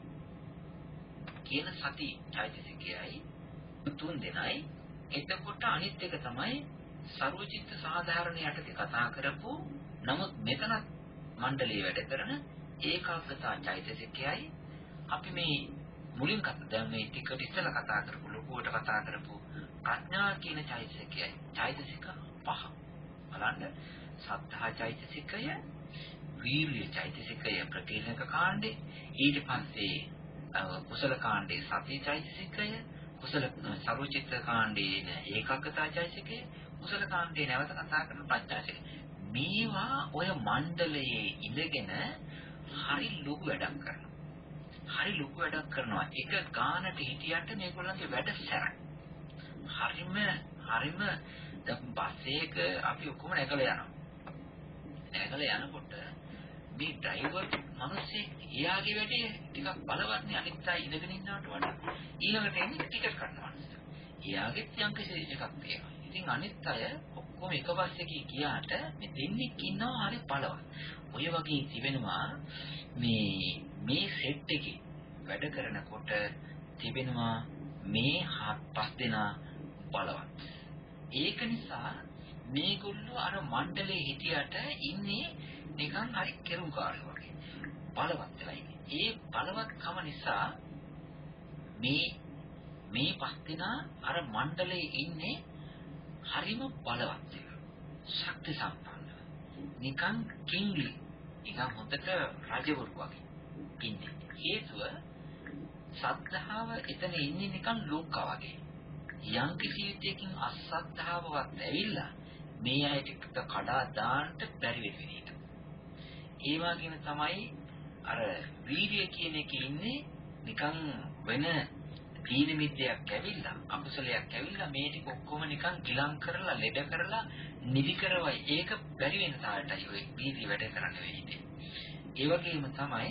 කියන සති චෛතසිකයයි තුන් දෙනයි. එතකොට අනිත් එක තමයි සර්වචිත්ත සාධාරණ යටතේ කතා කරපු නමුත් මෙතන මණ්ඩලයේ වැඩ කරන ඒකාග්‍රතා චෛතසිකයයි අපි මේ මුලින් කතා දැන් මේ ටිකට ඉස්සෙල්ලා කතා කරපු ලොකුවට කතා කරපු ප්‍රඥා කියන චෛතසිකයයි. චෛතසික පහ. බලන්න සද්ධා චෛතසිකය, වීර්ය චෛතසිකය ප්‍රකීර්ණක කාණ්ඩේ, ඊට පස්සේ කුසල කාණ්ඩේ සති චෛතසිකය, කුසල සර්වචිත්ත කාණ්ඩේ ඒකාග්‍රතා චෛතසිකය, කුසල කාණ්ඩේ නැවත කතා කරන ප්‍රඥා චෛතසිකය. මේවා ඔය මණ්ඩලයේ ඉඳගෙන හරි ලොකු වැඩක් කරනවා. හරි ලොකු වැඩක් කරනවා. එක ගානට හිටියට මේගොල්ලන්ගේ වැඩ සැරයි. හරිම හරිම දැන් බස් එක අපි ඔක්කොම නැගලා යනවා. නැගලා යනකොට මේ ඩ්‍රයිවර් මිනිස්සේ එයාගේ වැඩේ ටිකක් බලවත් නේ අනිත් අය ඉඳගෙන ඉන්නවට වඩා. ඊළඟට එන්නේ ටිකට් කරනවා. එයාගෙත් යම් කිසි එකක් තියෙනවා. ඉතින් අනිත් අය ඔක්කොම එක බස් එකේ ගියාට මේ දෙන්නෙක් ඉන්නවා හරි බලවත්. ඔය වගේ තිබෙනවා මේ මේ සෙට් එකේ වැඩ කරනකොට තිබෙනවා මේ පස් දෙනා බලවත්. ඒක නිසා මේගොල්ලෝ අර මණ්ඩලයේ හිටියට ඉන්නේ නිකන් හරි කෙරුම්කාරයෝ වගේ. බලවත් වෙලා ඉන්නේ. ඒ බලවත්කම නිසා මේ මේ පස් දෙනා අර මණ්ඩලයේ ඉන්නේ හරිම බලවත් වෙලා. ශක්ති සම්පන්න. නිකන් කිංග්ලි. නිකන් හොඳට රජවරු වගේ ඉන්නේ. හේතුව සද්ධාව එතන ඉන්නේ නිකන් ලෝකා වගේ. යම් කිසි විදියකින් අසද්ධාවවත් ඇවිල්ලා මේ අයට කඩා දාන්න බැරි වෙන විදිහට. ඒ වගේම තමයි අර වීර්ය කියන එකේ ඉන්නේ නිකන් වෙන තීන මිද්දයක් ඇවිල්ලා අකුසලයක් ඇවිල්ලා මේ ටික ඔක්කොම නිකන් ගිලම් කරලා ලෙඩ කරලා නිදි කරවයි. ඒක බැරි වෙන තාලටයි ඔය වීර්ය වැඩ කරන්න වෙන්නේ. ඒ වගේම තමයි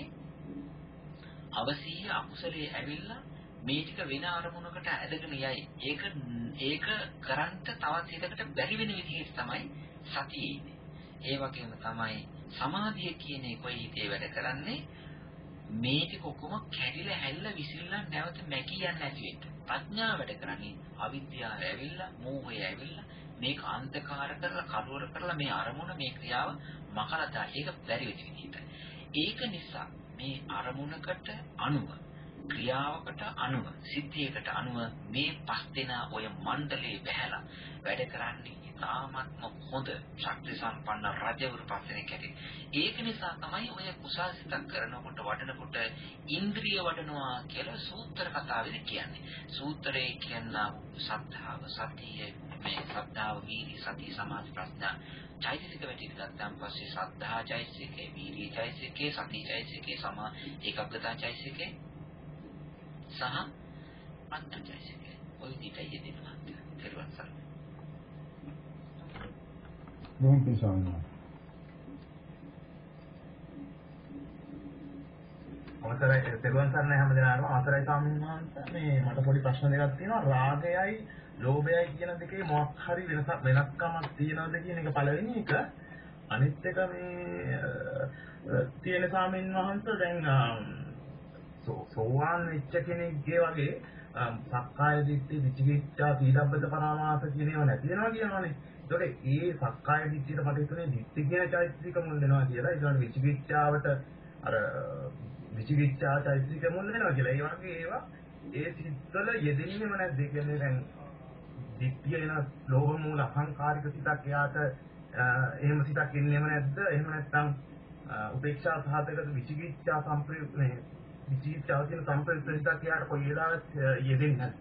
අවසීය අකුසලයේ ඇවිල්ලා මේ ටික වෙන අරමුණකට ඇදගෙන යයි. ඒක ඒක කරන්ට තවත් හිතකට බැරි වෙන විදිහට තමයි සතියේ ඉන්නේ. ඒ වගේම තමයි සමාධිය කියන එකයි හිතේ වැඩ කරන්නේ. මේ ටික ඔක්කොම කැඩිලා හැල්ලා විසිරලා නැවත මැකී යන්නේ නැති වෙන්න. ප්‍රඥාව වැඩ කරන්නේ අවිද්‍යාව ඇවිල්ලා, මෝහය ඇවිල්ලා මේක අන්ධකාර කරලා, කලවර කරලා මේ අරමුණ මේ ක්‍රියාව මකලා දා. ඒක බැරි වෙන විදිහට. ඒක නිසා මේ අරමුණකට අනුව ක්‍රියාවකට අනුව සිද්ධියකට අනුව මේ පස් දෙනා ඔය මණ්ඩලයේ බැහැලා වැඩ කරන්නේ ඉතාමත්ම හොඳ ශක්ති සම්පන්න රජවරු පස් දෙනෙක් ඇති. ඒක නිසා තමයි ඔය කුසාසිතක් කරනකොට වඩනකොට ඉන්ද්‍රිය වඩනවා කියලා සූත්‍ර කතාවෙදි කියන්නේ. සූත්‍රයේ කියනවා සද්ධාව, සතිය, මේ සද්ධාව, වීර්ය, සති, සමාධි, ප්‍රඥා චෛතසික වැටි ගත්තාන් පස්සේ සද්ධා චෛතසිකේ, වීර්ය චෛතසිකේ, සති චෛතසිකේ, සමා ඒකාග්‍රතා චෛතසිකේ සහ ප්‍රඥා චෛතසිකේ. ඔය විදිහට යෙදෙනවා. කෙරුවන් සර්. බොහොම පිසාවනවා. අවසරයි තෙරුවන් සරණයි හැමදෙනාටම. අවසරයි ස්වාමීන් වහන්සේ. මේ මට පොඩි ප්‍රශ්න දෙකක් තියෙනවා. රාගයයි ලෝභයයි කියන දෙකේ මොකක් හරි වෙනසක් වෙනස්කමක් තියෙනවද කියන එක පළවෙනි එක. අනිත් එක මේ තියෙන ස්වාමීන් වහන්සේ දැන් සෝවාන් වෙච්ච කෙනෙක්ගේ වගේ සක්කාය දිට්ඨි, විචිකිච්ඡා, සීලබ්බත පරාමාස කියන ඒවා නැති වෙනවා කියනවනේ. ඒතකොට ඒ සක්කාය දිට්ඨියට මට හිතුනේ දිට්ඨි කියන චෛතසික මුල් වෙනවා කියලා. ඒ කියන්නේ විචිකිච්ඡාවට අර විචිකිච්ඡා චෛතසික මුල් වෙනවා කියලා. ඒ වගේ ඒවා ඒ සිත්වල යෙදෙන්නේම නැද්ද? ඒ කියන්නේ දැන් දිට්ඨිය එන ලෝභ මූල අහංකාරික සිතක් එයාට එහෙම සිතක් එන්නේම නැද්ද? එහෙම නැත්නම් උපේක්ෂා සහගත විචිකිච්ඡා සම්ප්‍රයුක්ත මේ විචිකිච්ඡාව කියන සම්ප්‍රයුක්ත සිතක් එයාට කොයි වෙලාවෙත් යෙදෙන්නේ නැද්ද?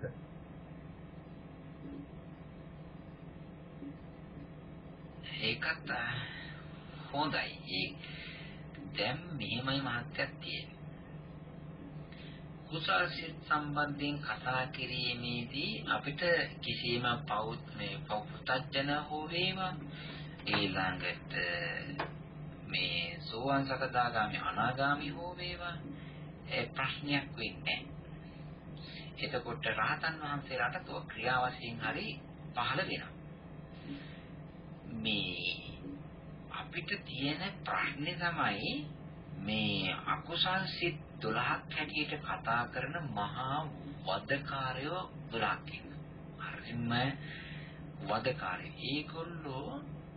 ඒකත් හොඳයි. ඒ දැන් මෙහෙමයි මහත්යක් තියෙන්නේ. කුසල් සිත් සම්බන්ධයෙන් කතා කිරීමේදී අපිට කිසියම් පෞත් මේ පෞත්‍ත්ජන හෝ වේවා ඊළඟට මේ සෝවාන් සකදාගාමි අනාගාමි හෝ වේවා ඒ ප්‍රශ්නයක් වෙන්නේ. එතකොට රහතන් වහන්සේලාට තෝ ක්‍රියා වශයෙන් හරි පහළ වෙනවා. මේ අපිට තියෙන ප්‍රශ්නේ තමයි මේ අකුසල් සිත් දොළහක් හැටියට කතා කරන මහා වදකාරයෝ දොළහක් ඉන්නවා. හරිම වදකාරයෝ. ඒගොල්ලෝ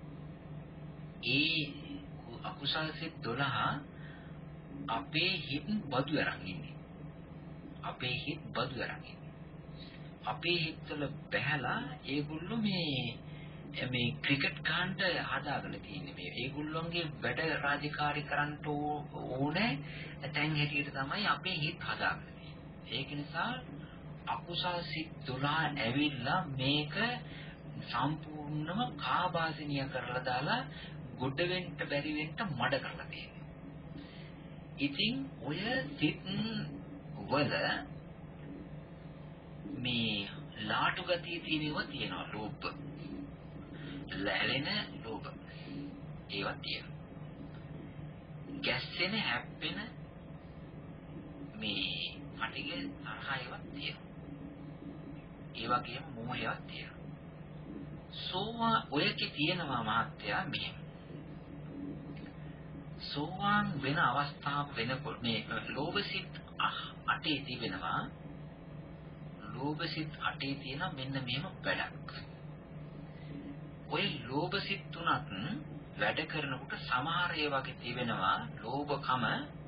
ඒ අකුසල් සිත් දොළහ අපේ හිත් බදු අරන් ඉන්නේ. අපේ හිත් බදු අරන් ඉන්නේ. අපේ හිතවල බැහැලා ඒගොල්ලෝ මේ මේ ක්‍රිකට් ගහන්න හදාගෙන තියෙන්නේ. මේ ඒගොල්ලොන්ගේ වැඩ රාජකාරී කරන්න ඕනේ තැන් හැටියට තමයි අපේ හිත හදාගෙන තියෙන්නේ. ඒක නිසා අකුසල් සිත් දොළහ ඇවිල්ලා මේක සම්පූර්ණම කාබාසිනිය කරලා දාලා ගොඩ වෙන්න බැරි වෙන්න මඩ කරලා තියෙනවා. ඉතින් ඔය සිත් වල මේ ලාටු ගතිය තියෙනවා තියෙනවා ලෝභ. ලැලෙන ලෝභ. ඒවා තියෙනවා. ගැස්සෙන හැප්පෙන මේ අටිගේ තරහ ඒවා තියෙනවා. ඒ වගේම මෝහයක් තියෙනවා. සෝවා ඔයකේ තියෙනවා මහත්තයා මෙහෙම. සෝවාන් වෙන අවස්ථාව වෙනකොට මේ ලෝභසිත අටේ තිබෙනවා. ලෝභසිත අටේ තියෙන මෙන්න මෙහෙම වැඩක්. ඔය ලෝභසිත තුනත් වැඩ කරනකොට සමහර ඒවා වගේ තිබෙනවා ලෝභකම.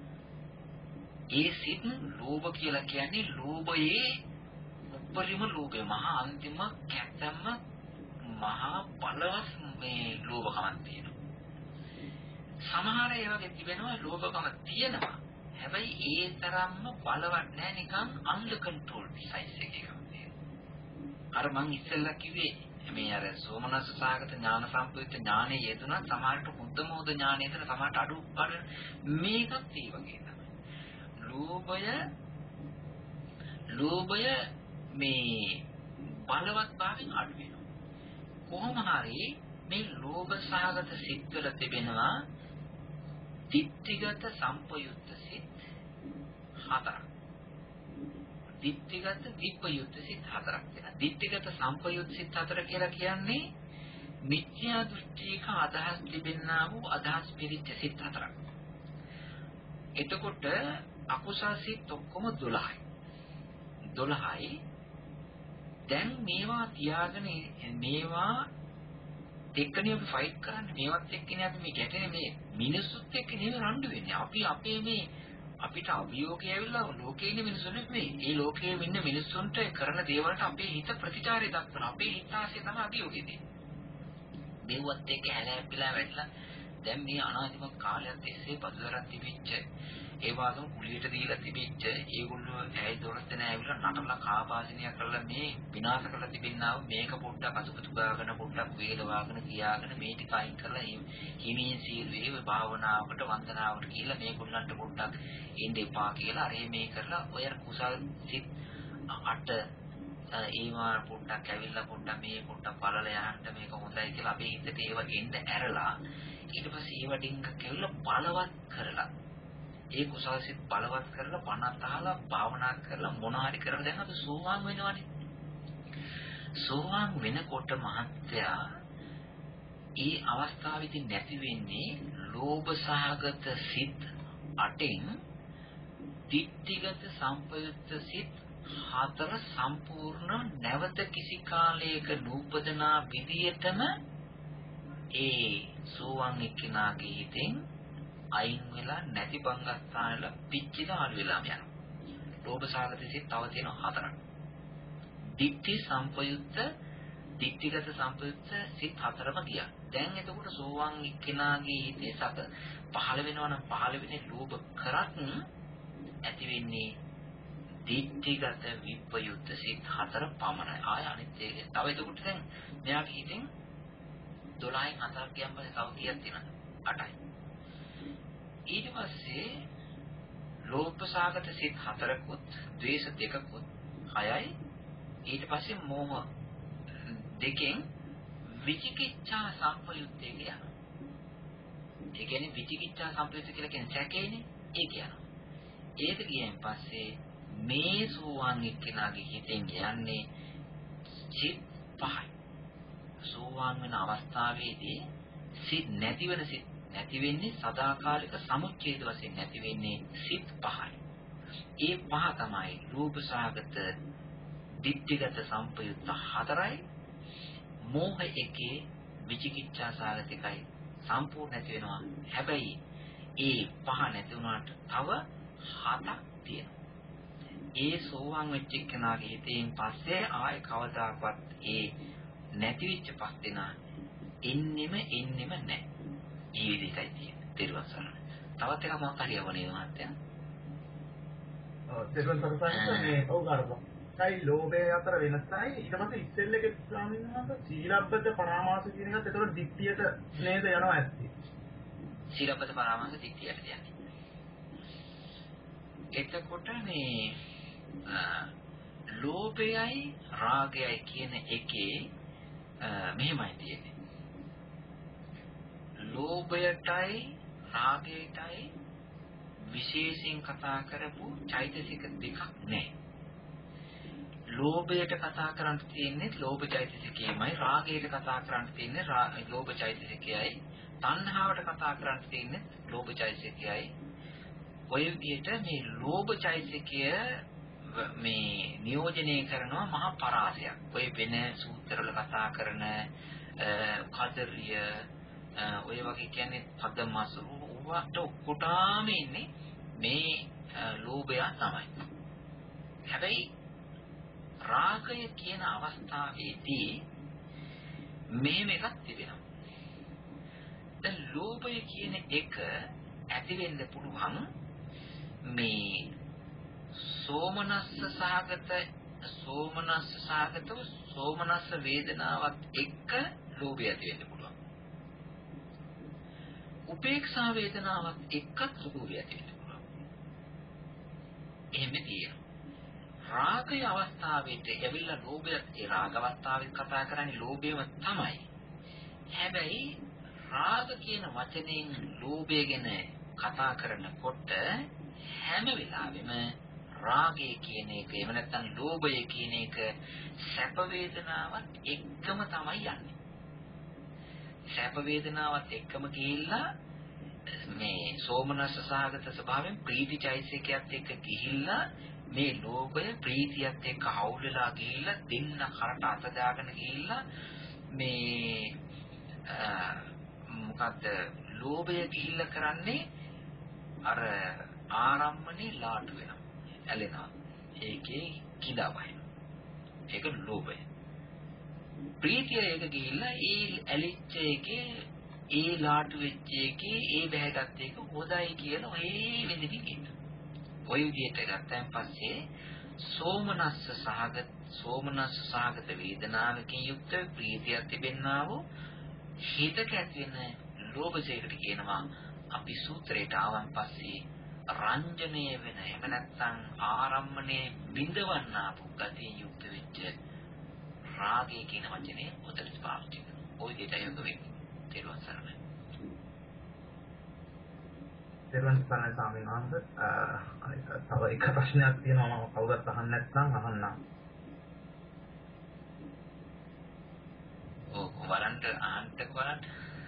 ඒ සිත් ලෝභ කියලා කියන්නේ ලෝභයේ උපරිම ලෝභය මහා අන්තිම කැතම මහා බලවත් මේ ලෝභකමක් තියෙනවා. සමහර ඒවා වගේ තිබෙනවා ලෝභකම තියෙනවා. හැබැයි ඒ තරම්ම බලවත් නෑ නිකන් under control size එකක තියෙනවා. අර මං ඉස්සෙල්ලා කිව්වේ මේ අර සෝමනස්ස සාගත ඥාන සම්ප්‍රයුක්ත ඥානෙ යෙදුනත් සමහරට බුද්ධමෝධ ඥානෙ යෙදුන සමහරට අඩු අඩු මේකත් ඒ වගේ තමයි. ලෝභය ලෝභය මේ බලවත් භාවයෙන් අඩු වෙනවා. කොහොම හරි මේ ලෝභ සාගත සිත්වල තිබෙනවා ditthigata sampayutta sit හතරක්. ditthigata vippayutta sit හතරක් වෙනවා. ditthigata sampayutta sit හතර කියලා කියන්නේ මිත්‍යා දෘෂ්ටික අදහස් තිබෙනා වූ අදහස් පිරිච්ච සිත් හතරක්. එතකොට අකුසල් සිත් ඔක්කොම දොළහයි. දොළහයි. දැන් මේවා තියාගෙන මේවා එක්කනේ අපි ෆයිට් කරන්නේ මේවත් එක්කනේ අපි මේ ගැටෙන්නේ මේ මිනිස්සුත් එක්ක නෙවෙයි රණ්ඩු වෙන්නේ. අපි අපේ මේ අපිට අභියෝගය ඇවිල්ලා ලෝකේ ඉන්න මිනිස්සුන් නෙමෙයි. ඒ ලෝකයේ ඉන්න මිනිස්සුන්ට කරන දේවල්ට අපේ හිත ප්‍රතිචාරය දක්වන. අපේ හිත ආසේ තමයි අභියෝගය දෙන්නේ. මේවත් එක්ක හැලහැප්පිලා වැටලා දැන් මේ අනාදිමත් කාලයක් තිස්සේ පසුදරක් තිබිච්ච ඒ වගේම කුලියට දීලා තිබිච්ච ඒගොල්ලෝ ඇයි දොරස් දෙන ඇවිල්ලා නටලා කාපාසිනිය කරලා මේ විනාශ කරලා තිබෙනා මේක පොඩ්ඩක් අතුපතු ගාගෙන පොඩ්ඩක් වේලවාගෙන කියාගෙන මේ ටික අයින් කරලා හිමින් සීරුවේ භාවනාවකට වන්දනාවකට කියලා මේගොල්ලන්ට පොඩ්ඩක් එන්න එපා කියලා අර මේ කරලා ඔය කුසල් සිත් අට ඒවා පොඩ්ඩක් ඇවිල්ලා පොඩ්ඩක් මේ පොඩ්ඩක් බලලා යන්න මේක හොඳයි කියලා අපේ හිතට ඒව එන්න ඇරලා ඊට පස්සේ ඒව ඩිංගක් ඇවිල්ලා බලවත් කරලා ඒ කුසල් සිත් බලවත් කරලා පණත් අහලා භාවනා කරලා මොන හරි කරලා දැන් අපි සෝවාන් වෙනවනේ. සෝවාන් වෙනකොට මහත්යා ඒ අවස්ථාවේදී නැති වෙන්නේ ලෝභ සහගත සිත් අටෙන් ditthigata sampayutta සිත් හතර සම්පූර්ණ නැවත කිසි කාලයක නූපදනා විදියටම ඒ සෝවාන් එක්කෙනාගේ හිතෙන් අයින් වෙලා නැති බංගස්ථානවල පිච්චිලා අඩු වෙලාම යනවා. ලෝභ සාගත සිත් තව තියෙනවා හතරක්. ditthi sampayutta ditthigata sampayutta සිත් හතරම ගියා. දැන් එතකොට සෝවාන් එක්කෙනාගේ හිතේ සත පහළ වෙනවා නම් පහළ වෙන්නේ ලෝභ කරත් ඇති වෙන්නේ ditthigata vippayutta සිත් හතර පමණයි. ආය අනිත් එක තව එතකොට දැන් මෙයාගේ හිතෙන් දොළහෙන් හතරක් ගියන් පස්සේ තව කීයක් තියෙනවද? අටයි. ඊට පස්සේ ලෝභ සාගත සිත් හතරකුත් ද්වේෂ දෙකකුත් හයයි. ඊට පස්සේ මෝහ දෙකෙන් විචිකිච්ඡා සම්පයුත්තේ කියනවා. ඒ කියන්නේ විචිකිච්ඡා සම්පයුත්ත කියලා කියන්නේ සැකේනේ. ඒ කියනවා. ඒක ගියන් පස්සේ මේ සෝවාන් එක්කෙනාගේ හිතෙන් යන්නේ සිත් පහයි. සෝවාන් වෙන අවස්ථාවේදී සිත් නැතිවෙන සිත් නැති වෙන්නේ සදාකාලික සමුච්ඡේද වශයෙන් නැති වෙන්නේ සිත් පහයි. ඒ පහ තමයි රූප සාගත, ditthිගත සම්පයුක්ත හතරයි. මෝහ එකේ විචිකිච්ඡා සාගතිකයි සම්පූර්ණ නැති වෙනවා. හැබැයි ඒ පහ නැති වුණාට තව හතක් තියෙනවා. ඒ සෝවාන් වෙච්ච කෙනාගේ හිතෙන් පස්සේ ආය කවදාකවත් ඒ නැති වෙච්ච පස් දෙනා එන්නෙම එන්නෙම නැහැ. ඒ විදිහයි තියෙන්නේ. තේරුම් ගන්න. තවත් එකක් මොකක් හරි යවනේ මහත්තයා. ඔව් තේරුම් ගන්න මේ ඔව් ගන්නවා. සයි ලෝභය අතර වෙනසයි ඊට පස්සේ ඉස්සෙල් එකේ ස්වාමීන් වහන්සේ සීලබ්බත පරාමාස කියන එකත් ඒතකොට දික්තියට නේද යනවා ඇත්තේ. සීලබ්බත පරාමාස දික්තියට යන්නේ. එතකොට මේ ලෝභයයි රාගයයි කියන එකේ මෙහෙමයි තියෙන්නේ. ලෝභයටයි රාගයටයි විශේෂයෙන් කතා කරපු චෛතසික දෙකක් නැහැ. ලෝභයට කතා කරන්න තියෙන්නේ ලෝභ චෛතසිකයමයි, රාගයට කතා කරන්න තියෙන්නේ ලෝභ චෛතසිකයයි, තණ්හාවට කතා කරන්න තියෙන්නේ ලෝභ චෛතසිකයයි. ඔය විදිහට මේ ලෝභ චෛතසිකය මේ නියෝජනය කරනවා මහා පරාසයක්. ඔය වෙන සූත්‍රවල කතා කරන කදරිය ඔය වගේ කියන්නේ පදමසු වට කොටාම ඉන්නේ මේ ලෝභය තමයි. හැබැයි රාගය කියන අවස්ථාවේදී මෙහෙම එකක් තිබෙනවා. දැන් ලෝභය කියන එක ඇති වෙන්න පුළුවන් මේ සෝමනස්ස සහගත සෝමනස්ස සහගතව සෝමනස්ස වේදනාවත් එක්ක ලෝභය ඇති වෙන්න පුළුවන්. උපේක්ෂා වේදනාවත් එක්කත් ලෝභය ඇති වෙන්න පුළුවන්. එහෙම තියෙනවා. රාගය අවස්ථාවෙත් ඇවිල්ලා ලෝභයත් ඒ රාග අවස්ථාවෙත් කතා කරන්නේ ලෝභයම තමයි. හැබැයි රාග කියන වචනයෙන් ලෝභය ගැන කතා කරනකොට හැම වෙලාවෙම රාගය කියන එක එහෙම නැත්නම් ලෝභය කියන එක සැප වේදනාවත් එක්කම තමයි යන්නේ. සැප වේදනාවත් එක්කම ගිහිල්ලා මේ සෝමනස්ස සහගත ස්වභාවයෙන් ප්‍රීතිචෛතසිකයත් එක්ක ගිහිල්ලා මේ ලෝභය ප්‍රීතියත් එක්ක හවුල් වෙලා ගිහිල්ලා දෙන්න කරට අත දාගෙන ගිහිල්ලා මේ මොකද්ද ලෝභය ගිහිල්ලා කරන්නේ අර ආරම්මනේ ලාටු වෙනවා. ඇලෙනවා. ඒකේ කිඳා වහිනවා. ඒක ලෝභය. ප්‍රීතිය ඒක ගිහිල්ලා ඒ ඇලිච්ච එකේ ඒ ලාටු වෙච්ච එකේ ඒ බහැගත් එක හොදයි කියලා ඔය විදිහට කියනවා. ඔය විදිහට ගත්තන් පස්සේ සෝමනස්ස සහගත සෝමනස්ස සහගත වේදනාවකින් යුක්ත ප්‍රීතියක් තිබෙන්නා වූ හිතක ඇති වෙන ලෝභයකට කියනවා අපි සූත්‍රයට ආවන් පස්සේ රංජනය වෙන එහෙම නැත්නම් ආරම්මණය බිඳවන්නා පුගතිය යුක්ත වෙච්ච රාගය කියන වචනේ උදේට පාවිච්චි කරනවා. ওই දෙයට යොමු වෙන්නේ. තේරුම් ගන්න. තේරුම් ගන්න ස්වාමීන් වහන්සේ අනික තව එක ප්‍රශ්නයක් තියෙනවා මම කවුරුත් අහන්න නැත්නම් අහන්නම්. ඔව් වරන්ට අහන්නක වරන්ට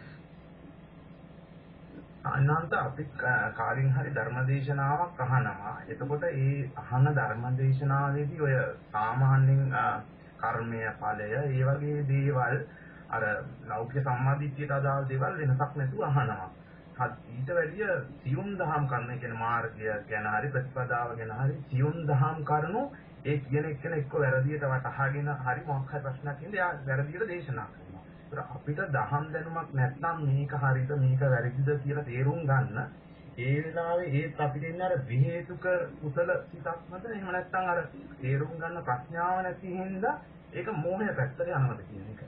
අනන්ත අපි කාලින් හරි ධර්මදේශනාවක් අහනවා. එතකොට ඒ අහන ධර්මදේශනාවේදී ඔය සාමාන්‍යයෙන් කර්මය ඵලය ඒ වගේ දේවල් අර ලෞකික සම්මාදිට්ඨියට අදාළ දේවල් වෙනසක් නැතුව අහනවා. ඊට වැඩිය සියුම් දහම් කරුණු කියන මාර්ගය ගැන හරි ප්‍රතිපදාව ගැන හරි සියුම් දහම් කරුණු ඒ කියන එක්කෙනා එක්ක වැරදියට වටහාගෙන හරි මොකක් හරි ප්‍රශ්නයක් ඉඳලා එයා වැරදියට දේශනා කරනවා. ඒතර අපිට දහම් දැනුමක් නැත්නම් මේක හරිද මේක වැරදිද කියලා තේරුම් ගන්න ඒ වෙලාවේ ඒත් අපිට ඉන්න අර විහේතුක කුසල සිතක් මත එහෙම නැත්නම් අර තේරුම් ගන්න ප්‍රඥාව නැති හින්දා ඒක මෝහය පැත්තට යනවාද කියන එක.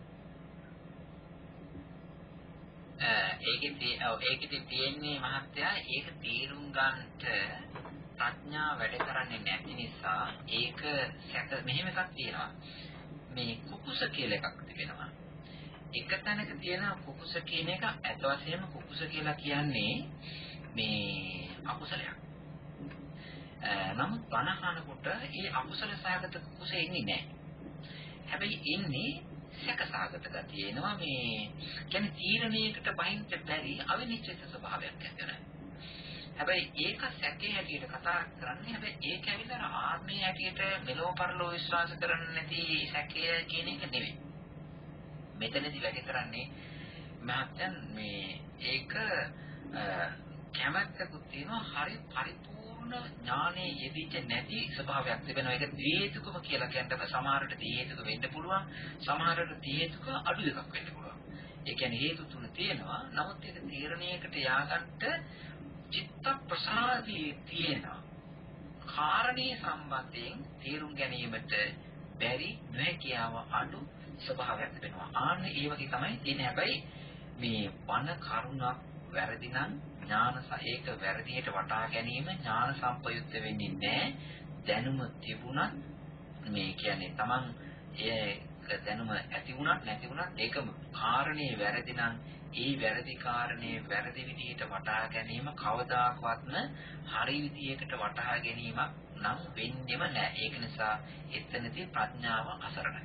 ඒකේ ඒකේ තියෙන්නේ මහත්තයා ඒක තීරුම් ගන්නට ප්‍රඥා වැඩ කරන්නේ නැති නිසා ඒක සැක මෙහෙම එකක් තියෙනවා. මේ කුකුස කියලා එකක් තිබෙනවා. එක තැනක තියෙන කුකුස කියන එක අත වශයෙන්ම කුකුස කියලා කියන්නේ මේ අකුසලයක්. නමුත් බණ අහනකොට ඒ අකුසල සහගත කුකුසේ ඉන්නේ නැහැ. හැබැයි ඉන්නේ සැකසාගත ගතිය එනවා මේ කියන්නේ තීරණයකට බහින්න බැරි අවිනිශ්චිත ස්වභාවයක් ඇති වෙනවා. හැබැයි ඒක සැකේ හැටියට කතා කරන්නේ හැබැයි ඒක ඇවිල්ලා ආත්මයේ හැටියට මෙලෝ පරලෝ විශ්වාස කරන්නේ නැති සැකය කියන එක නෙවෙයි. මෙතනදී වැඩි කරන්නේ මහත්යන් මේ ඒක කැමැත්තකුත් තියෙනවා හරි පරිපූර්ණ ඥානයේ යෙදිච්ච නැති ස්වභාවයක් තිබෙනවා. ඒක ද්වේතුකම කියලා කියන්න සමහරට ද්වේතුක වෙන්න පුළුවන්. සමහරට ද්වේතුක අඩු එකක් වෙන්න පුළුවන්. ඒ කියන්නේ හේතු තුන තියෙනවා. නමුත් ඒක තීරණයකට ය아가න්න චිත්ත ප්‍රසාදී තියෙනවා. කාරණේ සම්බන්ධයෙන් තේරුම් ගැනීමට බැරි නොහැකියාව අඩු ස්වභාවයක් තිබෙනවා. ආන්න ඒ වගේ තමයි තියෙන්නේ. හැබැයි මේ වන කරුණක් වැරදි නම් ඥාන ඒක වැරදියට වටහා ගැනීම ඥාන සම්පයුක්ත වෙන්නේ නැහැ. දැනුම තිබුණත් මේ කියන්නේ Taman ඒ දැනුම ඇති වුණත් නැති වුණත් ඒකම කාරණේ වැරදි නම් ඒ වැරදි කාරණේ වැරදි විදිහට වටහා ගැනීම කවදාකවත්ම හරි විදිහකට වටහා ගැනීමක් නම් වෙන්නේම නැහැ. ඒක නිසා එතනදී ප්‍රඥාව අසරණයි.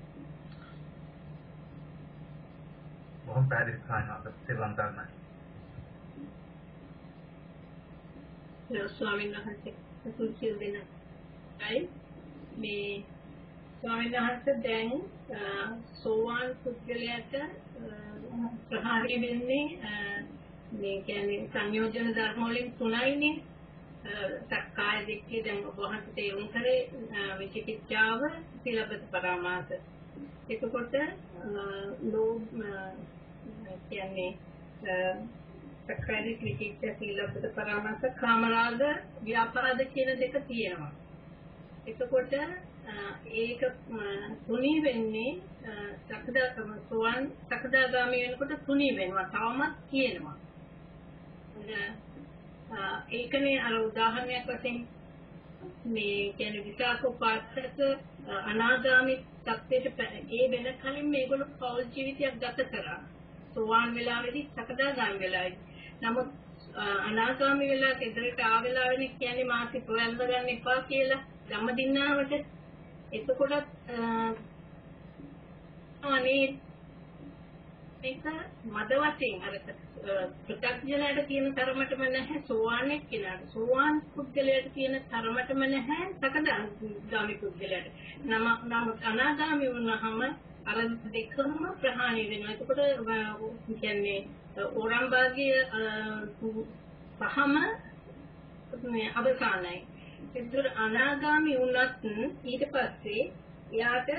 බොහොම පැහැදිලි කාරණාවක් තේරුම් ගන්නයි. ස්වාමීන් වහන්සේ සුචිල් දෙනයි මේ ස්වාමීන් වහන්සේ දැන් සෝවාන් පුද්ගලයාට ප්‍රහාරය වෙන්නේ මේ කියන්නේ සංයෝජන ධර්ම වලින් තුනයිනේ. සක්කාය දිට්ඨිය දැන් ඔබ වහන්සේ තේරුම් කරේ විචිකිච්ඡාව සීලබ්බත පරාමාස. එතකොට ලෝභ කියන්නේ සක්කාය දිට්ඨිය සීලබ්බත පරාමාස කාමරාග ව්‍යාපාද කියන දෙක තියෙනවා. එතකොට ඒක තුනී වෙන්නේ සකදාගම සෝවාන් සකදාගාමී වෙනකොට තුනී වෙනවා. තවමත් කියනවා. ඒකනේ අර උදාහරණයක් වශයෙන් මේ කියන්නේ විසාක උපාසක අනාගාමී තත්ත්වයට ඒ වෙන කලින් මේගොල්ලෝ පෞල් ජීවිතයක් ගත කරා. සෝවාන් වෙලාවේදී සකදාගාමී වෙලාවේදී. නමුත් අනාගාමී වෙලා ඉදිරියට ආවෙලාවෙනේ කියන්නේ මාසි ප්‍රවැල්ල ගන්න එපා කියලා ධම්මදින්නාවට. එතකොට අනේ මේක මද වශයෙන් අර ප්‍රත්‍යක්ෂණයට කියන තරමටම නැහැ සෝවාන් එක්කෙනාට. සෝවාන් පුද්ගලයාට කියන තරමටම නැහැ සකදාගාමී පුද්ගලයාට. නම නමුත් අනාගාමී වුණාම අර දෙකම ප්‍රහාණය වෙනවා. එතකොට කියන්නේ ඕරම්බාගිය පහම මේ අවසానයි. ඒතර අනාගාමී වුණත් ඊට පස්සේ එයාට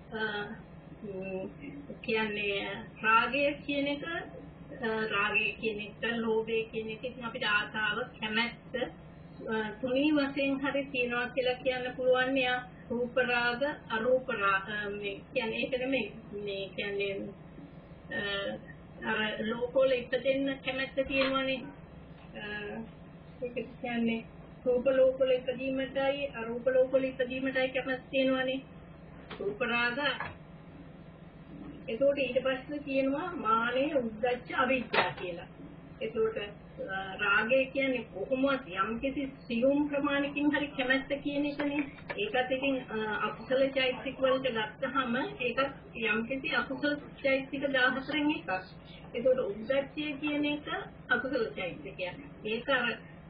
කියන්නේ රාගය කියන එක රාගය කියන එක ලෝභය කියන එක ඉතින් අපිට ආසාව කැමැත්ත තුනී වශයෙන් හරි තියනවා කියලා කියන්න පුළුවන්. යා රූප රාග අරූප රාග මේ කියන්නේ ඒක නෙමෙයි මේ කියන්නේ අර ලෝකෝල ඉපදෙන්න කැමැත්ත තියෙනවනේ. ඒක කියන්නේ රූප ලෝකවල ඉදීමටයි අරූප ලෝකවල ඉදීමටයි කැමැත්ත තියෙනවනේ. රූප රාග. ඒකට ඊට පස්සේ කියනවා මානෙ උද්දච්ච අවිද්‍යාව කියලා. ඒකට රාගය කියන්නේ කොහොමවත් යම්කිසි සියුම් ප්‍රමාණකින් හරි කැමැත්ත කියන එකනේ. ඒකත් ඉතින් අකුසල චෛතසික වලට ගත්තහම ඒකත් යම්කිසි අකුසල චෛතසික දහහතරෙන් එකක්. ඒකට උද්දච්චය කියන එක අකුසල චෛතසිකයක්. ඒක අර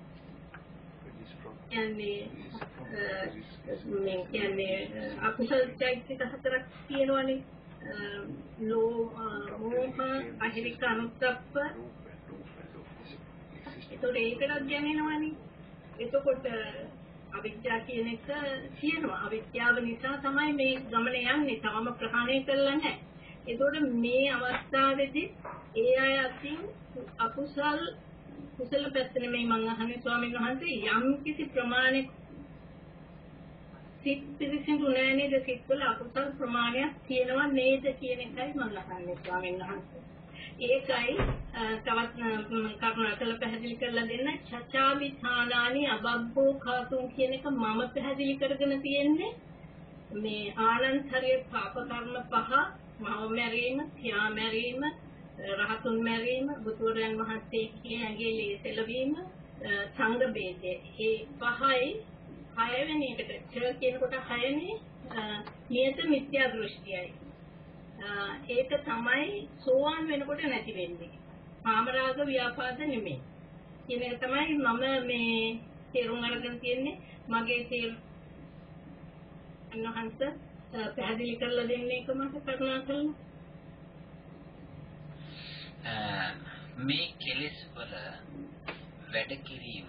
කියන්නේ මේ කියන්නේ අකුසල චෛතසික හතරක් කියනවනේ. ලෝ මෝහ අහිරික අනුත්ප්ප. ඒතකොට ඒකටත් දැනෙනවනේ. එතකොට අවිද්‍යාව කියන එක කියනවා. අවිද්‍යාව නිසා තමයි මේ ගමන යන්නේ. තවම ප්‍රහාණය කරලා නැහැ. ඒතකොට මේ අවස්ථාවේදී ඒ අය අතින් අකුසල් කුසල පැත්ත නෙමෙයි මම අහන්නේ ස්වාමීන් වහන්සේ යම් කිසි ප්‍රමාණයක් සිත් පිළිසිඳු නැහැ නේද? සිත්වල අකුසල ප්‍රමාණයක් තියෙනවා නේද කියන එකයි මම අහන්නේ ස්වාමීන් වහන්සේ. ඒකයි තවත් කරුණාකර පැහැදිලි කරලා දෙන්න. චචාවිධානානි අබබ්බෝ කාතුන් කියන එක මම පැහැදිලි කරගෙන තියෙන්නේ මේ ආනන්තරිය පාප කර්ම පහ මව මැරීම, පියා මැරීම, රහතුන් මැරීම, බුදුරයන් වහන්සේ කියන ඇගේ ලේසලවීම, සංඝ බේදය. ඒ පහයි හයවෙනි එකට ච කියනකොට හයනේ නියත මිත්‍යා දෘෂ්ටියයි. ඒක තමයි සෝවාන් වෙනකොට නැති වෙන්නේ. කාමරාග ව්‍යාපාද නෙමෙයි. කියන එක තමයි මම මේ තේරුම් අරගෙන තියෙන්නේ. මගේ තේරුම් අන්නහන්ස පැහැදිලි කරලා දෙන්න එක මට කරුණා කරලා. මේ කෙලෙස් වල වැඩ කිරීම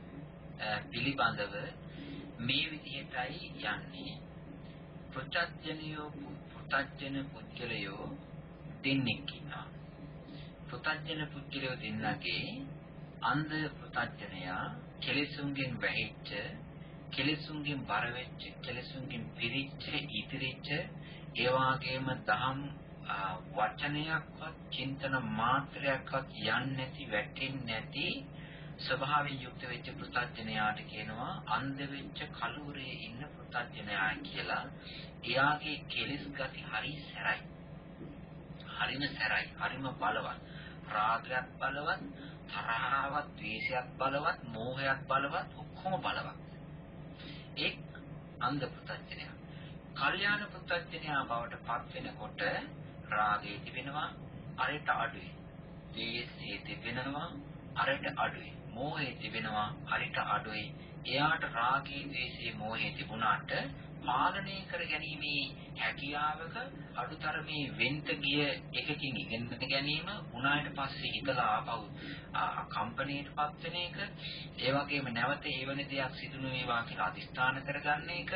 පිළිබඳව මේ විදිහටයි යන්නේ. පුතත්ජනියෝ පුතත්ජන පුද්ගලයෝ දෙන්නෙක් ඉන්නවා. පුතත්ජන පුද්ගලයෝ දෙන්නගේ අන්ධ පුතත්ජනයා කෙලෙසුන්ගෙන් වැහිච්ච, කෙලෙසුන්ගෙන් බර වෙච්ච, කෙලෙසුන්ගෙන් පිරිච්ච, ඉතිරිච්ච, ඒ වගේම දහම් වචනයක්වත් චින්තන මාත්‍රයක්වත් යන්නේ නැති, වැටෙන්නේ නැති ස්වභාවයෙන් යුක්ත වෙච්ච පුතත්ජනයාට කියනවා අන්ධ වෙච්ච කලුරේ ඉන්න පුතත්ජනයා කියලා. එයාගේ කෙලෙස් ගති හරි සැරයි. හරිම සැරයි, හරිම බලවත්. රාගයක් බලවත්, තරහවත්, ද්වේෂයක් බලවත්, මෝහයක් බලවත්, ඔක්කොම බලවත්. එක් අන්ධ පුතත්ජනයා. කල්යාණ පුතත්ජනයා බවට පත් වෙනකොට රාගය තිබෙනවා, අරයට අඩුයි. ද්වේෂය තිබෙනවා, අරයට අඩුයි. මෝහය තිබෙනවා, අරයට අඩුයි. එයාට රාගී, ද්වේෂී, මෝහය තිබුණාට පාලනය කර ගැනීමේ හැකියාවක අඩුතරමේ වෙන්ත ගිය එකකින් ඉගෙන ගැනීම, උනාට පස්සේ හිතලා ආපහු කම්පණයටපත් වෙන එක, ඒ වගේම නැවත ඒ වෙන දෙයක් සිදු නොවේවා කියලා අදිස්ථාන කරගන්න එක,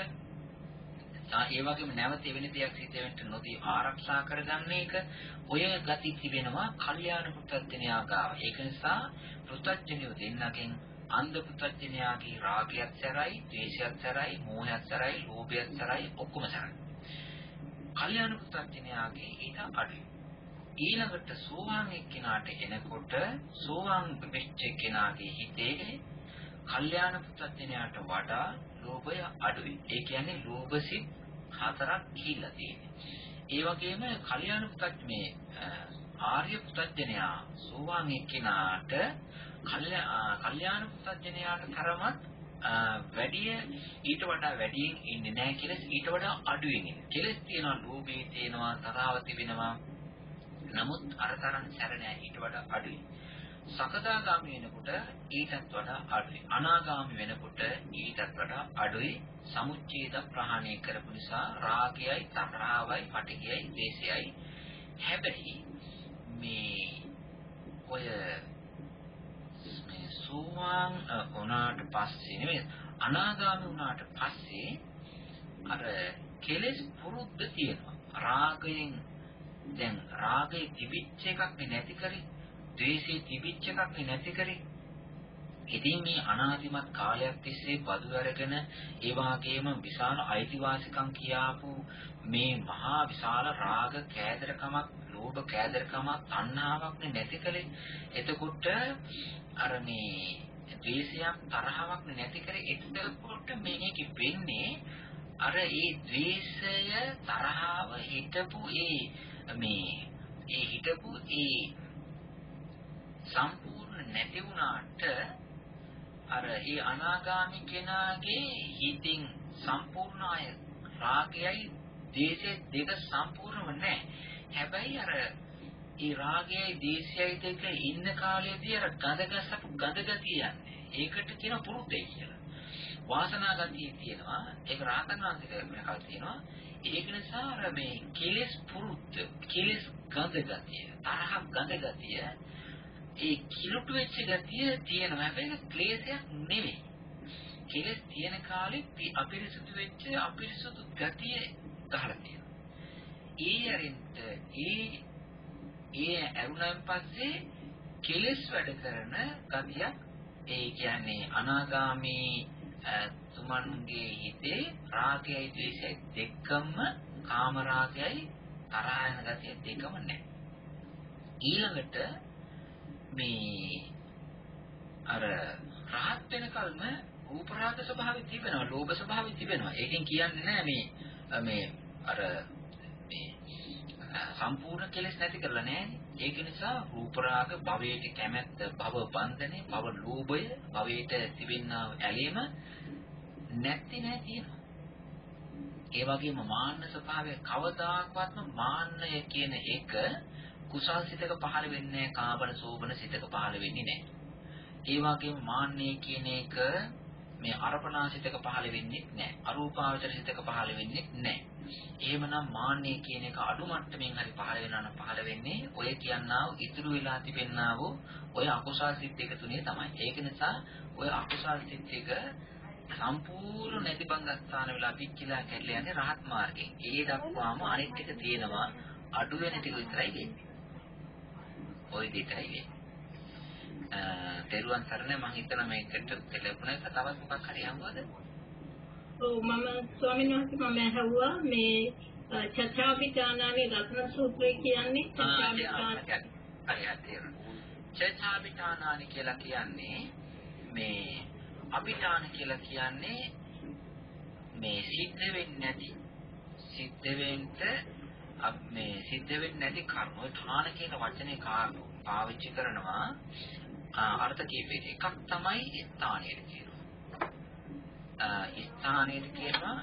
ඒ වගේම නැවත ඒ වෙන දෙයක් සිදු වෙන්න නොදී ආරක්ෂා කරගන්න එක, ඔය ගති තිබෙනවා කල්යාණ පුතත්ජනයා ගාව. ඒක නිසා පුතත්ජනියෝ දෙන්නගෙන් අන්ධ පුතත්ජනයාගේ රාගයත් සැරයි, ද්වේෂයත් සැරයි, මෝහයත් සැරයි, ලෝභයත් සැරයි, ඔක්කොම සැරයි. කල්යාණ පුතත්ජනයාගේ ඊට අඩුයි. ඊළඟට සෝවාන් එක්කෙනාට එනකොට සෝවාන් වෙච්ච කෙනාගේ හිතේ කල්යාණ පුතත්ජනයාට වඩා ලෝභය අඩුයි. ඒ කියන්නේ ලෝභසිත හතරක් කියලා තියෙනවා. ඒ වගේම කල්යාණ පුතත් මේ ආර්ය පුතත්ජනයා සෝවාන් එක්කෙනාට කල්යාණ පුතත්ජනයාට තරමත් වැඩි ඊට වඩා වැඩියෙන් ඉන්නේ නැහැ කියලා ඊට වඩා අඩුවෙන් ඉන්නේ. කෙලස් තියෙනවා, ලෝභය තියෙනවා, තරහව තිබෙනවා. නමුත් අර තරම් සැර නැහැ, ඊට වඩා අඩුයි. සකදාගාමි වෙනකොට ඊටත් වඩා අඩුයි. අනාගාමි වෙනකොට ඊටත් වඩා අඩුයි. සමුච්ඡේද ප්‍රහාණය කරපු නිසා රාගයයි, තරහවයි, පටිඝයයි, ද්වේෂයයි. හැබැයි මේ ඔය මේ සෝවාන් වුණාට පස්සේ නෙමෙයි අනාගාමී වුණාට පස්සේ අර කෙලෙස් පුරුද්ද තියෙනවා. රාගයෙන් දැන් රාගයේ තිබිච්ච එකක් නැති කරේ, ද්වේෂයේ තිබිච්ච එකක් නැති කරේ. ඉතින් මේ අනාදිමත් කාලයක් තිස්සේ බදු අරගෙන ඒ වගේම විශාල අයිතිවාසිකම් කියාපු මේ මහා විශාල රාග කෑදරකමක්, ලෝභ කෑදරකමක්, තණ්හාවක් නැති කලේ. එතකොට අර මේ ද්වේෂයක්, තරහවක් නැති කරේ. එතකොට මේක වෙන්නේ අර ඒ ද්වේෂය, තරහව හිටපු ඒ මේ ඒ හිටපු ඒ සම්පූර්ණ නැති වුණාට අර ඒ අනාගාමී කෙනාගේ හිතින් සම්පූර්ණ අය රාගයයි ද්වේෂයයි දෙක සම්පූර්ණව නැහැ. හැබැයි අර ඒ රාගයයි ද්වේෂයයි දෙක ඉන්න කාලයේදී අර ගඳගසපු ගඳගතිය යන්නේ. ඒකට කියන පුරුද්දයි කියලා. වාසනා ගතිය තියෙනවා. ඒක රාතන් වහන්සේ වෙනකල් තියෙනවා. ඒක නිසා අර මේ කෙලෙස් පුරුද්ද, කෙලෙස් ගඳගතිය, තරහ ගඳගතිය, ඒ කිලුට වෙච්ච ගතිය තියෙනවා. හැබැයි ක්ලේශයක් නෙවෙයි. කෙලෙස් තියෙන කාලේ අපිරිසුදු වෙච්ච අපිරිසුදු ගතිය ගහලා තියෙනවා. ඒ අරින්ට ඒ ඒ අරුණන් පස්සේ කෙලෙස් වැඩ කරන ගතියක්, ඒ කියන්නේ අනාගාමී තුමන්ගේ හිතේ රාගයයි ද්වේෂයයි දෙකම, කාම රාගයයි තරහ යන ගතිය දෙකම නැහැ. ඊළඟට මේ අර රහත් වෙනකල්ම රූප රාග ස්වභාවය තිබෙනවා, ලෝභ ස්වභාවය තිබෙනවා. ඒකෙන් කියන්නේ නෑ මේ මේ අර මේ සම්පූර්ණ කෙලෙස් නැති කරලා නෑනේ. ඒක නිසා රූප රාග, භවයට කැමැත්ත, භව බන්ධනේ, භව ලෝභය, භවයට තිබෙනා ඇලීම නැති නෑ තියෙනවා. ඒ වගේම මාන්න ස්වභාවය කවදාකවත්ම මාන්නය කියන එක කුසල් සිතක පහළ වෙන්නේ නැහැ, කාබන සෝබන සිතක පහළ වෙන්නේ නැහැ. ඒ වගේම මාන්නය කියන එක මේ අර්පණා සිතක පහළ වෙන්නේ නැහැ, අරූපාවචර සිතක පහළ වෙන්නේ නැහැ. එහෙමනම් මාන්නය කියන එක අඩු මට්ටමින් හරි පහළ වෙනවා නම් පහළ වෙන්නේ ඔය කියන්නා වූ ඉතුරු වෙලා තිබෙන්නා වූ ඔය අකුසල් සිත් දෙක තුනේ තමයි. ඒක නිසා ඔය අකුසල් සිත් දෙක සම්පූර්ණ නැති බංගස්ථාන වෙලා පිච්චිලා කැඩලා යන්නේ රහත් මාර්ගයෙන්. ඒ දක්වාම අනිත් එක තියෙනවා අඩු වෙන ටික විතරයි වෙන්නේ. ඔය දෙයටයි වෙන්නේ. අ තෙරුවන් සරණයි. මම හිතනවා මේකට තෙලපුණේ තවත් මොකක් හරි අහුවද? ඔව් මම ස්වාමීන් වහන්සේ මම ඇහුවා මේ චත්තාවිතානාවේ රත්න සූත්‍රය කියන්නේ චත්තාවිතාන. හරි හරි. චත්තාවිතානානි කියලා කියන්නේ මේ අභිඨාන කියලා කියන්නේ මේ සිද්ධ වෙන්නේ නැති සිද්ධ වෙන්න මේ සිද්ධ වෙන්නේ නැති කර්ම. ඔය ඨාන කියන වචනේ පාවිච්චි කරනවා අර්ථ කීපයකට. එකක් තමයි ස්ථානයේ කියනවා. ස්ථානයේ කියනවා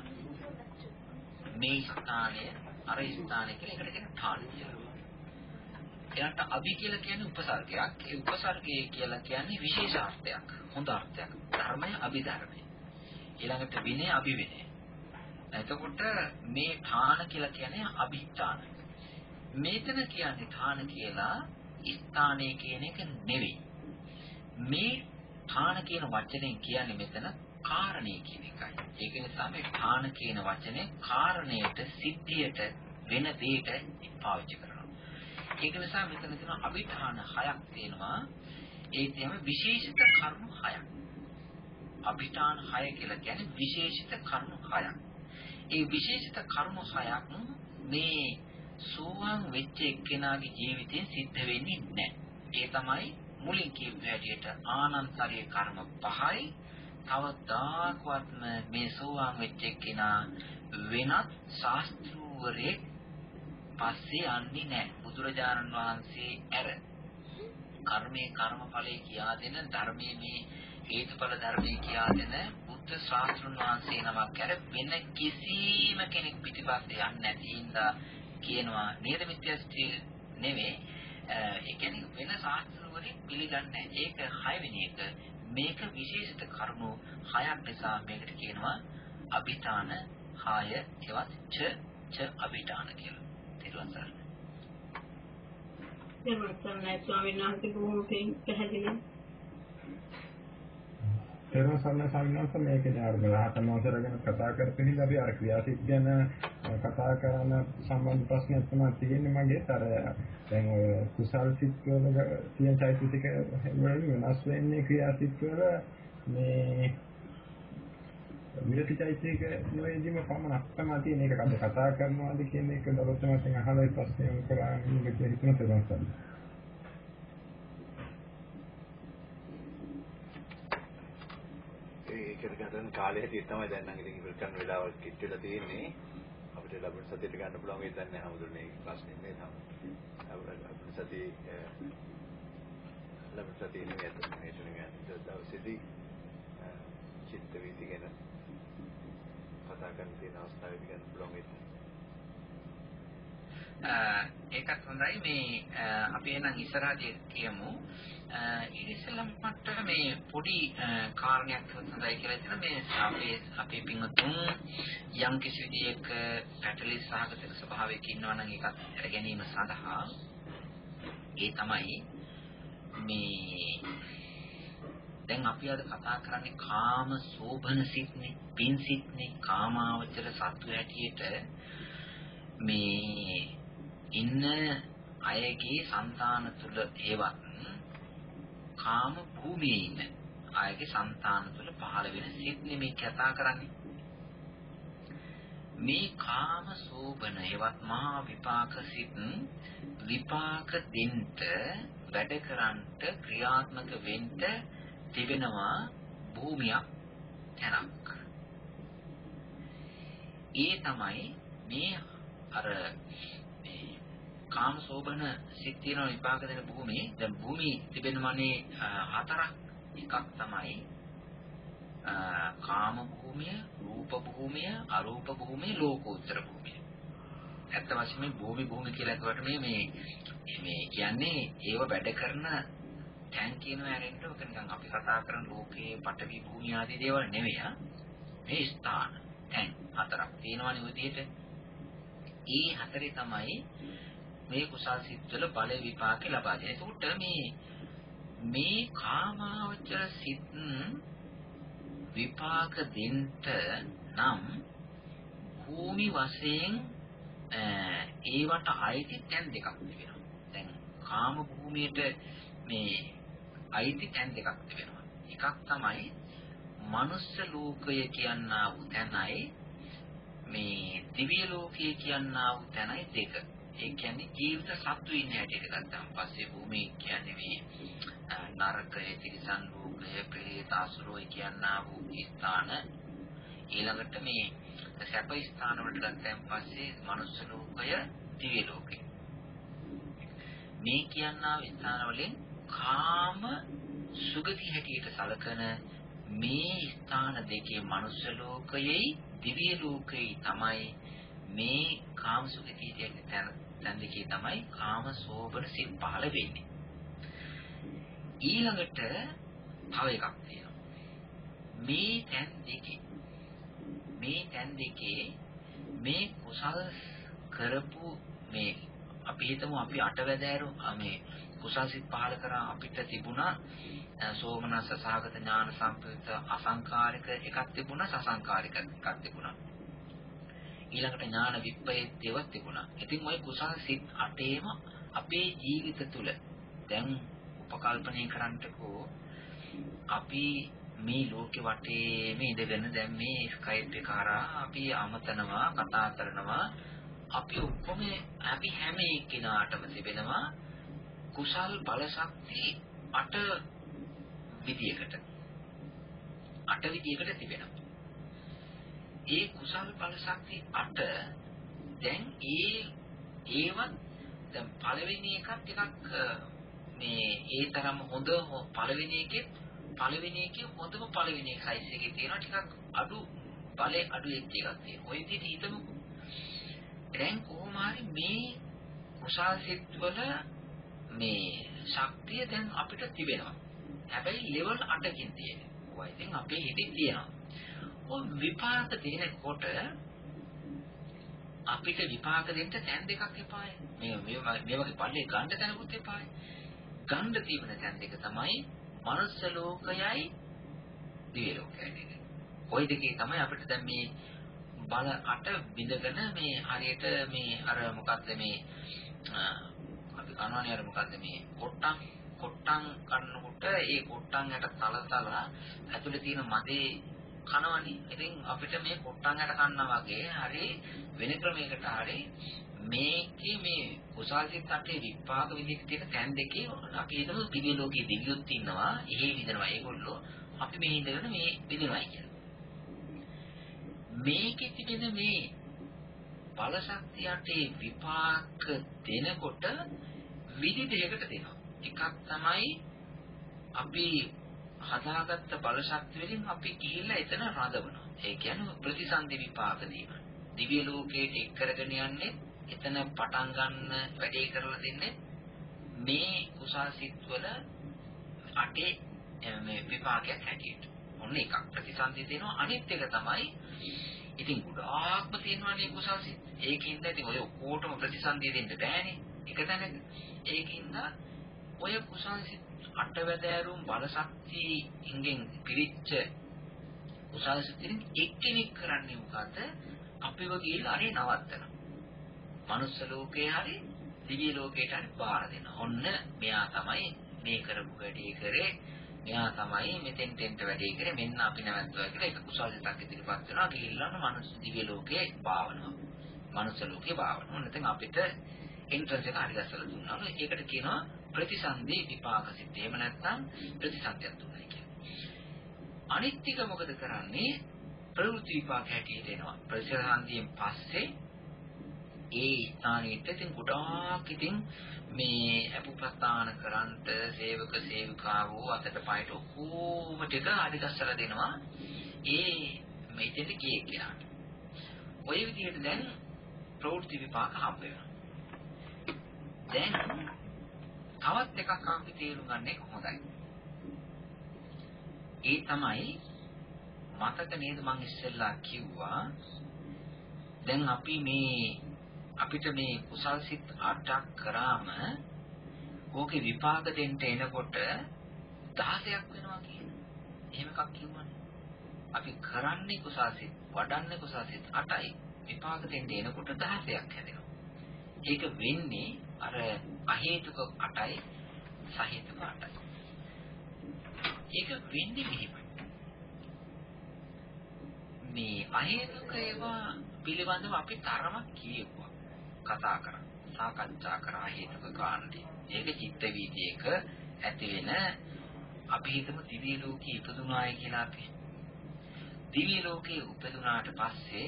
මේ ස්ථානය අර ස්ථානය කියලා එකට කියන ඨාන කියලා. එයාට අභි කියලා කියන්නේ උපසර්ගයක්. ඒ උපසර්ගය කියලා කියන්නේ විශේෂාර්ථයක්. හොඳ අර්ථයක්. ධර්මය අභිධර්මය. ඊළඟට විනය අභිවිනය. එතකොට මේ ඨාන කියලා කියන්නේ අභිඨාන. මේතන කියන්නේ ඨාන කියලා ස්ථානයේ කියන එක නෙවෙයි. මේ ඨාන කියන වචනයෙන් කියන්නේ මෙතන කාරණේ කියන එකයි. ඒක නිසා මේ ඨාන කියන වචනේ කාරණයට සිද්ධියට වෙන දෙයට පාවිච්චි කරනවා. ඒක නිසා මෙතන තියෙන අභිඨාන හයක් තියෙනවා. ඒ තමයි විශේෂිත කර්ම හයක්. අභිඨාන හය කියලා කියන්නේ විශේෂිත කර්ම හයක්. ඒ විශේෂිත කර්ම හයක් මේ සෝවාන් වෙච්ච එක්කෙනාගේ ජීවිතයෙන් සිද්ධ වෙන්නේ නැහැ. ඒ තමයි මුලින් කියපු හැටියට ආනන්තරීය කර්ම පහයි. කවදාකවත්ම මේ සෝවාන් වෙච්ච එක්කෙනා වෙනත් ශාස්ත්‍රූවරයෙක් පස්සේ යන්නේ නැහැ. බුදුරජාණන් වහන්සේ ඇර කර්මයේ කර්මඵලයේ කියා දෙන ධර්මයේ මේ හේතුඵල ධර්මයේ කියා දෙන බුද්ධ ශාස්ත්‍රඥ වහන්සේ නමක් කර වෙන කිසිම කෙනෙක් පිටිපස්සේ යන්නේ නැති හින්දා කියනවා නේද මිත්‍යස්ත්‍රි නෙවෙයි. ඒ කියන්නේ වෙන ශාස්ත්‍රවලින් පිළිගන්නේ නැහැ. ඒක හයවෙනි එක. මේක විශේෂිත කරුණු හයක් නිසා මේකට කියනවා අභිඨාන හය එවත් ච ච අභිඨාන කියලා. තේරුම් ගන්න. තේරුම් ගන්නයි ස්වාමීන් වහන්සේ බොහොම පැහැදිලි. තේරුම් ගන්න සම්මත මේකේ අර රහතන් වහන්සේලා ගැන කතා කරපෙනින් අපි අර ක්‍රියාසිට ගැන කතා කරන සම්බන්ධ ප්‍රශ්නයක් තමයි තියෙන්නේ මගේ. අර දැන් ඔය කුසල් සිත් වල තියෙන චෛතසික වලින් වෙනස් වෙන්නේ ක්‍රියාසිට වල මේ විරති චෛතසික නොයේදීම පමණක් තමයි තියෙන එක කඩ කතා කරනවාද කියන එක දවස් මතෙන් අහලා ඒ ප්‍රශ්නේ යොමු කරා ඉන්නේ කියලා හිතන තේරුම් ගන්න කාලය හැටියට තමයි දැන් නම් ඉතින් ඉවර කරන වෙලාව කිට් වෙලා තියෙන්නේ. අපිට ලැබුණ සතියට ගන්න පුළුවන් වෙයි දැන් නෑ හැමෝටම ප්‍රශ්නේ නේ තමයි. අපිට සතිය ලැබුණ සතිය නෙමෙයි මේ තුනේ දවසේදී චිත්ත වීති ගැන කතා කරන්න තියෙන අවස්ථාවේදී ගන්න පුළුවන් වෙයි. ඒකත් හොඳයි. මේ අපි එනම් ඉස්සරහදී කියමු. ඉතින් මට මේ පොඩි කාරණයක් හොඳයි කියලා හිතන මේ අපේ අපේ පින්වතුන් යම් කිසි විදියක පැටලි සහගත ස්වභාවයක ඉන්නවා නම් ඒකත් අර ගැනීම සඳහා ඒ තමයි මේ දැන් අපි අද කතා කරන්නේ කාම සෝභන සිත්නේ, පින් සිත්නේ, කාමාවචර සත්ව හැටියට මේ ඉන්න අයගේ సంతාන තුල ඒවත් කාම භූමියේ ඉන්න අයගේ సంతාන තුළ පහළ වෙන සිත් නෙමෙයි කතා කරන්නේ. මේ කාම සෝබන ඒවත් මහා විපාක සිත් විපාක දෙන්න වැඩ කරන්නට ක්‍රියාත්මක වෙන්න තිබෙනවා භූමියක් තැනක්. ඒ තමයි මේ අර කාම සෝබන සිත් තියෙන විපාක දෙන භූමියේ දැන් භූමිය තිබෙන මනේ හතරක්. එකක් තමයි කාම භූමිය, රූප භූමිය, අරූප භූමිය, ලෝකෝත්තර භූමිය. ඇත්ත වශයෙන්ම මේ භූමි භූමි කියලා කියවට මේ මේ මේ කියන්නේ ඒව වැඩ කරන තැන් කියනවා ඇරෙන්න ඔක නිකන් අපි කතා කරන ලෝකයේ පඨවි භූමි ආදී දේවල් නෙවෙයි. මේ ස්ථාන තැන් හතරක් තියෙනවනේ ඔය විදිහට. ඒ හතරේ තමයි මේ කුසල් සිත්වල බල විපාක ලබා දෙන්නේ. ඒකට මේ මේ කාමාවචර සිත් විපාක දෙන්න නම් භූමි වශයෙන් ඒවට අයිති තැන් දෙකක් තිබෙනවා. දැන් කාම භූමියට මේ අයිති තැන් දෙකක් තිබෙනවා. එකක් තමයි මනුස්ස ලෝකය කියනා වූ තැනයි මේ දිව්‍ය ලෝකය කියනා වූ තැනයි දෙක. ඒ කියන්නේ ජීවිත සත්තු ඉන්න හැටියට ගත්තාම පස්සේ භූමිය කියන්නේ මේ නරකය, තිරිසන් ලෝකය, ප්‍රේත අසුරය කියනා වූ ස්ථාන. ඊළඟට මේ සැප ස්ථාන වලට ගත්තාන් පස්සේ මනුස්ස ලෝකය, දිව්‍ය ලෝකය. මේ කියනා ස්ථාන වලින් කාම සුගති හැටියට සැලකන මේ ස්ථාන දෙකේ මනුස්ස ලෝකයේ දිව්‍ය ලෝකයේ තමයි මේ කාම සුගති කියන තැන් දෙකේ තමයි කාම සෝබන සිත් පහළ වෙන්නේ. ඊළඟට තව එකක් තියෙනවා. මේ තැන් දෙකේ මේ තැන් දෙකේ මේ කුසල් කරපු මේ අපි හිතමු අපි අටවැදෑරු මේ කුසල් සිත් පහළ කරා අපිට තිබුණා සෝමනස්ස සහගත ඥාන සම්ප්‍රයුක්ත අසංකාරික එකක් තිබුණා සසංකාරික එකක් තිබුණා. ඊළඟට ඥාන විප්පයේව තිබුණා. ඉතින් ওই කුසල් සිත් අටේම අපේ ජීවිත තුළ දැන් උපකල්පනය කරන්නකෝ අපි මේ ලෝකෙ වටේ මේ ඉඳගෙන දැන් මේ ස්කයිප් එක හරහා අපි අමතනවා කතා කරනවා අපි ඔක්කොම අපි හැම එක්කිනාටම තිබෙනවා කුසල් බල ශක්ති අට විදියකට අට විදියකට තිබෙනවා. ඒ කුසල් බල ශක්ති අට දැන් ඒ ඒවත් දැන් පළවෙනි එකත් ටිකක් මේ ඒ තරම් හොඳ පළවෙනි එකේ පළවෙනි එකේ හොඳම පළවෙනි එක සයිස් එකේ තියෙනවා ටිකක් අඩු බලේ අඩු එකක් තියෙනවා. ඔය විදිහට හිතමුකෝ. දැන් කොහොම හරි මේ කුසල් සිත් වල මේ ශක්තිය දැන් අපිට තිබෙනවා. හැබැයි ලෙවල් අටකින් තියෙනවා. ඔය ඉතින් අපේ හිතේ තියෙනවා. ඔය විපාක දෙනකොට අපිට විපාක දෙන්න තැන් දෙකක් එපායි. මේ මේ වගේ පල්ලේ ගන්න තැනකුත් එපායි. ගන්න තියෙන තැන් දෙක තමයි මනුස්ස ලෝකයයි දිව්‍ය ලෝකයයි. ওই දෙකේ තමයි අපිට දැන් මේ බල අට බිඳගෙන මේ හරියට මේ අර මොකක්ද මේ අපි කනවනේ අර මොකක්ද මේ කොට්ටම් කොට්ටම් කන්නකොට ඒ කොට්ටම් යට තල තල ඇතුලේ තියෙන මදේ කනවනේ. ඉතින් අපිට මේ කොට්ටම් යට කන්නා වගේ හරි වෙන ක්‍රමයකට හරි මේකේ මේ කුසල් සිත් අටේ විපාක විදිහට තියෙන තැන් දෙකේ අපි හිතමු දිව්‍ය ලෝකයේ දිව්‍යොත් ඉන්නවා. එහෙ විඳිනවා ඒගොල්ලෝ. අපි මේ ඉඳගෙන මේ විඳිනවා කියලා. මේකෙ තිබෙන මේ බල ශක්තිය අටේ විපාක දෙනකොට විදි දෙකකට දෙනවා. එකක් තමයි අපි හදාගත්ත බල ශක්තිය වලින් අපි ගිහිල්ලා එතන රඳවනවා. ඒ කියන්නේ ප්‍රතිසන්දි විපාක දීම. දිව්‍ය ලෝකයට එක් කරගෙන යන්නේ එතන පටන් ගන්න වැඩේ කරලා දෙන්නේ මේ කුසල් සිත් වල අටේ මේ විපාකයක් හැටියට. ඔන්න එකක් ප්‍රතිසන්දි දෙනවා. අනිත් එක තමයි ඉතින් ගොඩාක්ම තියෙනවානේ කුසල් සිත්. ඒකින්ද ඉතින් ඔය ඔක්කොටම ප්‍රතිසන්දි දෙන්න බෑනේ. එක තැනක. ඒකින්ද ඔය කුසල් සිත් අටවැදෑරුම් බල ශක්තිය ඉංගෙන් පිරිච්ච කුසල් සිතින් එක්කෙනෙක් කරන්නේ මොකද? අපිව ගිහිල්ලා අනේ නවත්තනවා. මනුස්ස ලෝකේ හරි දිව්‍ය ලෝකයට හරි බාර දෙනවා. ඔන්න මෙයා තමයි මේ කරපු වැඩේ කරේ. මෙයා තමයි මෙතෙන් තෙන්ට වැඩේ කරේ. මෙන්න අපි නැවතුවා කියලා ඒක කුසල් සිතක් ඉදිරිපත් වෙනවා. ගිහිල්ලා මනුස්ස දිව්‍ය ලෝකේ බාවනවා. මනුස්ස ලෝකේ බාවනවා. නැත්නම් අපිට එන්ට්‍රන්ස් එක හරි දැස්සලා දුන්නා. ඒකට කියනවා ප්‍රතිසන්දි විපාක සිත්. එහෙම නැත්නම් ප්‍රතිසන්දියක් දුන්නයි කියන්නේ. අනිත් ටික මොකද කරන්නේ? ප්‍රවෘත්ති විපාක හැටියට එනවා. ප්‍රතිසන්දියෙන් පස්සේ ඒ ස්ථානෙට ඉතින් ගොඩාක් ඉතින් මේ අපුපස්ථාන කරන්ට සේවක සේවිකාවෝ අතට පයට ඔක්කොම ටික අධිගස්සලා දෙනවා ඒ මෙතෙන්ට ගියේ කියලා. ඔය විදිහට දැන් ප්‍රවෘත්ති විපාක හම්බ වෙනවා. දැන් තවත් එකක් අපි තේරුම් ගන්න කොහොමදයි? ඒ තමයි මතක නේද මම ඉස්සෙල්ලා කිව්වා දැන් අපි මේ අපිට මේ කුසල් සිත් අටක් කරාම ඕකේ විපාක දෙන්න එනකොට දහසයක් වෙනවා කියන. එහෙම එකක් කිව්වනේ. අපි කරන්නේ කුසල් සිත්, වඩන්නේ කුසල් සිත් අටයි. විපාක දෙන්න එනකොට දහසයක් හැදෙනවා. ඒක වෙන්නේ අර අහේතුක අටයි සහේතුක අටයි. ඒක වෙන්නේ මෙහෙමයි. මේ අහේතුක ඒවා පිළිබඳව අපි තරමක් කියුවා. කතා කරා සාකච්ඡා කරා හේතුක කාණ්ඩේ. ඒක චිත්ත වීතියක ඇති වෙන අපි හිතමු දිව්‍ය ලෝකේ ඉපදුනායි කියලා අපි. දිව්‍ය ලෝකේ උපදුනාට පස්සේ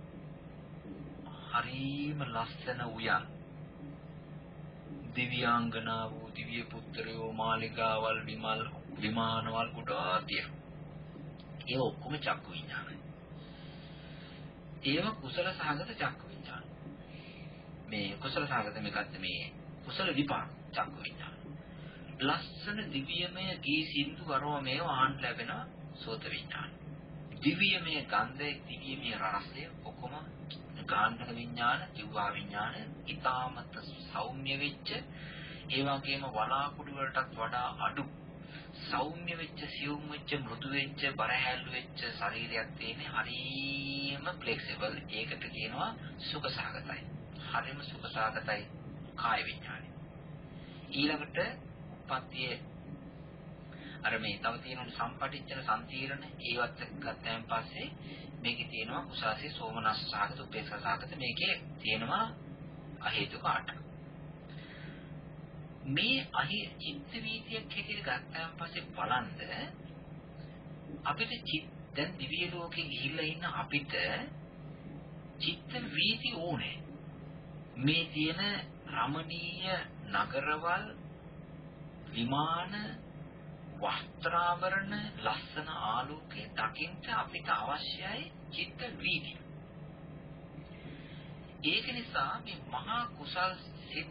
හරිම ලස්සන උයන් දිව්‍යාංගනාවෝ දිව්‍ය පුත්‍රයෝ මාලිගාවල් විමල් විමානවල් ගොඩාක් තියෙනවා. ඒ ඔක්කොම චක්කු විඥානයි. ඒව කුසල සහගත චක්කු විඥාන. මේ කුසල සහගත මේකත් මේ කුසල විපාක චක්කු විඥාන. ලස්සන දිව්‍යමය ගී සින්දු වරෝමය ආන් ලැබෙන සෝත විඥාන. දිව්‍යමය ගන්ධය දිව්‍යමය රසය ඔක්කොම ගාන්ධර විඥාන, ජීවා විඥාන ඊටාමත් සෞම්‍ය වෙච්ච ඒ වගේම වලාකුළු වලටත් වඩා අඩු සෞම්‍ය වෙච්ච සියුම් වෙච්ච මෘදු වෙච්ච බරහැල්ලු වෙච්ච ශරීරයක් තියෙන හරිම ෆ්ලෙක්සිබල් ඒකට කියනවා සුඛසහගතයි. හරිම සුඛසහගතයි කාය විඥානය. ඊළඟට උපත්තියේ අර මේ තව තියෙන සම්පටිච්ඡන සම්තිරණ ඒවත් ගත්තයන් පස්සේ මේකේ තියෙනවා කුසාසේ සෝමනස්ස සහගත උපේක්ෂා සහගත මේකේ තියෙනවා අහේතුක අට. මේ අහි චිත්ත වීතියක් හැටියට ගත්තාන් පස්සේ බලන්න අපිට චිත්ත දැන් දිව්‍ය ලෝකේ ගිහිල්ලා ඉන්න අපිට චිත්ත වීති ඕනේ. මේ තියෙන රමණීය නගරවල් විමාන වස්ත්‍රාභරණ ලස්සන ආලෝකයේ දකින්න අපිට අවශ්‍යයි චිත්ත වීති. ඒක නිසා මේ මහා කුසල් සිත්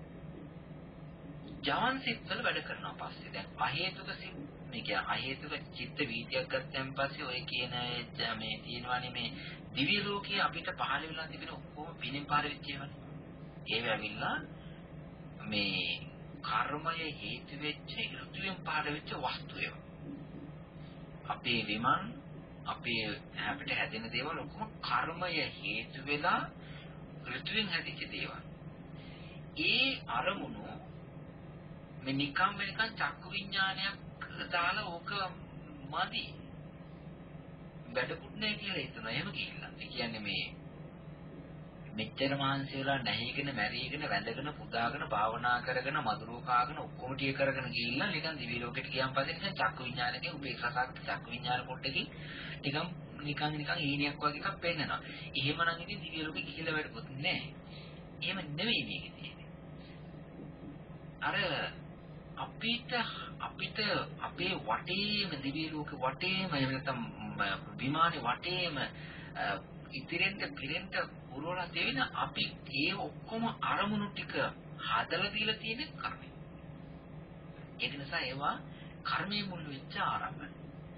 ජවන් සිත් වල වැඩ කරනවා පස්සේ දැන් අහේතුක සිත් මේ කියන්නේ අහේතුක චිත්ත වීතියක් ගත්තන් පස්සේ ඔය කියන මේ තියෙනවානේ මේ දිව්‍ය ලෝකයේ අපිට පහළ වෙලා තිබෙන ඔක්කොම පිනින් පාර වෙච්ච ඒවානේ. ඒව ඇවිල්ලා මේ කර්මය හේතු වෙච්ච ඍතුයෙන් පහළ වෙච්ච වස්තු ඒවා. අපේ විමන් අපේ අපිට හැදෙන දේවල් ඔක්කොම කර්මය හේතු වෙලා ඍතුයෙන් හැදිච්ච දේවල්. ඒ අරමුණු මේ නිකම් වෙනකන් චක්කු විඥානයක් දාලා ඕක මදි. වැඩකුත් නැහැ කියලා හිතනවා. එහෙම ගිහිල්ලා. ඒ කියන්නේ මේ මෙච්චර මහන්සි වෙලා නැහිගෙන මැරිගෙන වැඳගෙන පුදාගෙන භාවනා කරගෙන මధుරෝ කාගෙන ඔක්කොම ටික කරගෙන ගිහිල්ලා නිකන් දිවි ලෝකෙට ගියන් පස්සේ නිකන් චක්කු විඥානකේ උපේක්ෂාසගත චක්කු විඥාන පොට්ටකින් නිකන් නිකන් නිකන් ඊනියක් වගේ එකක් පෙන්නනවා. එහෙමනම් ඉතින් දිවි ලෝකෙ ගිහිල්ලා වැඩකුත් නැහැ. එහෙම නෙවෙයි මේක තියෙන්නේ. අර අපිට අපිට අපේ වටේම දිවි ලෝකෙ වටේම එහෙම නැත්නම් විමානේ වටේම ඉතිරෙන්ට පිරෙන්ට පුරවලා තියෙන අපි ඒ ඔක්කොම අරමුණු ටික හදලා දීලා තියෙන කර්මය. ඒක නිසා ඒවා කර්මයේ මුල් වෙච්ච ආරම්භය.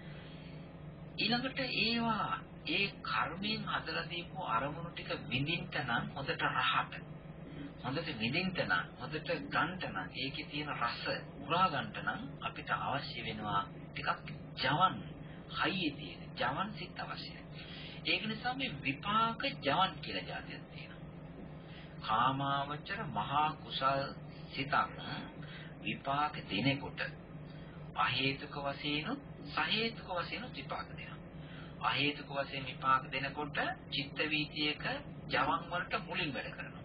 ඊළඟට ඒවා ඒ කර්මයෙන් හදලා දීපු අරමුණු ටික විඳින්න නම් හොඳට රහට. හොඳට විඳින්න නම් හොඳට ගන්න නම් ඒකේ තියෙන රස උරා ගන්න නම් අපිට අවශ්‍ය වෙනවා ටිකක් ජවන් හයියේ තියෙන ජවන් සිත් අවශ්‍යයි. ඒක නිසා මේ විපාක ජවන් කියලා જાතියක් තියෙනවා. කාමාවචර මහා කුසල් සිතක් විපාක දෙනකොට අහේතුක වශයෙන් සහේතුක වශයෙන් විපාක දෙනවා. අහේතුක වශයෙන් විපාක දෙනකොට චිත්ත වීතියක ජවන් වලට මුලින් වැඩ කරනවා.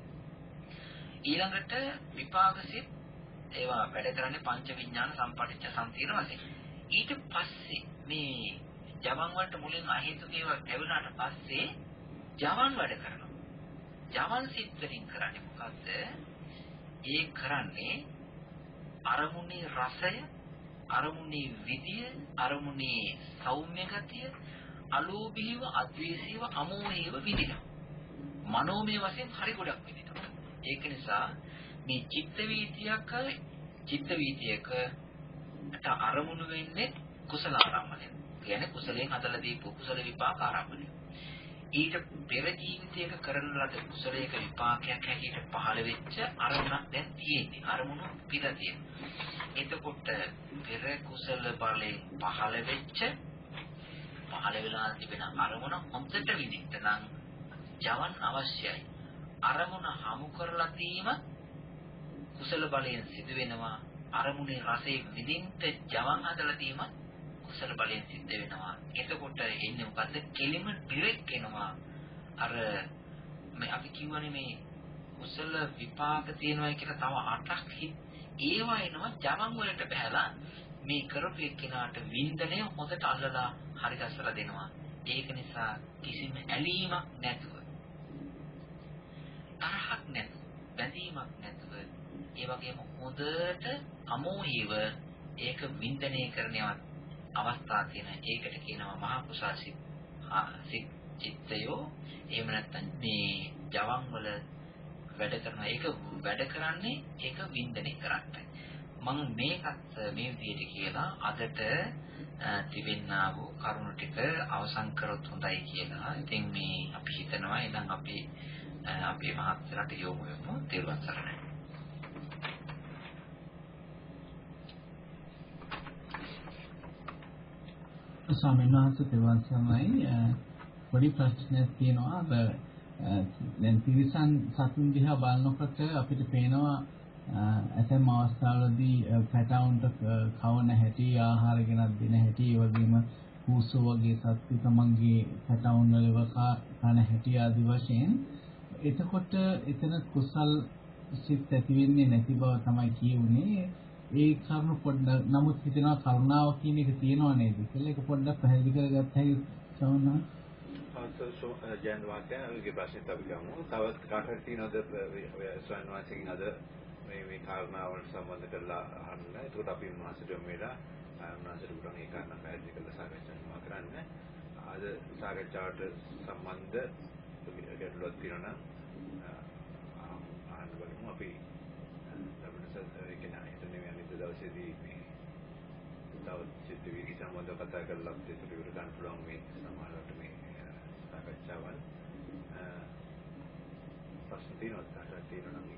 ඊළඟට විපාක සිත් ඒවා වැඩ කරන්නේ පංච විඥාන සම්පටිච්ඡ සම්තිරණ වශයෙන්. ඊට පස්සේ මේ ජවන් වලට මුලින් අහේතුක ඒවා ලැබුණාට පස්සේ ජවන් වැඩ කරනවා. ජවන් සිත් වලින් කරන්නේ මොකද්ද? ඒ කරන්නේ අරමුණේ රසය, අරමුණේ විදිය, අරමුණේ සෞම්‍ය ගතිය, අලෝභීව, අද්වේෂීව, අමෝහීව විදිනවා. මනෝමය වශයෙන් හරි ගොඩක් විදිනවා. ඒක නිසා මේ චිත්ත වීතියක චිත්ත වීතියකට අරමුණු වෙන්නේ කුසල ආරම්භණය. කියන්නේ කුසලයෙන් හදලා දීපු කුසල විපාක ආරම්භණය. ඊට පෙර ජීවිතයක කරන ලද කුසලයක විපාකයක් හැටියට පහළ වෙච්ච අරමුණක් දැන් තියෙන්නේ. අරමුණු පිළ තියෙනවා. එතකොට පෙර කුසල බලයෙන් පහළ වෙච්ච පහළ වෙලා තිබෙන අරමුණ හොඳට විඳින්න නම් ජවන් අවශ්‍යයි. අරමුණ හමු කරලා තීම කුසල බලයෙන් සිදු වෙනවා. අරමුණේ රසයෙන් විඳින්න ජවන් හදලා තීම කුසල බලයෙන් සිද්ධ වෙනවා. එතකොට එන්නේ මොකද්ද? කෙලිම ඩිරෙක්ට් එනවා. අර මේ අපි කියවනේ මේ කුසල විපාක තියෙනවා කියලා තව අටක් ඒවා එනවා ජවන් වලට බහැලා මේ කරපු එක්කෙනාට වින්දනය හොඳට අල්ලලා හරි ගස්සලා දෙනවා. ඒක නිසා කිසිම ඇලීමක් නැතුව, තරහක් නැතුව, බැඳීමක් නැතුව, ඒ වගේම හොඳට අමෝහීව ඒක වින්දනය කරනවත් අවස්ථා තියෙන. ඒකට කියනවා මහා කුසල සිත් චිත්තයෝ. එහෙම නැත්නම් මේ ජවන් වල වැඩ කරනවා. ඒක වැඩ කරන්නේ ඒක වින්දනය කරන්නයි. මම මේකත් මේ විදිහට කියලා අදට තිබෙන්නා වූ කරුණු ටික අවසන් කරොත් හොඳයි කියලා. ඉතින් මේ අපි හිතනවා එහෙනම් අපි අපේ මහත්සරට යොමු වෙමු. තෙරුවන් සරණයි. ස්වාමීන් වහන්සේ තෙරුවන් සරණයි. පොඩි ප්‍රශ්නයක් තියෙනවා. අර දැන් තිරිසන් සතුන් දිහා බලනකොට අපිට පේනවා ඇතැම් අවස්ථාවලදී පැටවුන්ට කවන හැටි, ආහාර ගෙනත් දෙන හැටි, ඒ වගේම පූසෝ වගේ සත්තු තමන්ගේ පැටවුන් වල කන හැටි ආදි වශයෙන්. එතකොට එතන කුසල් සිත් ඇති වෙන්නේ නැති බව තමයි කියුනේ. ඒ කරුණු පොඩ්ඩක් නමුත් හිතනවා කරුණාව කියන එක තියෙනව නේද කියලා. ඒක පොඩ්ඩක් පැහැදිලි කරගත්ත හැකි සවුනා. සෝ ජයන් වාක්‍යයේ ප්‍රශ්න අපි ගමු. තවත් කාටද තියෙනවද ස්වයන් වාසිකින් අද මේ මේ කාරණාවල් සම්බන්ධ කරලා අහන්න. ඒකට අපි මාසෙට මෙලා මාසෙට උඩන් ඒ කාරණා පැහැදිලි කරලා සාකච්ඡා කරන්න. අද සාකච්ඡාවට සම්බන්ධ ගැටලුවක් තියෙනවා නම් අහන්න බලමු. අපි ලබන සතියේ හිතන්නේ අනිත් දවසේදී මේ තවත් චිත්ත වීදි සම්බන්ධව කතා කරලා අපිට ඒක විතර ගන්න පුළුවන් මේ සමාජයට මේ සාකච්ඡාවල් ප්‍රශ්න තියෙනවා තියෙනවා නම්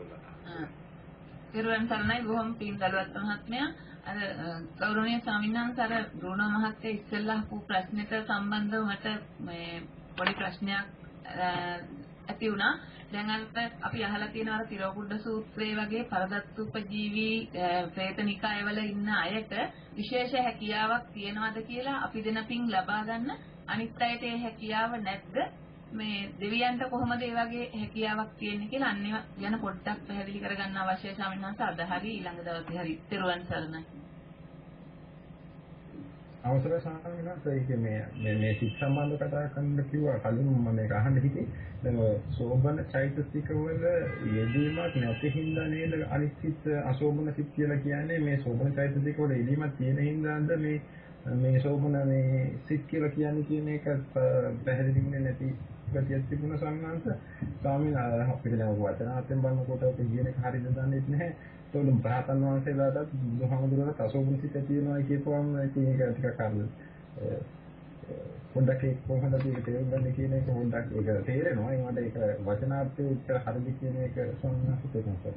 පෙරවන් සරණයි. බොහොම පින් දලුවත් මහත්මයා. අර ගෞරවනීය ස්වාමීන් වහන්සේ අර රුණ මහත්තයා ඉස්සෙල්ලා අහපු ප්‍රශ්නෙට සම්බන්ධව මට මේ පොඩි ප්‍රශ්නයක් ඇති වුණා. දැන් අර අපි අහලා තියෙන අර තිරෝකුඩ සූත්‍රයේ වගේ පරදත්තුපජීවී ප්‍රේතනිකායවල ඉන්න අයට විශේෂ හැකියාවක් තියනවාද කියලා අපි දෙන පින් ලබා ගන්න. අනිත් අයට ඒ හැකියාව නැද්ද? මේ දෙවියන්ට කොහොමද ඒ වගේ හැකියාවක් තියෙන්නේ කියලා අන්නේ ගැන පොඩ්ඩක් පැහැදිලි කරගන්න අවශ්‍යයි ස්වාමීන් වහන්සේ. අද හරි ඊළඟ දවසේ හරි. ත්‍රිවන් සරණයි. අවසරයි ස්වාමීන් වහන්සේ. ඒක මේ මේ සිත් සම්බන්ධ කතා කරන්න කිව්වා කලින් මම මේක අහන්න හිතේ. දැන් සෝබන චෛතසික වල යෙදීමක් නැති හින්දා නේද අනිත් සිත් අසෝබන සිත් කියලා කියන්නේ. මේ සෝබන චෛතසික වල යෙදීමක් තියෙන හින්දාද මේ මේ සෝබන මේ සිත් කියලා කියන්නේ කියන එක පැහැදිලි වෙන්නේ නැති ගතියක් තිබුණා සම්මානස. ස්වාමීන් වහන්සේ අපිට දැන් වචනාර්ථයෙන් බලනකොට ඔක කියන එක හරියද දන්නේ නැහැ. ඒතකොට බ්‍රහතන් වහන්සේලාට බුදුහාමුදුරුවෝ අසෝබන සිත් තියෙනවා කියපුවම ඒක ටිකක් අර පොඩ්ඩක් ඒක කොහොමද ඒක තේරුම් ගන්න කියන එක පොඩ්ඩක් ඒක තේරෙනවා. ඒ වගේ ඒක වචනාර්ථයේ උත්තර හරිද කියන එක සම්මානස තේරුම්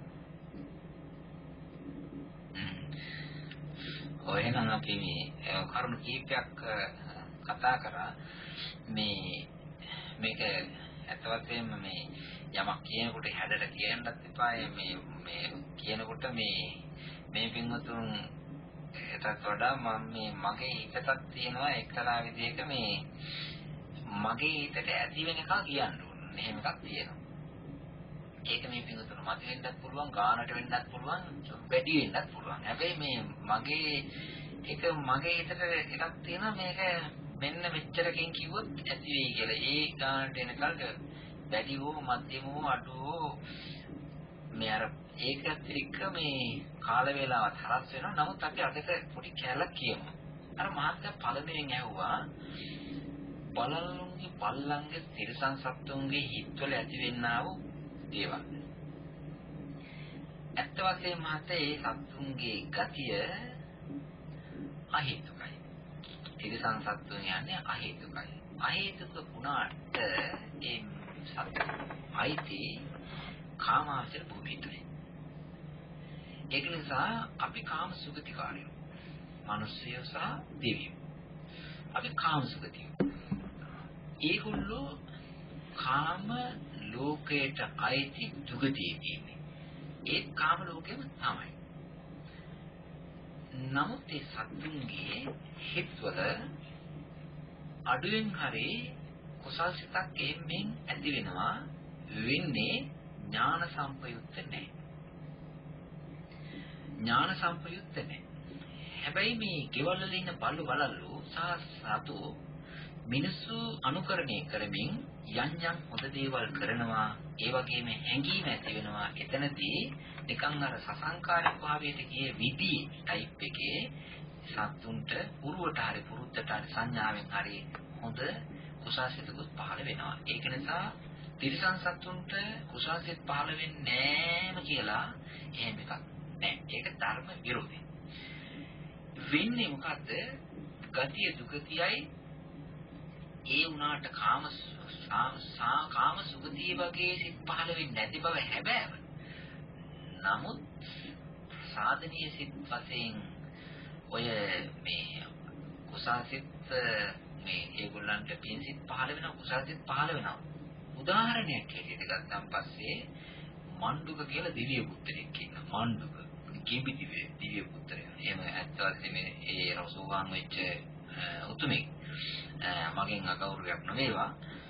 ඔය නම් අපි මේ කරුණු කීපයක් කතා කරා. මේ මේක ඇත්ත වශයෙන්ම මේ යමක් කියනකොට හැඩට කියන්නත් එපා. මේ මේ කියනකොට මේ මේ පින්වතුන් ඒකට වඩා මම මේ මගේ හිතටත් තියෙනවා එක්තරා විදිහක මේ මගේ හිතට ඇති වෙන එක කියන්න ඕන. එහෙම එකක් තියෙනවා. ඒක මේ පින්වතුන් මත වෙන්නත් පුළුවන්, ගානට වෙන්නත් පුළුවන්, වැඩි වෙන්නත් පුළුවන්. හැබැයි මේ මගේ එක මගේ හිතට එකක් තියෙනවා මේක මෙන්න මෙච්චරකින් කිව්වොත් ඇති වෙයි කියලා. ඒ ගානට එනකල් වැඩි හෝ මධ්‍යම හෝ අඩු හෝ මේ අර ඒකත් එක්ක මේ කාල වේලාවත් හරස් වෙනවා. නමුත් අපි අදට පොඩි කැලක් කියමු. අර මහත්තයා පළමුවෙන් ඇහුවා බලල්ලුන්ගේ බල්ලන්ගේ තිරසන් සත්තුන්ගේ හිත්වල ඇතිවෙන්නා වූ දේවල්. ඇත්ත වශයෙන්ම මහත්තයා ඒ සත්තුන්ගේ ගතිය අහේතුකයි. තිරසන් සත්තුන් යන්නේ අහේතුකයි. අහේතුක වුණාට ඒ සත්තු අයිති කාමාවචර භූමියටයි. ඒක නිසා අපි කාම සුගතිකාරයෝ. මිනිස්සුයෝ සහ දෙවියෝ. අපි කාම සුගතියෝ. ඒගොල්ලෝ කාම ලෝකයට අයිති දුගතියේ ඉන්නේ. ඒ කාම ලෝකෙම තමයි. නමුත් ඒ සත්තුන්ගේ හිත්වල අඩුවෙන් හරි කුසල් සිතක් එම්ෙන් ඇති වෙනවා වෙන්නේ ඥාන සම්පයුක්ත නැහැ. ඥාන සම්පයුක්ත නැහැ. හැබැයි මේ ගෙවල් වල ඉන්න බල්ලු බලල්ලු සහ සතු මිනිස්සු අනුකරණය කරමින් යම් යම් හොඳ දේවල් කරනවා. ඒ වගේම හැඟීම් ඇති වෙනවා. එතනදී නිකන් අර සසංකාරික භාවයට ගිය විදි ටයිප් එකේ සත්තුන්ට පුරුවට හරි පුරුද්දට හරි සංඥාවෙන් හරි හොඳ කුසාසිතකුත් පහළ වෙනවා. ඒක නිසා තිරිසන් සත්තුන්ට කුසාසිත පහළ වෙන්නේ නෑම කියලා එහෙම එකක් නෑ. ඒක ධර්ම විරෝධී. වෙන්නේ මොකද්ද? ගතිය දුගතියයි ඒ උනාට කාම කාම සුගතිය වගේ සිත් පහළ වෙන්නේ නැති බව හැබෑව. නමුත් සාධනීය සිත් වශයෙන් ඔය මේ කුසාසිත මේ ඒගොල්ලන්ට පින්සිත පහළ වෙනවා, කුසාසිත පහළ වෙනවා. උදාහරණයක් හැටියට ගත්තන් පස්සේ මණ්ඩුක කියලා දිව්‍ය පුත්‍රයෙක් ඉන්නවා. මණ්ඩුක කිඹි දිව්‍ය දිව්‍ය පුත්‍රයා. එහෙම ඇත්තටම මේ ඒ රසෝවාන් වෙච්ච උතුමෙක්. මගෙන් අගෞරවයක් නෙවෙයිවා.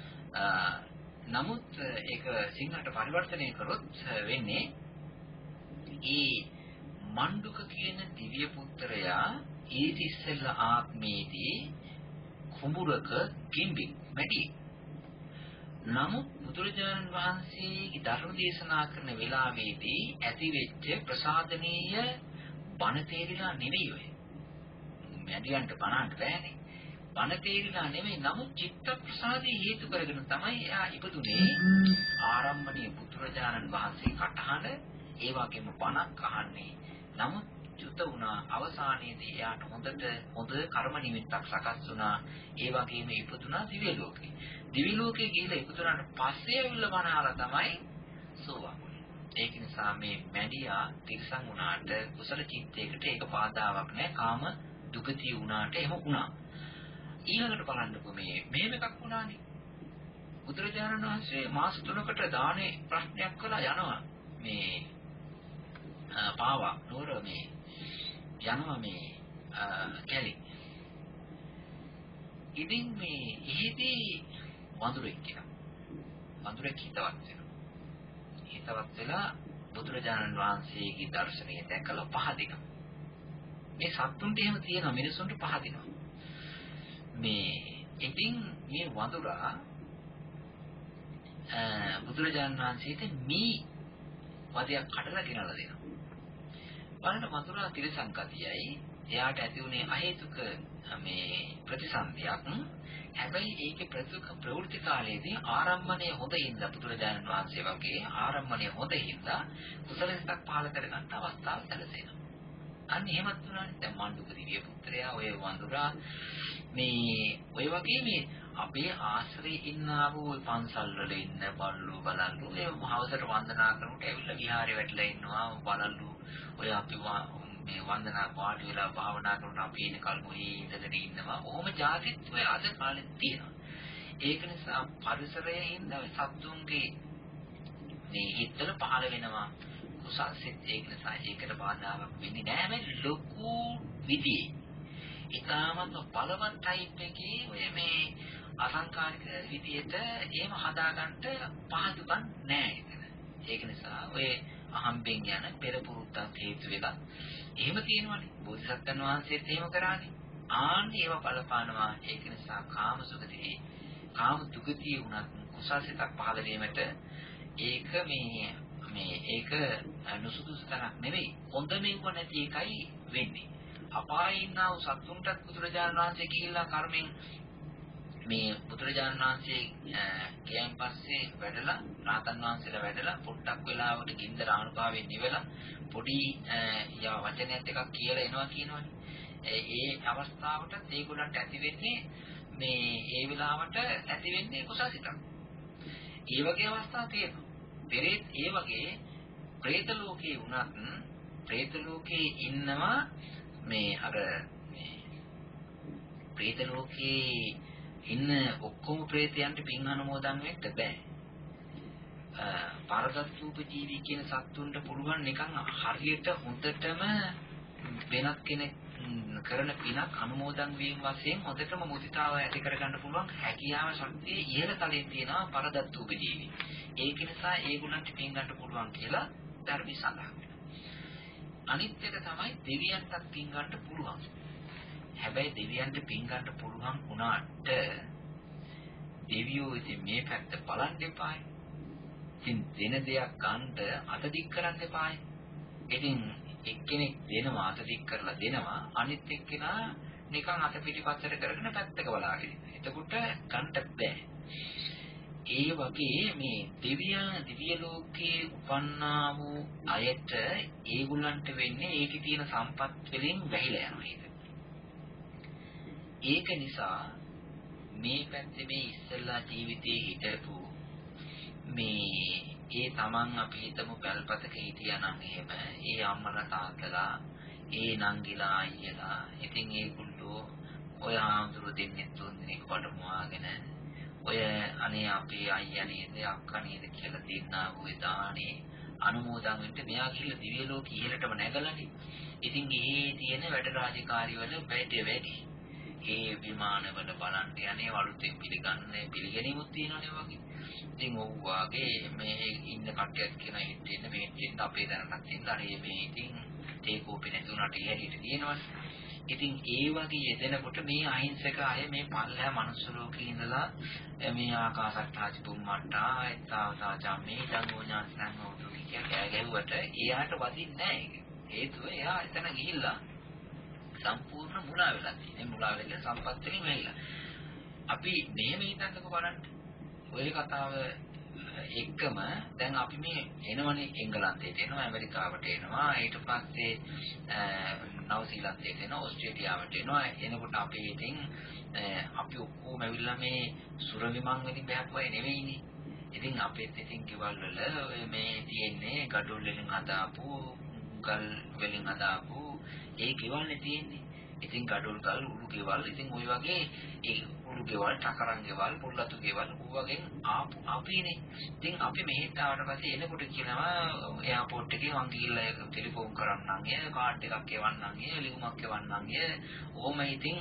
නමුත් ඒක සිංහලට පරිවර්තනය කරොත් වෙන්නේ ඒ මණ්ඩුක කියන දිව්‍ය පුත්‍රයා ඊට ඉස්සෙල්ලා ආත්මේදී කුඹුරක කිඹි මැටි. නමුත් බුදුරජාණන් වහන්සේගේ ධර්ම දේශනා කරන වෙලාවේදී ඇතිවෙච්ච ප්‍රසාදනීය බණ තේරිලා නෙවෙයි ඔය. මැඩියන්ට බණන්න බෑනේ. බණ තේරිලා නෙවෙයි. නමුත් චිත්ත ප්‍රසාදේ හේතු කරගෙන තමයි එයා ඉපදුනේ. ආරම්භණීය බුදුරජාණන් වහන්සේ කටහඬ ඒ වගේම බණක් අහන්නේ. නමුත් චුත වුණා අවසානයේදී එයාට හොඳට හොඳ කර්ම නිමිත්තක් සකස් වුණා. ඒ වගේම ඉපදුනා දිව්‍ය ලෝකේ. දිව්‍ය ලෝකේ ගිහිල්ලා ඉපදුනාට පස්සේ ඇවිල්ලා බණ අහලා තමයි සෝවාන් වුනේ. ඒක නිසා මේ මැඩියා තිරසන් වුණාට කුසල චිත්තයකට ඒක බාධාවක් නෑ. කාම දුගතිය වුණාට එහෙම වුණා. ඊළඟට බලන්නකෝ මේ මෙහෙම එකක් වුණානේ. බුදුරජාණන් වහන්සේ මාස තුනකට දානේ ප්‍රශ්නයක් කළා යනවා මේ පාවා නෝර මේ යනවා මේ කැලි. ඉතින් මේ ඉහිදී වඳුරෙක් කියනවා. වඳුරෙක් හිතවත් වෙනවා. හිතවත් වෙලා බුදුරජාණන් වහන්සේගේ දර්ශනය දැකලා පහදිනවා. මේ සත්තුන්ට එහෙම තියෙනවා, මිනිසුන්ට පහදිනවා. මේ ඉතින් මේ වඳුරා බුදුරජාණන් වහන්සේට මේ වදයක් කඩලා ගෙනලා දෙනවා. බලන්න වඳුරා තිරසං ගතියයි එයාට ඇති උනේ අහේතුක මේ ප්‍රතිසන්දියක්. හැබැයි ඒකේ ප්‍රතික ප්‍රවෘත්ති කාලයේදී ආරම්භණය හොඳින්ද බුදුරජාණන් වහන්සේ වගේ ආරම්භණය හොඳින්ද කුසලයක් පහළ කරගන්න අවස්ථාවක් සැලසෙනවා. අන්න එහෙමත් වුණානේ. දැන් මණ්ඩුක දිව්‍ය පුත්‍රයා ඔය වඳුරා මේ ඔය වගේ මේ අපේ ආශ්‍රයේ ඉන්නා වූ පන්සල් වල ඉන්න බල්ලු බලල්ලු ඒ හවසට වන්දනා කරනකොට ඇවිල්ලා විහාරේ වැටලා ඉන්නවා. බලල්ලු ඔය අපි මේ වන්දනා පාඩි වෙලා භාවනා කරනකොට අපි ඉන්න කල්පොහි ඉඳගෙන ඉන්නවා. ඔහොම જાතිත් ඔය අද කාලෙත් තියෙනවා. ඒක නිසා පරිසරයේ ඉන්න සත්තුන්ගේ මේ හිතවල පහළ වෙනවා කුසල් සිත්. ඒක නිසා ඒකට බාධාවක් වෙන්නේ නැහැ. මේ ලොකු විදිහේ ඊටමත් බලවත් ටයිප් එකේ ඔය මේ අසංකාරික විදියට එහෙම හදාගන්න පහසුකම් නැහැ එතන. ඒක නිසා ඔය අහම්බෙන් යන පෙර පුරුද්දක් හේතු වෙලා එහෙම තියෙනවනේ. බෝධිසත්වයන් වහන්සේත් එහෙම කරානේ. ආන්න ඒව බලපානවා. ඒක නිසා කාම සුගතියේ කාම දුගතිය උනත් කුසල්සිතක් පහළ වීමට ඒක මේ මේ ඒක නුසුදුසු තරක් නෙවෙයි. හොඳ මෙව නැති එකයි වෙන්නේ. අපායේ ඉන්නා වූ සත්තුන්ටත් බුදුරජාණන් වහන්සේ ගිහිල්ලා කර්මෙන් මේ බුදුරජාණන් වහන්සේ ගියන් පස්සේ වැඩලා රාතන් වහන්සේලා වැඩලා පොට්ටක් වෙලාවකට ගින්දර ආනුභාවයෙන් නිවලා පොඩි යා වචනයක් එකක් කියලා එනවා කියනවනේ. ඒ අවස්ථාවට ඒගොල්ලන්ට ඇති වෙන්නේ මේ ඒ වෙලාවට ඇති වෙන්නේ කුසසිතක්. ඒ වගේ අවස්ථා තියෙනවා. පෙරේත් ඒ වගේ പ്രേත ලෝකේ වුණත් പ്രേත ලෝකේ ඉන්නවා මේ අර මේ പ്രേත ලෝකේ ඉන්න ඔක්කොම പ്രേතයන්ට පින් අනුමෝදන් වෙන්න බෑ. පාරදස්සූප ජීවි කියන සත්තුන්ට පුළුවන් නිකන් හරියට හොඳටම වෙනත් කෙනෙක් කරන පිනක් අනුමෝදන් වීම වශයෙන් හොඳටම මුදිතාව ඇති කරගන්න පුළුවන් හැකියාව ශක්තිය ඉහළ තලයේ තියෙනවා පාරදස්සූප ජීවි. ඒක නිසා ඒගොල්ලන්ට පින් ගන්න පුළුවන් කියලා ධර්මයේ සඳහන් වෙනවා. අනිත් එක තමයි දෙවියන්ටත් පින් ගන්න පුළුවන්. හැබැයි දෙවියන්ට පින් ගන්න පුළුවන් වුණාට දෙවියෝ ඉතින් මේ පැත්ත බලන් දෙපායි. ඉතින් දෙන දෙයක් ගන්නට අත දික් කරන්න එපායි. ඉතින් එක්කෙනෙක් දෙනවා අත දික් කරලා දෙනවා අනිත් එක්කෙනා නිකන් අත පිටිපස්සට කරගෙන පැත්තක බලාගෙන ඉන්නවා. එතකොට ගන්නට බෑ. ඒ වගේ මේ දෙවියන් දිව්‍ය ලෝකයේ උපන්නා වූ අයට ඒගොල්ලන්ට වෙන්නේ ඒකේ තියෙන සම්පත් වලින් වැහිලා යනවා ඒක. ඒක නිසා මේ පැත්තේ මේ ඉස්සෙල්ලා ජීවිතේ හිටපු මේ ඒ තමන් අපි හිතමු පැල්පතක හිටියා නම් එහෙම ඒ අම්මලා තාත්තලා ඒ නංගිලා අයියලා ඉතින් ඒගොල්ලෝ ඔය ආඳුරු දෙන්නේ තුන් දෙනෙක් වඩමුවාගෙන ඔය අනේ අපේ අයියා නේද අක්කා නේද කියලා දෙන්නා වූ දානේ අනුමෝදන් වෙන්න මෙයා ගිහිල්ලා දිව්‍ය ලෝකෙ ඉහළටම නැගලානේ. ඉතින් ඒ තියෙන වැඩ රාජකාරී වල වැඩි වැඩි. ඒ විමානවල බලන්න යන්නේ වලුතෙන් පිළිගන්නේ පිළිගැනීමක් තියෙනවනේ වගේ. ඉතින් ඔව් වාගේ මේ ඉන්න කට්ටියත් කියන හිටින්න මේ හිටින්න අපේ දැනටත් ඉන්න අරේ මේ ඉතින් තේකෝපේ නැතුණට ඉහැරියට තියෙනවනේ. ඉතින් ඒ වගේ යෙදෙනකොට මේ අහිංසක අය මේ පල්ලෑ මනුස්ස ලෝකේ ඉඳලා මේ ආකාශට්ටාච පුම්මට්ටා එතාවතා ජම්මේ දඟෝඥා සංඝෝතු කිය කෑ ගැහුවට එයාට වදින්නේ නැහැ ඒක. හේතුව එයා එතන ගිහිල්ලා සම්පූර්ණ මුලා වෙලා තියෙනවා. මුලා වෙලා සම්පත් වලින් වෙයිලා. අපි මෙහෙම හිතන්නකෝ බලන්න. ඔය කතාව එක්කම දැන් අපි මේ එනවනේ එංගලන්තයට එනවා ඇමරිකාවට එනවා ඊට පස්සේ නවසීලන්තයට එනවා ඕස්ට්‍රේලියාවට එනවා එනකොට අපි ඉතින් අපි ඔක්කොම ඇවිල්ලා මේ සුර විමන් වලින් බහපුවා නෙවෙයිනේ. ඉතින් අපේත් ඉතින් ගෙවල් වල මේ තියෙන්නේ gadol වලින් හදාපු ගල් වලින් හදාපු ඒ ගෙවල්නේ තියෙන්නේ. ඉතින් gadol ගල් උළු ගෙවල් ඉතින් ওই වගේ ඒ උළු ගෙවල් ටකරන් ගෙවල් පොල්ලතු ගෙවල් ඌවගේ ආපු අපිනේ. ඉතින් අපි මෙහෙට ආවට පස්සේ එනකොට කියනවා එයාපෝට් එකේ මං ගිහිල්ලා ඒක ටෙලිෆෝන් කරන්නම් ය කාඩ් එකක් එවන්නම් ය ලියුමක් එවන්නම් ය. ඕම ඉතින්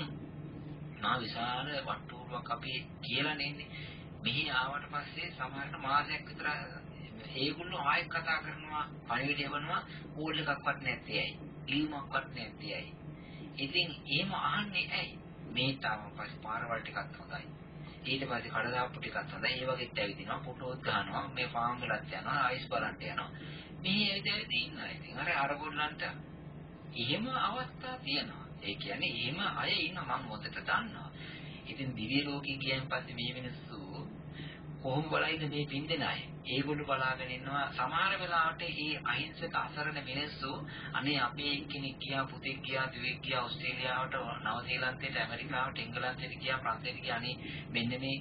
මා විශාල වට්ටුරුවක් අපි කියලා නෙන්නේ. මෙහි ආවට පස්සේ සමහරට මාසයක් විතර ඒගොල්ලෝ ආයෙත් කතා කරනවා පණිවිඩය එවනවා කෝල් එකක්වත් නැත්තේ ඇයි ලියුමක්වත් නැත්තේ ඇයි. ඉතින් එහෙම අහන්නේ ඇයි? මේ තාම පස්සේ පාරවල් ටිකක් හොඳයි. ඊට පස්සේ කඩදාප්පු ටිකක් හොඳයි. ඒ වගේත් ඇවිදිනවා ෆොටෝස් ගන්නවා මේ ෆාම් වලත් යනවා ආයිස් බලන්න යනවා. මේ ඇවිදලා ඉන්නවා. ඉතින් අර අරගොල්ලන්ට එහෙම අවස්ථා තියෙනවා. ඒ කියන්නේ එහෙම අය ඉන්නවා මම හොඳට දන්නවා. ඉතින් දිව්‍ය ලෝකෙ ගියන් පස්සේ මේ මිනිස්සු කොහොම බලයිද මේ පින්දෙන අය? ඒගොල්ලෝ බලාගෙන ඉන්නවා සමහර වෙලාවට මේ අහිංසක අසරණ මිනිස්සු අනේ අපේ කෙනෙක් ගියා පුතෙක් ගියා දුවෙක් ගියා ඕස්ට්‍රේලියාවට නවසීලන්තයට ඇමරිකාවට එංගලන්තයට ගියා ප්‍රංශයට ගියා අනේ මෙන්න මේ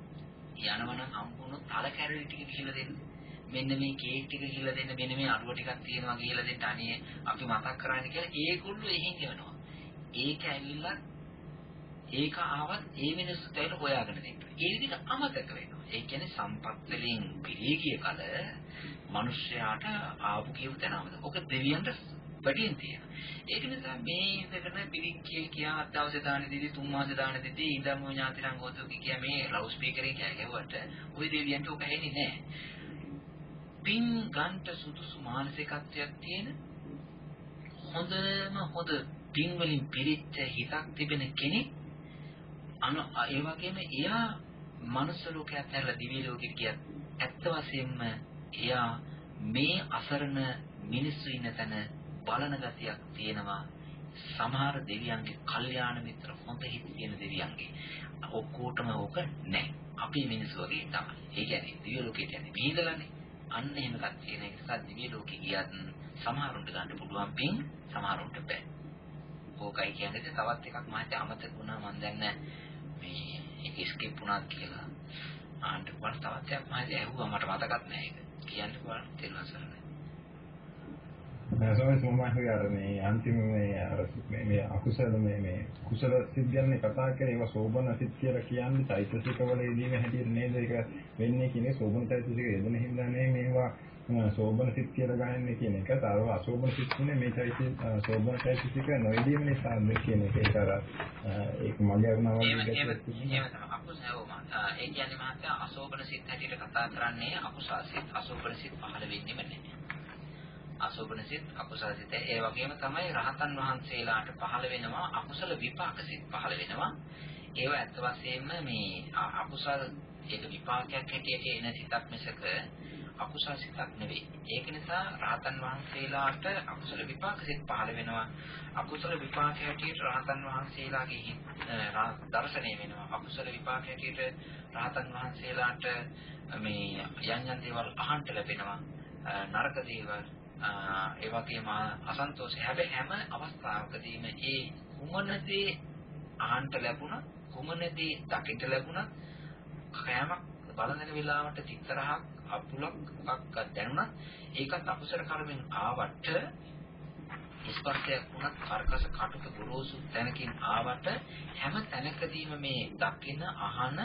යනවනම් හම්බුණු තල කැරලි ටික කියලා දෙන්න. මෙන්න මේ කේක් ටික කියලා දෙන්න. මෙන්න මේ අඩුව ටිකක් තියෙනවා කියලා දෙන්න. අනේ අපි මතක් කරන්නේ කියලා ඒගොල්ලෝ එහෙන් යනවා. ඒක ඇවිල්ලා ඒක ආවත් ඒ මිනිස්සුත් ඇවිල්ලා හොයාගෙන දෙන්න. ඒ විදිහට අමතක වෙනවා. ඒ කියන්නේ සම්පත් වලින් පිරී ගිය කල මිනිස්යාට ආපු කියු තැනමද. ඔක දෙවියන්ට වැඩියෙන් තියෙනවා. ඒක නිසා මේ ඉඳගෙන පිළික්කිය කියා හත් දවසේ දාන දෙදී තුන් මාසේ දාන දෙදී ඉඳන් මො ඥාතිරන් ගෝතෝ කිය මේ ලවුඩ් ස්පීකර් එකේ ගැහුවට ওই දෙවියන්ට ඔක ඇහෙන්නේ නැහැ. පින් ගන්ට සුදුසු මානසිකත්වයක් තියෙන හොඳම හොඳ පින් වලින් පිරිච්ච හිතක් තිබෙන කෙනෙක් අන ඒ වගේම එයා මනුස්ස ලෝකයට ඇරලා දිව්‍ය ලෝකෙට ගියත් ඇත්ත වශයෙන්ම එයා මේ අසරණ මිනිස්සු ඉන්න තැන බලන ගතියක් තියෙනවා. සමහර දෙවියන්ගේ කල්යාණ මිත්‍ර හොඳ හිත් තියෙන දෙවියන්ගේ ඔක්කොටම ඕක නැහැ. අපි මිනිස්සු වගේ තමයි. ඒ කියන්නේ දිව්‍ය ලෝකෙට යන්නේ මේදලානේ. අන්න එහෙම එකක් තියෙන නිසා දිව්‍ය ලෝකෙ ගියත් සමහරුන්ට ගන්න පුළුවන් පින් සමහරුන්ට බෑ. ඕකයි කියන්නේ තවත් එකක් මහත්තයා අමතක වුණා මම දැන් මේ ඒක ස්කිප් වුණාත් කියලා. ආන්ට වල තවත් එකක් මහත්තයා ඇහුවා මට මතකත් නෑ ඒක. කියන්න පුළුවන් තේරුම් ගන්න. නැසොයි සෝමයි අර මේ අන්තිම මේ අර මේ අකුසල මේ මේ කුසල සිද්ධියන්නේ කතා කරේ ඒවා සෝබන සිත් කියලා කියන්නේ චෛතසික වල යෙදීම හැටියට නේද ඒක වෙන්නේ කියන්නේ සෝබන චෛතසික යෙදෙන හින්දා නේ මේවා සෝබන සිත් කියලා ගන්නේ කියන එක. තරව අසෝබන සිත් කියන්නේ මේ චෛතසික සෝබන චෛතසික නොයෙදීම නිසා කියන එක. ඒක අර ඒක මගේ අරනවා වගේ එහෙම එහෙම තමයි අකුසල ඒ කියන්නේ මහත්තයා අසෝබන සිත් හැටියට කතා කරන්නේ අකුසල සිත්. අසෝබන සිත් පහළ වෙන්නේම නැහැ. අසෝබන සිත් අකුසල සිත් ඒ වගේම තමයි රහතන් වහන්සේලාට පහළ වෙනවා අකුසල විපාක සිත් පහළ වෙනවා. ඒවා ඇත්ත වශයෙන්ම මේ අකුසල ඒක විපාකයක් හැටියට එන සිතක් මිසක අකුසල සිතක් නෙවෙයි. ඒක නිසා රහතන් වහන්සේලාට අකුසල විපාක සිත් පහළ වෙනවා. අකුසල විපාක හැටියට රහතන් වහන්සේලාගේ දර්ශනය වෙනවා. අකුසල විපාක හැටියට රහතන් වහන්සේලාට මේ යම් යම් දේවල් අහන්න ලැබෙනවා. නරක දේවල් ඒ වගේම අසන්තෝෂ හැබැයි හැම අවස්ථාවකදීම ඒ කුමනදී අහන්න ලැබුණා කුමනදී දකින්න ලැබුණා කෑමක් බලන වෙලාවට චිත්තරහක් අපුලක් මොකක් දැනුණා ඒකත් අකුසල කර්මෙන් ආවට ස්පර්ශයක් වුණත් කර්කස කටුක ගොරෝසු තැනකින් ආවට හැම තැනකදීම මේ දකින අහන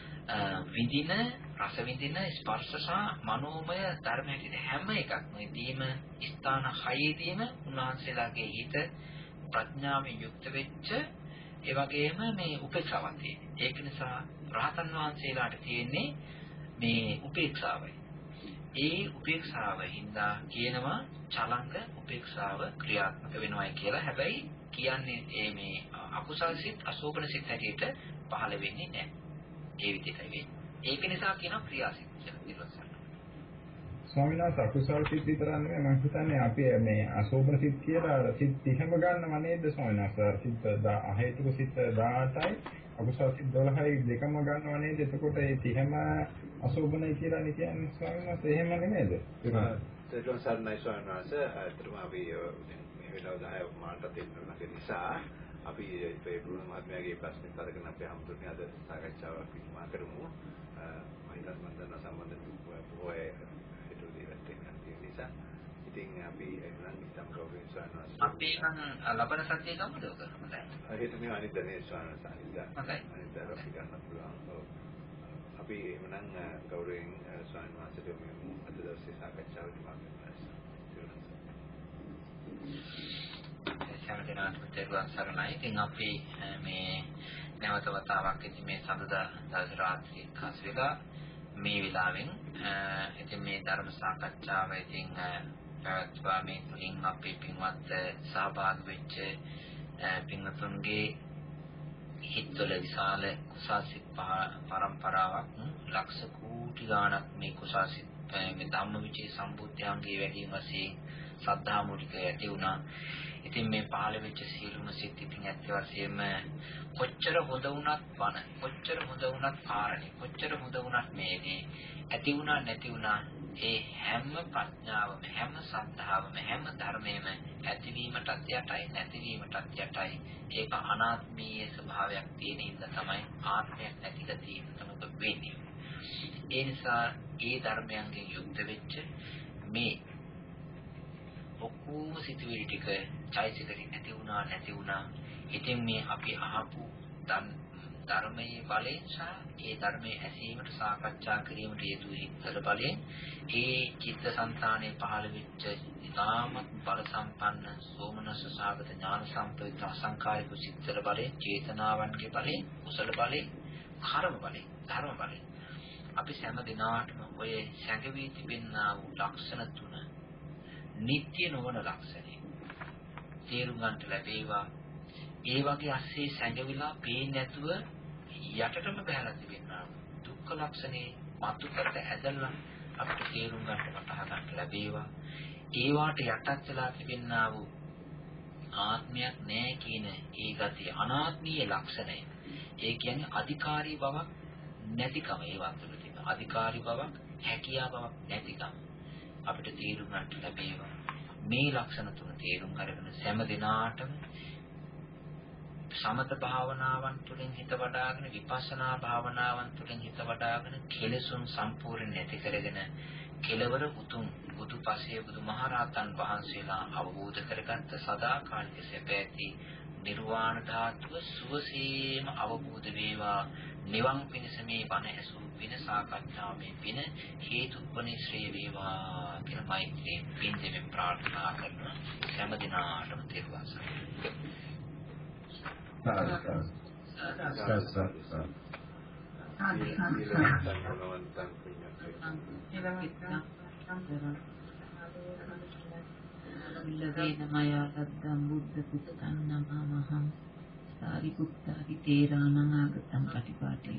විඳින රස විඳින ස්පර්ශ සහ මනෝමය ධර්ම හැටියට හැම එකක්ම දීම ස්ථාන හයේදීම උන්වහන්සේලාගේ හිත ප්‍රඥාවෙන් යුක්ත වෙච්ච ඒ වගේම මේ උපේක්ෂාවක් තියෙනවා. ඒක නිසා රහතන් වහන්සේලාට තියෙන්නේ මේ උපේක්ෂාවයි. ඒ උපේක්ෂාව හින්දා කියනවා චලංග උපේක්ෂාව ක්‍රියාත්මක වෙනවායි කියලා. හැබැයි කියන්නේ මේ අකුසල් සිත් අශෝභන සිත් හැටියට පහළ වෙන්නේ නැහැ. ඒ විදිහටයි වෙන්නේ. ඒක නිසා කියනවා ක්‍රියාසිත කියලා ඉතිරසන්න. ස්වාමීන් වහන්සේ අකුසල් සිත් විතරක් නෙමෙයි මම හිතන්නේ අපි මේ අශෝභන සිත් කියලා සිත් තිහම ගන්නව නේද ස්වාමීන් වහන්සේ? සිත් අහේතුක සිත් දහඅටයි අකුසල් සිත් දොළහයි දෙකම ගන්නව නේද? එතකොට ඒ තිහම අශෝභනයි කියලා නේ කියන්නේ ස්වාමීන් වහන්සේ. එහෙම නෙමෙයිද? ඒක සර්ණයි ස්වාමීන් වහන්සේ. අතරම අපි මේ වෙලාව දහය මාල්ට දෙන්න නිසා අපි ඒ බුදුන් මහත්මයාගේ ප්‍රශ්නේ කරගෙන අපි හැමෝටම අද සාකච්ඡාවක් ඉක්මා කරමු. මම හිතන්නේ මම දන්න සම්බන්ධ ඔය හිතුවේ දෙයක් නිසා ඉතින් අපි එනම් ඉතම් කවුරුන් සානස් අපි නම් ලබන සත්‍යය ගමුද ඔක හොඳයි. හරියට මේ අනිත් දනේ සානස් අනිත් හොඳයි. අනිත් දර අපි ගන්න පුළුවන්. අපි එමනම් කවුරුන් සානස් මාසෙට මේ අද දවසේ සාකච්ඡාව ඉක්මා කරමු. සමහරවිට තේරුම් සරණයි. ඉතින් අපි මේ නැවත වතාවක් ඉතින් මේ සඳුදා දවස් රාත්‍රී ખાસ වෙලා මේ වෙලාවෙන් ඉතින් මේ ධර්ම සාකච්ඡාව ඉතින් පැවැත්වුවා. මේ තුලින් අපි පින්වත් සහභාගී වෙච්ච පින්වතුන්ගේ හිත්වල විශාල කුසාසිත පරම්පරාවක් ලක්ෂ කෝටි ගණනක් මේ කුසාසිත මේ ධම්මවිචේ සම්බුද්ධයන්ගේ වැඩිම වශයෙන් සද්ධා මූලික ඇති වුණා. ඉතින් මේ පහළ වෙච්ච සීලුම සිත් ඉතින් ඇත්ත වශයෙන්ම කොච්චර හොඳ වුණත් වන කොච්චර හොඳ වුණත් කාරණේ කොච්චර හොඳ වුණත් මේදී ඇති වුණා නැති වුණා ඒ හැම ප්‍රඥාවම හැම සද්ධාවම හැම ධර්මයේම ඇතිවීමටත් යටයි නැතිවීමටත් යටයි. ඒක අනාත්මීය ස්වභාවයක් තියෙන ඉඳ තමයි ආත්මයක් නැති ගතිය තමයි වෙන්නේ. ඒ නිසා ඒ ධර්මයන්ගෙන් යුක්ත වෙච්ච මේ ඔක්කොම සිතුවිලි ටික චෛතසිකෙ නැති වුණා නැති වුණා. ඉතින් මේ අපි අහපු ධර්මයේ බලයෙන් සහ ඒ ධර්මයේ ඇසීමට සාකච්ඡා කිරීමට හේතු හිතල බලයෙන් ඒ චිත්තසංතානයේ පහළ වෙච්ච ඉතාමත් බල සම්පන්න සෝමනස්ස සාගත ඥාන සම්ප්‍රයුක්ත අසංකාරික සිත්තල බලයෙන් චේතනාවන්ගේ බලයෙන් කුසල බලයෙන් කර්ම බලයෙන් ධර්ම බලයෙන් අපි හැම දිනාටම ඔය සැඟවී තිබෙනා වූ ලක්ෂණ තුන නිත්‍ය නොවන ලක්ෂණේ තේරුම් ගන්නට ලැබේවා. ඒ වගේ අස්සේ සැඟවිලා පේන්නේ නැතුව යටටම බහලා තිබෙනා දුක්ඛ ලක්ෂණේ මතු කරට ඇදලා අපිට තේරුම් ගන්න වටහා ගන්න ලැබේවා. ඒ වාට යටත් වෙලා තිබෙනා වූ ආත්මයක් නැහැ කියන ඒ ගතිය අනාත්මීය ලක්ෂණය. ඒ කියන්නේ අධිකාරී බවක් නැතිකම ඒ වතුර තියෙන. අධිකාරී බවක්, හැකියා බවක් නැතිකම අපිට තේරුම් ගන්න ලැබේවා. මේ ලක්ෂණ තුන තේරුම් අරගෙන සෑම දිනාටම සමත භාවනාවන් තුළින් හිත වඩාගෙන විපස්සනා භාවනාවන් තුළින් හිත වඩාගෙන කෙලෙසුන් සම්පූර්ණ නැති කරගෙන කෙලවර උතුම් බුදුපසේ බුදුමහරහතන් වහන්සේලා අවබෝධ කරගත්ත සදාකාලික සැපැති නිර්වාණ ධාතුව සුවසේම අවබෝධ වේවා. නිවන් පිණිස මේ බණ ඇසූ පින සාකච්ඡාවේ පින හේතුප්පනිශ්‍රේ වේවා කියලා මෛත්‍රී පින් දෙමින් ප්‍රාර්ථනා කරන හැම දිනාටම තෙරුවන් සරණයි. ලදේනමයා ලද්දම් බුද්ධ පුත්තං නමමහං සාරිපුත්තාරි තේරාණං ආගතං පටිපාටි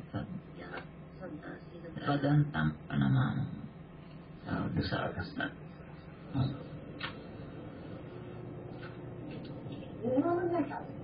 පදන්තම් පනමාමං සාදු සාදු සාදු